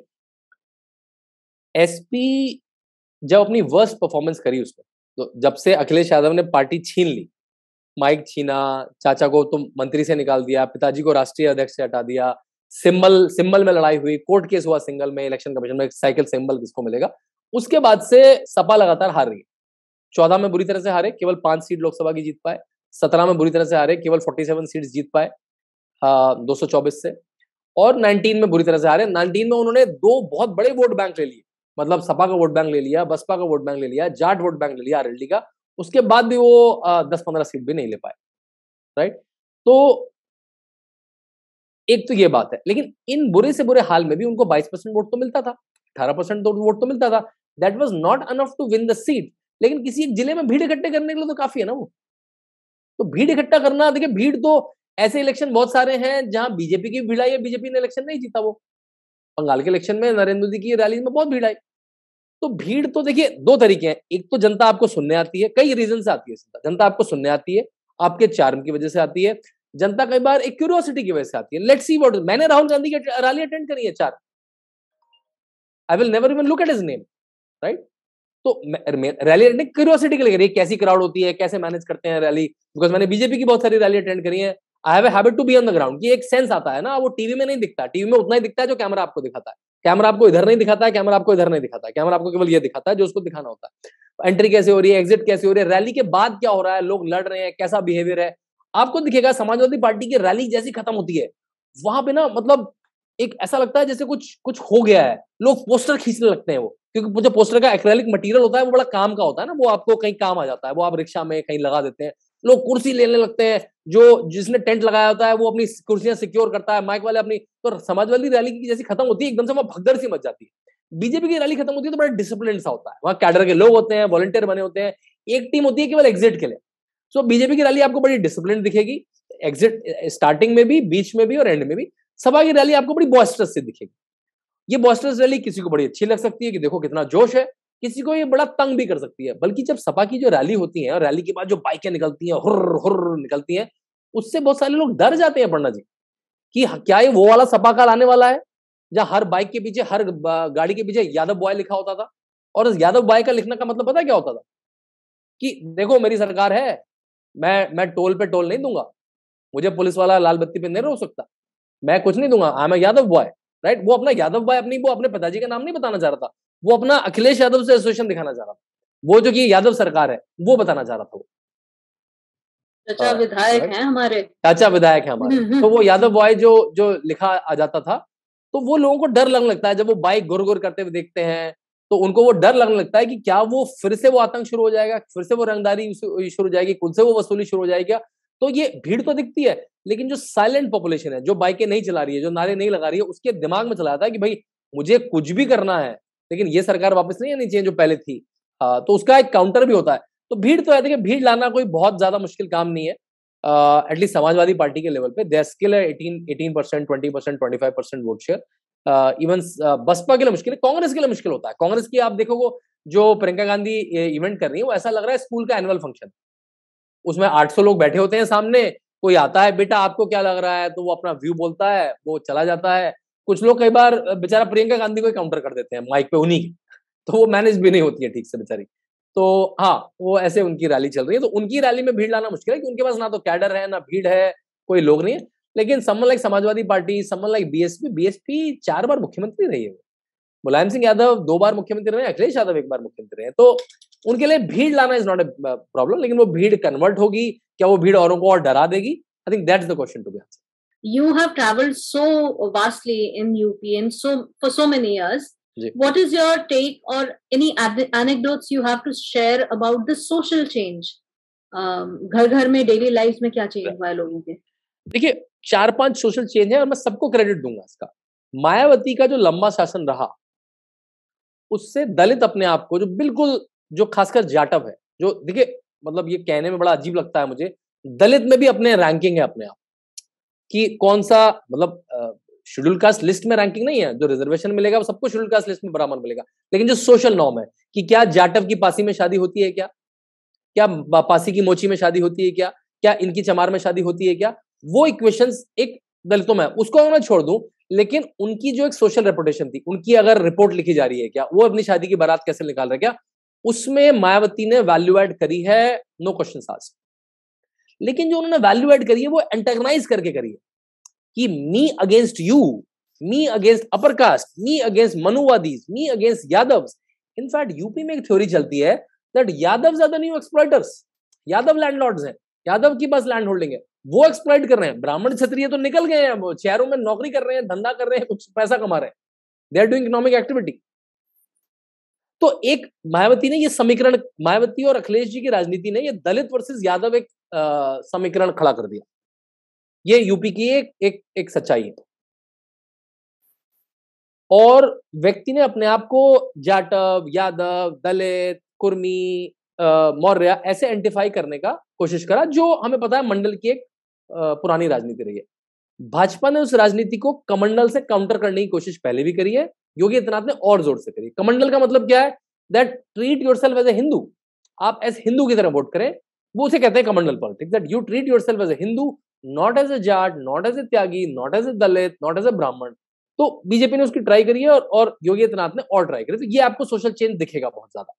S P जब अपनी worst performance करी उसमें, तो जब से अखिलेश यादव ने party छीन ली, माइक छीना, चाचा को तुम मंत्री से निकाल दिया, पिताजी को राष्ट्रीय अध्यक्ष से हटा दिया, सिंबल सिंबल में लड़ाई हुई, कोर्ट केस हुआ सिंगल में, इलेक्शन कमीशन में साइकिल सिंबल किसको मिलेगा। उसके बाद से सपा लगातार हार रही है। चौदह में बुरी तरह से हारे, केवल पांच सीट लोकसभा की जीत पाए। सत्रह में बुरी तरह से हारे, केवल सैंतालीस सीट्स जीत पाए दो सौ चौबीस से। और उन्नीस में बुरी तरह से हारे। उन्नीस में उन्होंने दो बहुत बड़े वोट बैंक ले लिए, मतलब सपा का वोट बैंक ले लिया, बसपा का वोट बैंक ले लिया, जाट वोट बैंक ले लिया आरएलडी का। उसके बाद भी वो दस पंद्रह सीट भी नहीं ले पाए, राइट। तो एक तो ये बात है, लेकिन इन बुरे से बुरे हाल में भी उनको बाईस परसेंट वोट तो मिलता था, अठारह परसेंट वोट तो मिलता था। That was not enough to win the seat. लेकिन किसी एक जिले में भीड़ इकट्ठे करने के लिए तो काफी है ना वो। तो भीड़ इकट्ठा करना, देखिए भीड़ तो ऐसे इलेक्शन बहुत सारे हैं जहां बीजेपी की भीड़ आई है, बीजेपी ने इलेक्शन नहीं जीता। वो बंगाल के इलेक्शन में नरेंद्र मोदी की रैली में बहुत भीड़ आई। तो भीड़ तो देखिए दो तरीके हैं, एक तो जनता आपको सुनने आती है, कई रीजन से आती है जनता आपको सुनने आती है, आपके चार्म की वजह से आती है, जनता कई बार एक क्यूरियोसिटी की वजह से आती है। लेट्स सी व्हाट, मैंने राहुल गांधी की रैली अटेंड करी है चार, I will never even look at his name, right. तो रैली अटेंड क्यूरियोसिटी के लिए करी, कैसी क्राउड होती है, कैसे मैनेज करते हैं रैली, बिकॉज मैंने बीजेपी की बहुत सारी रैली अटेंड करी है। I have a habit to be on the ground, की एक सेंस आता है ना, वो टीवी में नहीं दिखता। टीवी में उतना ही दिखता है जो कैमरा आपको दिखाता है, कैमरा आपको इधर नहीं दिखाता है, कैमरा आपको इधर नहीं दिखाता है, कैमरा आपको केवल ये दिखाता है जो उसको दिखाना होता है। एंट्री कैसे हो रही है, एग्जिट कैसे हो रही है, रैली के बाद क्या हो रहा है, लोग लड़ रहे हैं, कैसा बिहेवियर है, आपको दिखेगा। समाजवादी पार्टी की रैली जैसी खत्म होती है, वहां पे ना मतलब एक ऐसा लगता है जैसे कुछ कुछ हो गया है, लोग पोस्टर खींचने लगते हैं वो, क्योंकि जो पोस्टर का एक्रेलिक मटेरियल होता है वो बड़ा काम का होता है ना, वो आपको कहीं काम आ जाता है, वो आप रिक्शा में कहीं लगा देते हैं। लोग कुर्सी लेने लगते हैं, जो जिसने टेंट लगाया होता है वो अपनी कुर्सियां सिक्योर करता है, माइक वाले अपनी। तो समाजवादी रैली की जैसी खत्म होती है, एकदम से वहां भगदड़ सी मच जाती है। बीजेपी की रैली खत्म होती है तो बड़ा डिसिप्लिन सा होता है, वहां कैडर के लोग होते हैं, वॉलंटियर बने होते हैं, एक टीम होती है केवल एग्जिट के लिए। सो बीजेपी की रैली आपको बड़ी डिसिप्लिन दिखेगी, एग्जिट स्टार्टिंग में भी, बीच में भी और एंड में भी। सभा की रैली आपको बड़ी बॉस्टर्स से दिखेगी। ये बॉस्टर्स रैली किसी को बड़ी अच्छी लग सकती है कि देखो कितना जोश है, किसी को ये बड़ा तंग भी कर सकती है। बल्कि जब सपा की जो रैली होती है और रैली के बाद जो बाइकें निकलती हैं, हुर्र हुर्र निकलती हैं, उससे बहुत सारे लोग डर जाते हैं पन्ना जी कि क्या ये वो वाला सपा काल आने वाला है जहां हर बाइक के पीछे, हर गाड़ी के पीछे यादव बॉय लिखा होता था। और उस यादव बॉय का लिखने का मतलब पता है क्या होता था, कि देखो मेरी सरकार है, मैं मैं टोल पे टोल नहीं दूंगा, मुझे पुलिस वाला लाल बत्ती पे नहीं रोक सकता, मैं कुछ नहीं दूंगा, I am Yadav boy, right. वो अपना यादव बॉय अपनी वो अपने पिताजी का नाम नहीं बताना चाह रहा था, वो अपना अखिलेश यादव से एसोसिएशन दिखाना चाह रहा था, वो जो कि यादव सरकार है वो बताना चाह रहा था। वो चाचा विधायक हैं हमारे, चाचा विधायक है हमारे, तो वो यादव बॉय जो जो लिखा आ जाता था, तो वो लोगों को डर लगने लगता है जब वो बाइक गुर गुर करते हुए देखते हैं, तो उनको वो डर लगने लगता है कि क्या वो फिर से वो आतंक शुरू हो जाएगा, फिर से वो रंगदारी शुरू हो जाएगी, खुद से वो वसूली शुरू हो जाएगी। तो ये भीड़ तो दिखती है, लेकिन जो साइलेंट पॉपुलेशन है, जो बाइकें नहीं चला रही है, जो नारे नहीं लगा रही है, उसके दिमाग में चला जाता है कि भाई मुझे कुछ भी करना है, लेकिन ये सरकार वापस नहीं आनी चाहिए जो पहले थी। हाँ, तो उसका एक काउंटर भी होता है। तो भीड़ तो है, देखिए भीड़ लाना कोई बहुत ज्यादा मुश्किल काम नहीं है, एटलीस्ट समाजवादी पार्टी के लेवल पे। देयर स्किल है eighteen percent, twenty percent, twenty five percent vote share. Even Basapa के लिए मुश्किल है, कांग्रेस के लिए मुश्किल होता है। कांग्रेस की आप देखोगे जो प्रियंका गांधी इवेंट कर रही है, वो ऐसा लग रहा है स्कूल का एनुअल फंक्शन, उसमें आठ सौ लोग बैठे होते हैं सामने, कोई आता है, बेटा आपको क्या लग रहा है, तो वो अपना व्यू बोलता है, वो चला जाता है। कुछ लोग कई बार बेचारा प्रियंका गांधी को काउंटर कर देते हैं माइक पे उन्हीं की, तो वो मैनेज भी नहीं होती है ठीक से बेचारी। तो हाँ, वो ऐसे उनकी रैली चल रही है। तो उनकी रैली में भीड़ लाना मुश्किल है, क्योंकि उनके पास ना तो कैडर है, ना भीड़ है, कोई लोग नहीं है। लेकिन someone like Samajwadi Party, someone like BSP, BSP चार बार मुख्यमंत्री रही है, मुलायम सिंह यादव दो बार मुख्यमंत्री रहे, अखिलेश यादव एक बार मुख्यमंत्री रहे। तो उनके लिए भीड़ लाना इज नॉट ए प्रॉब्लम, लेकिन वो भीड़ कन्वर्ट होगी, क्या वो भीड़ औरों को और डरा देगी? I think that's the question to be answered. You have traveled so vastly in U P and so for so many years. जी. What is your take or any ad- anecdotes you have to share about the social change? um, घर घर में daily life में क्या change हुआ है लोगों के? देखिए, चार पांच सोशल चेंज है और मैं सबको क्रेडिट दूंगा इसका। मायावती का जो लंबा शासन रहा, उससे दलित अपने आप को, जो बिल्कुल जो खासकर जाटव है, जो देखिए मतलब ये कहने में बड़ा अजीब लगता है मुझे, दलित में भी अपने रैंकिंग है अपने आप कि कौन सा, मतलब शेड्यूल कास्ट लिस्ट में रैंकिंग नहीं है, जो रिजर्वेशन मिलेगा वो सबको शेड्यूल कास्ट लिस्ट में बराबर मिलेगा, लेकिन जो सोशल नॉर्म है कि क्या जाटव की पासी में शादी होती है, क्या क्या पासी की मोची में शादी होती है, क्या क्या इनकी चमार में शादी होती है, क्या वो इक्वेशंस एक दलितों में, उसको मैं छोड़ दूं, लेकिन उनकी जो एक सोशल रेपुटेशन थी, उनकी अगर रिपोर्ट लिखी जा रही है, क्या वो अपनी शादी की बारात कैसे निकाल रहे, क्या उसमें मायावती ने वैल्यू एड करी है, नो क्वेश्चन आस्क्ड। लेकिन जो उन्होंने वैल्यू ऐड करी है वो एंटेगनाइज करके करी है कि me against you, me against upper caste, me against Manuvadis, me against Yadavs. In fact UP में एक थ्योरी चलती है that Yadavs are the new exploiters. Yadav landlords हैं, यादव की बस लैंड होल्डिंग है, वो एक्सप्लॉइट कर रहे हैं. ब्राह्मण क्षत्रिय तो निकल गए हैं, वो शहरों में नौकरी कर रहे हैं, धंधा कर रहे हैं, कुछ पैसा कमा रहे हैं. They are doing economic activity. तो एक मायावती ने ये समीकरण, मायावती और अखिलेश जी की राजनीति ने ये दलित वर्सेस यादव एक समीकरण खड़ा कर दिया. ये यूपी की एक एक, एक सच्चाई है. और व्यक्ति ने अपने आप को जाटव, यादव, दलित, कुर्मी, मौर्य ऐसे आइडेंटिफाई करने का कोशिश करा, जो हमें पता है मंडल की एक आ, पुरानी राजनीति रही है. भाजपा ने उस राजनीति को कमंडल से काउंटर करने की कोशिश पहले भी करी है, योगी आदित्यनाथ ने और जोर से करी. कमंडल का मतलब क्या है? That treat yourself as a Hindu, आप एज हिंदू की तरह वोट करें, वो उसे कहते हैं Kamandal politics. That you treat yourself as a Hindu, not as a Jat, not as a Tyagi, not as a Dalit, not as a Brahmin. तो बीजेपी ने उसकी ट्राई करी है और, और योगी आदित्यनाथ ने और ट्राई करी. तो ये आपको सोशल चेंज दिखेगा बहुत ज्यादा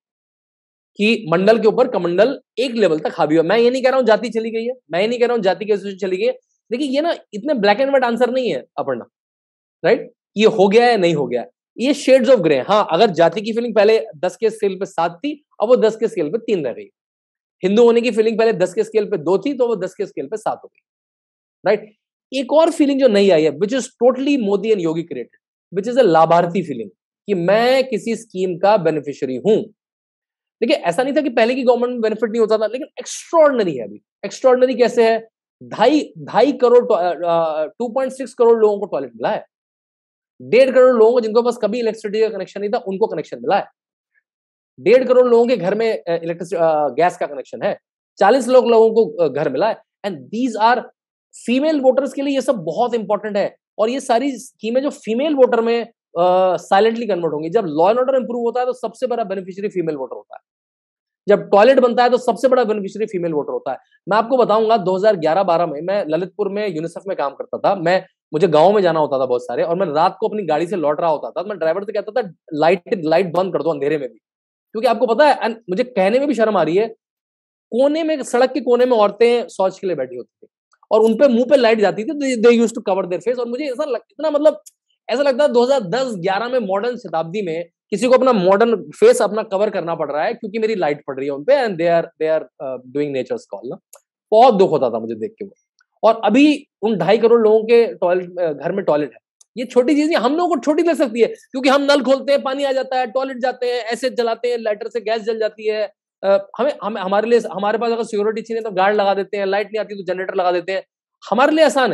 कि मंडल के ऊपर कमंडल एक लेवल तक हावी हुआ. मैं ये नहीं कह रहा हूं जाति चली गई है, मैं ये नहीं कह रहा हूं जाति की एसोसिएशन चली गई है. देखिए ये ना इतने ब्लैक एंड व्हाइट आंसर नहीं है अपर्णा, राइट? ये हो गया है नहीं हो गया है, ये शेड्स ऑफ ग्रे. हाँ, अगर जाति की फीलिंग पहले दस के स्केल पे सात थी, अब वो दस के स्केल पे तीन रह गई. हिंदू होने की फीलिंग पहले दस के स्केल पे दो थी, तो वो दस के स्केल पे सात हो गई, राइट? एक और फीलिंग जो नहीं आई है, which is totally Modi and Yogi created, which is a labharthi feeling, कि मैं किसी स्कीम का बेनिफिशियरी हूं. देखिए ऐसा नहीं था कि पहले की गवर्नमेंट में बेनिफिट नहीं होता था, लेकिन एक्स्ट्रॉर्डनरी है अभी. एक्स्ट्रॉर्डनरी कैसे है? ढाई ढाई crore two point six crore लोगों को टॉयलेट मिला है. डेढ़ करोड़ लोगों को जिनको पास कभी इलेक्ट्रिसिटी का कनेक्शन नहीं था, उनको कनेक्शन मिला है. डेढ़ करोड़ लोगों के घर में इलेक्ट्रिसिटी गैस का कनेक्शन है. चालीस लाख लोगों को घर मिला है. And these are female voters के लिए ये सब बहुत इंपॉर्टेंट है. और ये सारी स्कीमें जो फीमेल वोटर में साइलेंटली कन्वर्ट होंगी. जब लॉ एंड ऑर्डर इंप्रूव होता है तो सबसे बड़ा बेनिफिशियरी फीमेल वोटर होता है. जब टॉयलेट बनता है तो सबसे बड़ा बेनिफिशियरी फीमेल वोटर होता है. मैं आपको बताऊंगा दो हज़ार ग्यारह बारह में मैं ललितपुर में यूनिसेफ में काम करता था. मैं मुझे गांव में जाना होता था बहुत सारे, और मैं रात को अपनी गाड़ी से लौट रहा होता था. मैं ड्राइवर से कहता था लाइट लाइट बंद कर दो अंधेरे में भी, क्योंकि आपको पता है, एंड मुझे कहने में भी शर्म आ रही है, कोने में, सड़क के कोने में औरतें शौच के लिए बैठी होती थी और उनपे मुंह पे लाइट जाती थी, they used to cover their face. और मुझे ऐसा लग, इतना मतलब ऐसा लगता है दो हज़ार दस ग्यारह में मॉडर्न शताब्दी में किसी को अपना मॉडर्न फेस अपना कवर करना पड़ रहा है क्योंकि मेरी लाइट पड़ रही है उनपे, and they are they are doing nature's call ना. बहुत दुख होता था मुझे देख के वो. और अभी उन ढाई करोड़ लोगों के टॉयलेट, घर में टॉयलेट है. ये छोटी चीज हम लोगों को छोटी लग सकती है क्योंकि हम नल खोलते हैं, पानी आ जाता है, टॉयलेट जाते हैं, ऐसे जलाते हैं, लाइटर से गैस जल जाती है. uh, हमें हम हमारे लिए, हमारे पास अगर सिक्योरिटी चाहिए तो गार्ड लगा देते हैं, लाइट नहीं आती तो जनरेटर लगा देते हैं, हमारे लिए आसान है.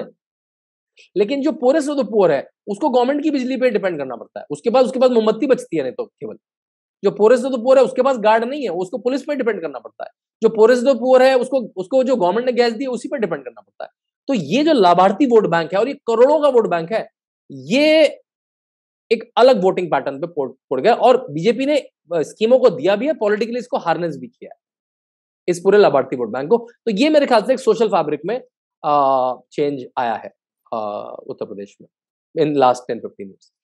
लेकिन जो पोरेस्ट ऑफ द पुअर है उसको गवर्नमेंट की बिजली पे डिपेंड करना पड़ता है. उसके पास उसके पास मोमबत्ती बचती है नहीं तो केवल. जो पोरेस्ट ऑफ द पुअर है उसके पास गार्ड नहीं है, उसको पुलिस पे डिपेंड करना पड़ता है. जो पोरेस्ट ऑफ द पुअर है उसको उसको जो गवर्नमेंट ने गैस दी है उसी पे डिपेंड करना पड़ता है. तो ये जो लाभार्थी वोट बैंक है और ये करोड़ों का वोट बैंक है, ये एक अलग वोटिंग पैटर्न पे पड़ गया. और बीजेपी ने स्कीमों को दिया भी है, पॉलिटिकली इसको हार्नेस भी किया है, इस पूरे लाभार्थी वोट बैंक को. तो ये मेरे ख्याल से एक सोशल फैब्रिक में चेंज आया है उत्तर प्रदेश में in last ten fifteen years.